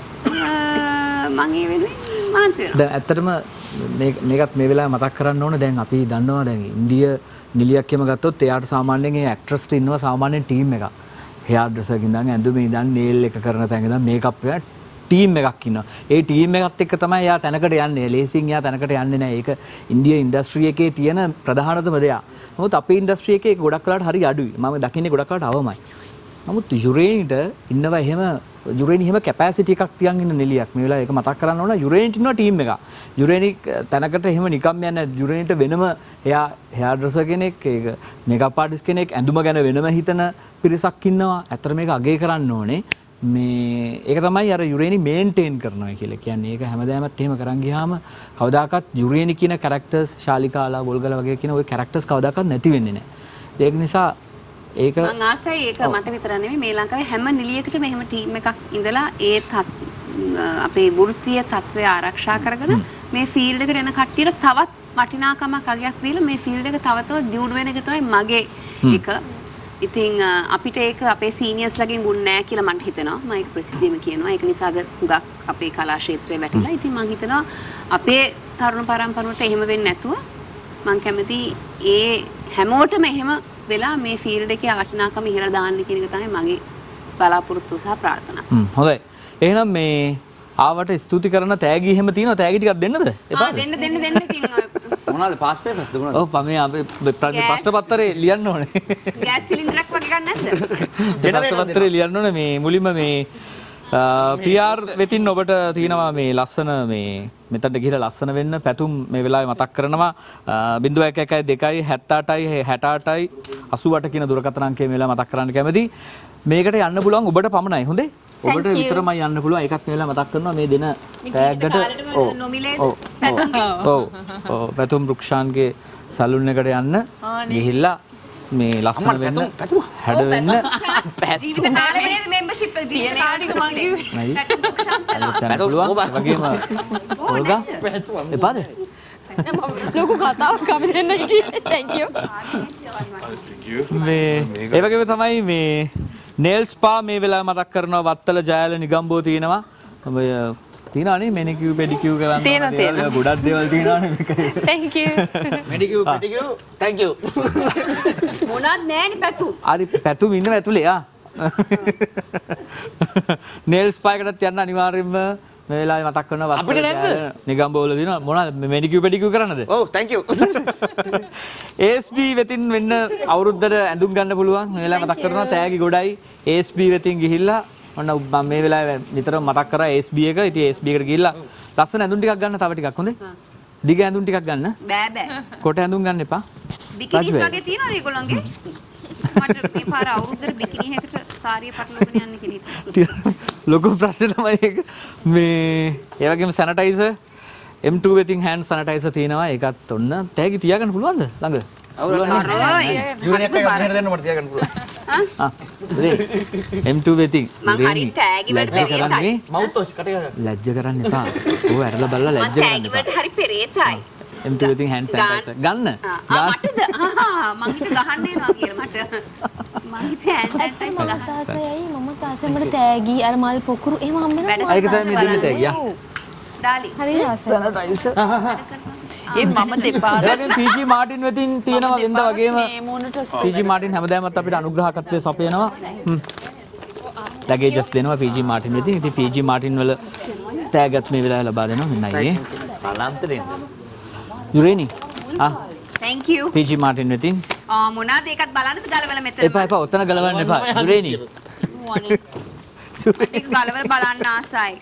මම ඒ වෙනුවෙන් මහන්සි වෙනවා. දැන් ඇත්තටම මේ මේකත් මේ වෙලාවේ මතක් කරන්න ඕනේ. දැන් අපි දන්නවා දැන් ඉන්දිය නිලියක් කියම ගත්තොත් එයාට සාමාන්‍යයෙන් ඒ ඇක්ට්‍රස්ට ඉන්නවා සාමාන්‍යයෙන් ටීම් එකක්. හෙයාර් ඩ්‍රෙසර් ඉඳන් ඇඳුමේ ඉඳන් නේල් එක කරන තැන ඉඳන් මේකප් එක ටීම් එකක් ඉන්නවා. ඒ ටීම් එකත් එක්ක තමයි එයා තැනකට යන්නේ. ලේසියෙන් එයා තැනකට යන්නේ නැහැ. ඒක ඉන්දියා ඉන්ඩස්ට්‍රි එකේ තියෙන ප්‍රධානතම දෙයක්. නමුත් අපේ ඉන්ඩස්ට්‍රි එකේ ඒක ගොඩක් වෙලාට හරි අඩුයි. මම දකින්නේ ගොඩක් වෙලාට අවමයි. නමුත් යුරේනිට ඉන්නවා එහෙම යුරේනි එහෙම කැපැසිටි එකක් තියන් ඉන්න නිලියක්. මේ වෙලාවේ ඒක මතක් කරන්න ඕන. යුරේනිට ඉන්නවා ටීම් එකක්. යුරේනි තැනකට එහෙම නිකම් යන්නේ යුරේනිට වෙනම එයා හෙයාර් ඩ්‍රෙසර් කෙනෙක්, ඒක මේකප් ආටිස්ට් කෙනෙක්, ඇඳුම ගැන වෙනම හිතන පිරිසක් ඉන්නවා. ඇත්තට මේක අගය කරන්න ඕනේ. මේ ඒක තමයි අර යුරේනි මේන්ටේන් කරනවා කියලා කියන්නේ. ඒක හැමදාමත් එහෙම කරන් ගියාම කවදාකවත් යුරේනි කියන කැරක්ටර්ස් ශාලිකාලා ගොල්ගල වගේ කියන ওই කැරක්ටර්ස් කවදාකවත් නැති වෙන්නේ නැහැ. ඒක නිසා ඒක මම ආසයි ඒක මට විතර නෙමෙයි මේ ලංකාවේ හැම නිලියකටම එහෙම ටීම් එකක් ඉඳලා ඒ අපේ වෘත්තීය තත්ත්වය ආරක්ෂා කරගෙන මේ ෆීල්ඩ් එකට එන කට්ටියට තවත් වටිනාකමක් අගයක් දීලා මේ ෆීල්ඩ් එක තව තවත් දියුණු වෙන එක තමයි මගේ එක. ඉතින් අපිට ඒක අපේ සීනියර්ස්ලාගෙන් ගුණ නැහැ කියලා මට හිතෙනවා. මම ඒක ප්‍රසිද්ධියම කියනවා. ඒක නිසාද හුඟක් අපේ කලා ක්ෂේත්‍රය වැටිලා. ඉතින් මම හිතනවා අපේ තරුණ පරම්පරාවට එහෙම වෙන්නේ නැතුව මම කැමති ඒ හැමෝටම එහෙම වෙලා මේ ෆීල්ඩ් එකේ වටිනාකම ඉහළ දාන්න කියන එක තමයි මගේ බලාපොරොත්තුව සහ ප්‍රාර්ථනාව. හ්ම් හොඳයි. එහෙනම් මේ ආවට ස්තුති කරන තෑගි එහෙම තියෙනවා. තෑගි ටිකක් දෙන්නද? එපා. ආ දෙන්න දෙන්න දෙන්න ඉතින් මොනවාද පාස් පේපර්ස්ද මොනවාද? ඔව් පමේ අපි ප්‍රශ්න පත්‍රේ ලියන්න ඕනේ. ගෑස් සිලින්ඩරයක් වගේ ගන්න නැද්ද? ප්‍රශ්න පත්‍රේ ලියන්න ඕනේ මේ මුලින්ම මේ පී ආර් වෙතින් ඔබට තියෙනවා මේ ලස්සන මේ මෙතනට ගිහලා ලස්සන වෙන්න පැතුම් මේ වෙලාවේ මතක් කරනවා ज़ीरो एक एक दो हत्तर अठासी अठासी කියන දුරකථන අංකය මේ වෙලාව මතක් කරන්න කැමතියි. මේකට යන්න පුළුවන් ඔබට පමණයි. හොඳේ? ඔබට විතරමයි යන්න පුළුවන්. ඒකත් මේ වෙලාව මතක් කරනවා මේ දෙන ටැග්ගට ඔව් ඔව් ඔව් පැතුම් රුක්ෂාන්ගේ සලූන් එකට යන්න ගිහිල්ලා මේ ලස්සන වෙන්න හැඩ වෙන්න ජීවිත කාලේ මේ මෙම්බර්ෂිප් එක තියෙන කාටික මගේ පැතුම් පුළුවන්. වගේම ඕල්ගා එපාද? ලොකු කතාවක් අපි දෙන්න කිව්වේ. thank you. මේ ඒ වගේම තමයි මේ nail spa මේ වෙලාව මතක් කරනවා වත්තල ජයල නිගම්බෝ තියෙනවා. ඔය තියෙනවානේ manicure pedicure කරන්න තියෙනවා තියෙනවා. ගොඩක් දේවල් තියෙනවානේ මේක. thank you. manicure pedicure thank you. මොනවත් නැහැනේ පැතු. හරි පැතුම් ඉන්නව ඇතුලේ ආ. nail spa එකටත් යන්න අනිවාර්යයෙන්ම මේ වෙලාවේ මතක් කරනවා අපිට නැද්ද? නිගම්බෝ වල තියෙනවා මොනවද manicure pedicure කරන්නද? ඔව් thank you. A S B වෙතින් වෙන්න අවුරුද්දට ඇඳුම් ගන්න පුළුවන්. මේ වෙලාවේ මතක් කරනවා තෑගි ගොඩයි. A S B වෙතින් ගිහිල්ලා ඔන්න මම මේ වෙලාවේ නිතරම මතක් කරා A S B එක. ඉතින් A S B එකට ගිහිල්ලා ලස්සන ඇඳුම් ටිකක් ගන්න තව ටිකක් හොඳේ. දිග ඇඳුම් ටිකක් ගන්න. බෑ බෑ. කොට ඇඳුම් ගන්න එපා. බිකිනිස් වගේ තියෙනවද ඒගොල්ලන්ගේ? මට මේ පාර අවුරුද්දට බිකිනි එකකට සාරිය පටලවගෙන යන්න කෙනෙක්. ලොකු ප්‍රශ්නේ තමයි ඒක. මේ ඒ වගේම සැනිටයිසර් M two වෙතින් hand sanitizer තියෙනවා. ඒකත් ඔන්න තෑගි තියාගන්න පුළුවන්ද ළඟ? යුරේන් එක ගන්න දෙන්න මට තියාගන්න පුළුවන්. ආ M two වෙතින් මං හරි තෑගි වලට පෙරේතයි. මවුත් ඔස් කටේ ලැජ්ජ කරන්න එපා. ඕව ඇරලා බලලා ලැජ්ජ කරන්න තෑගි එපා. වලට හරි පෙරේතයි. M two වෙතින් hand sanitizer ගන්න. ආ මටද? ආ මං හිත ගහන්න එනවා කියලා මට. මං හිතේ hand sanitizer මම තාසයයි මම තාසෙ මට තෑගි අර මල් පොකුරු එහෙම හම්බ වෙනවා. ඒක තමයි මේ දෙන්න තෑගි. ආ ඩාලි. හරි ආසයි. sanitizer. ඒ මම දෙපාර ඒගොල්ලෝ P G Martin වෙතින් තියෙනවා වෙනද වගේම P G Martin හැමදාමත් අපිට අනුග්‍රහකත්වයේ සපයනවා. හ්ම්. ලැගේජස් දෙනවා P G Martin වෙතින්. ඉතින් P G Martin වල තෑගත් මේ වෙලාවේ ලබා දෙනවා. මෙන්නයි ඒ. අලන්තරේ. යුරේනි. ආ thank you. P G Martin වෙතින්. ආ මොනවාද ඒකත් බලන්නද ගලවල මෙතන. එපා එපා ඔතන ගලවන්න එපා. යුරේනි. ඒක ගලවල බලන්න ආසයි.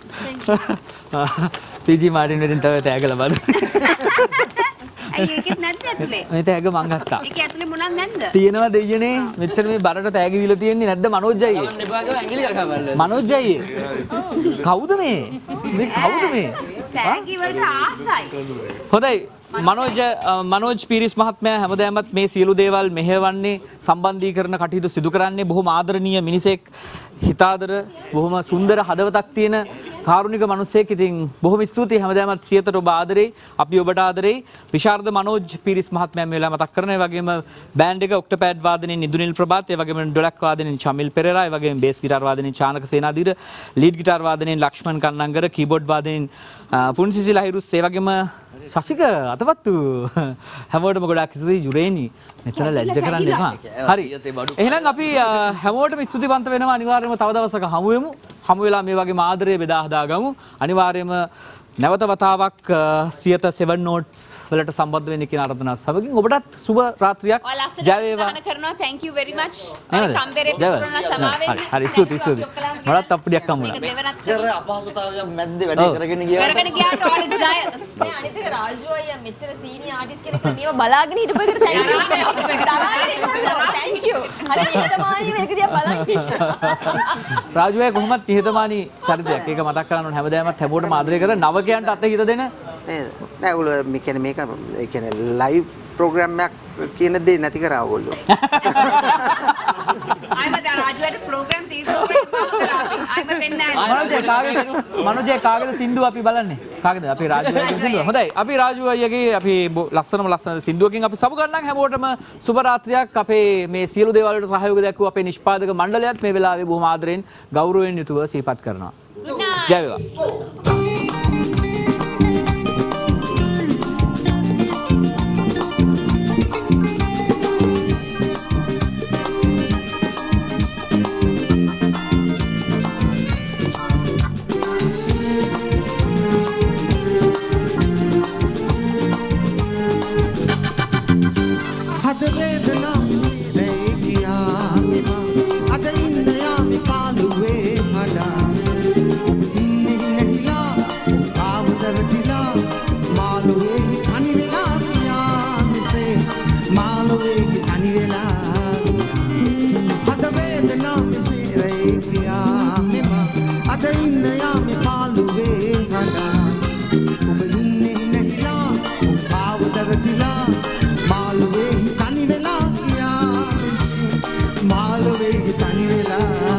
P G Martin වෙතින් තව තෑග ලබා දෙනවා. අයිය ඒකෙත් නැද්ද ඇතුලේ? මේ තෑග මං ගත්තා. ඒක ඇතුලේ මොනවද නැද්ද? තියෙනවා දෙයියනේ. මෙච්චර මේ බරට තෑගි දීලා තියෙන්නේ නැද්ද මනෝජ් අයියේ? මනෝජ් අයියේ. කවුද මේ? මේ කවුද මේ? තෑගි වලට ආසයි. හොඳයි. මනෝජ් මනෝජ් පීරිස් මහත්මයා හැමදාමත් මේ සියලු දේවල් මෙහෙවන්නේ සම්බන්ධීකරණ කටයුතු සිදු කරන්නේ බොහොම ආදරණීය මිනිසෙක් හිතාදර බොහොම සුන්දර හදවතක් තියෙන කාරුණික මිනිසෙක්. ඉතින් බොහොම ස්තුතියි හැමදාමත් සියතට ඔබ ආදරෙයි. අපි ඔබට ආදරෙයි. විශාරද මනෝජ් පීරිස් මහත්මයා මේ වෙලාව මතක් කරනවා. ඒ වගේම බෑන්ඩ් එක ඔක්ටෝපෑඩ් වාදනයෙන් නිදුනිල් ප්‍රභාත්, ඒ වගේම ඩොලක් වාදනයෙන් චමිල් පෙරේරා, ඒ වගේම බේස් ගිටාර් වාදනයෙන් චානක සේනාධීර, ලීඩ් ගිටාර් වාදනයෙන් ලක්ෂ්මන් කන්නංගර, කීබෝඩ් වාදනයෙන් පුන්සිසි ලහිරුස්, ඒ වගේම ශශික අතපත්තු හැමෝටම ගොඩාක් ස්තුතියි. යුරේනි මෙතන ලැජ්ජ කරන්න එපා. හරි. එහෙනම් අපි හැමෝටම ස්තුතිවන්ත වෙනවා. අනිවාර්යයෙන්ම තව දවසක හමු වෙමු. හමු වෙලා මේ වගේම ආදරය බෙදා හදා ගමු. අනිවාර්යයෙන්ම නැවත වතාවක් සියත සෙවන් notes වලට සම්බන්ධ වෙන්න කියන ආරාධනාව සමගින් ඔබටත් සුබ රාත්‍රියක්. ජය වේවා. කරනවා. thank you very much. නේද? සම්බරේ ජය පුරණ සමාවෙන්න. හරි හරි ස්තුතියි ස්තුතියි. මටත් අප්පුඩියක් හම්බුණා. ඉතර අපහසුතාවයක් මැද්දේ වැඩේ කරගෙන ගියා. කරගෙන ගියාට ඔයාලට ජය. මේ අනිත් එක රාජු අයියා මෙච්චර සීනියර් ආටිස්ට් කෙනෙක් මේව බලාගෙන හිටපු එකට thank you. දරාගෙන ඉන්නවා. thank you. හරි නිහතමානීව මේක දිහා බලන් හිටියා. රාජු අයියා කොහොමද නිහතමානී චරිතයක්. ඒක මතක් කරගන්න ඕනේ හැමදාමත් හැමෝටම ආදරය කරන නවකයන්ට අත හිත දෙන නේද? නෑ ඔයගොල්ලෝ මේ කියන්නේ මේක ඒ කියන්නේ ලයිව් ප්‍රෝග්‍රෑම් එකක් කියන දේ නැති කරා ඔයගොල්ලෝ. ආයිම දැන් රාජුවට ප්‍රෝග්‍රෑම් තියෙනවා. ආයිම වෙන්නේ නැහැ. මනෝජේ කාගේද මනෝජේ කාගේද සින්දුව අපි බලන්නේ. කාගේද? අපි රාජු අයියාගේ සින්දුව. හොඳයි. අපි රාජු අයියාගේ අපි ලස්සනම ලස්සන සින්දුවකින් අපි සමු ගන්නම් හැමෝටම සුබ රාත්‍රියක්. අපේ මේ සියලු දේවල් වලට සහයෝගය දක්වපු අපේ නිෂ්පාදක මණ්ඩලයත් මේ වෙලාවේ බොහොම ආදරෙන් ගෞරවයෙන් යුතුව සිහිපත් කරනවා. ජය වේවා. හද වේදනා විසිරේ කියා මෙම අද ඉන්න යාමි පාළුවේ හඬා ඉන්නේ නැහිලා ආවද වැටිලා මාළුවේ තනි වෙලා කියා මෙසේ මාළුවේ තනි වෙලා හද වේදනා විසිරේ කියා මෙම අද ඉන්න යාමි පාළුවේ හඬා ඔබ ඉන්නේ නැහිලා ආවද වැටිලා මාළුවේ තනි වෙලා කියා මෙසේ මාළුවේ තනි වෙලා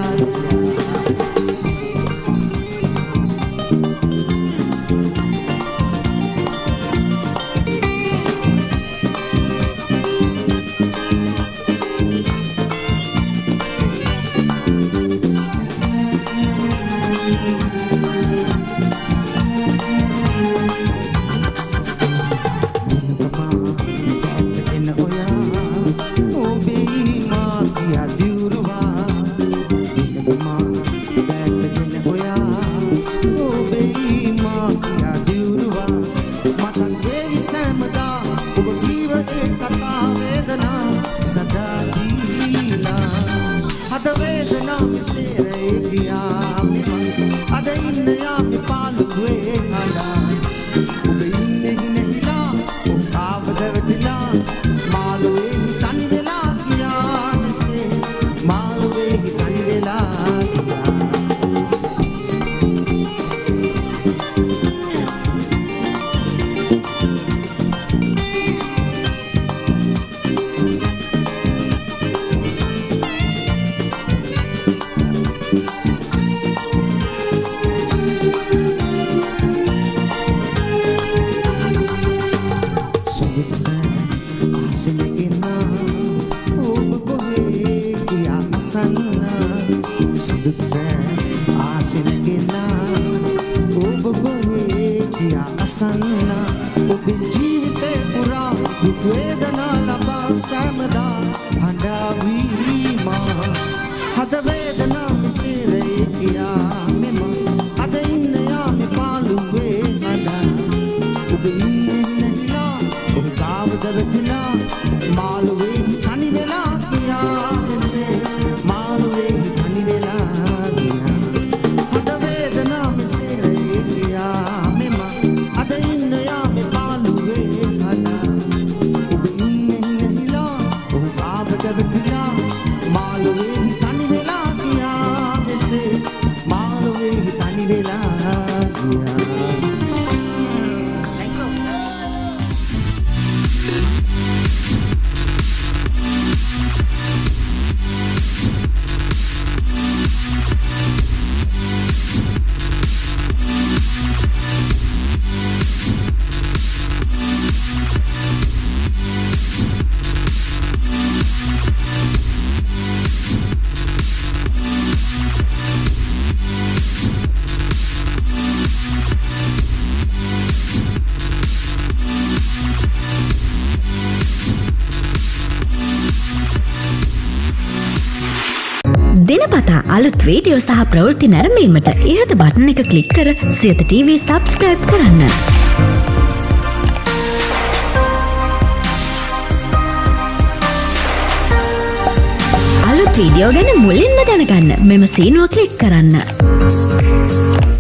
දිනපතා අලුත් වීඩියෝ සහ ප්‍රවෘත්ති නැරඹීමට ඉහත බටන් එක ක්ලික් කර සියත ටීවී සබ්ස්ක්‍රයිබ් කරන්න. අලුත් වීඩියෝ ගැන මුලින්ම දැනගන්න මෙම සීනුව ක්ලික් කරන්න.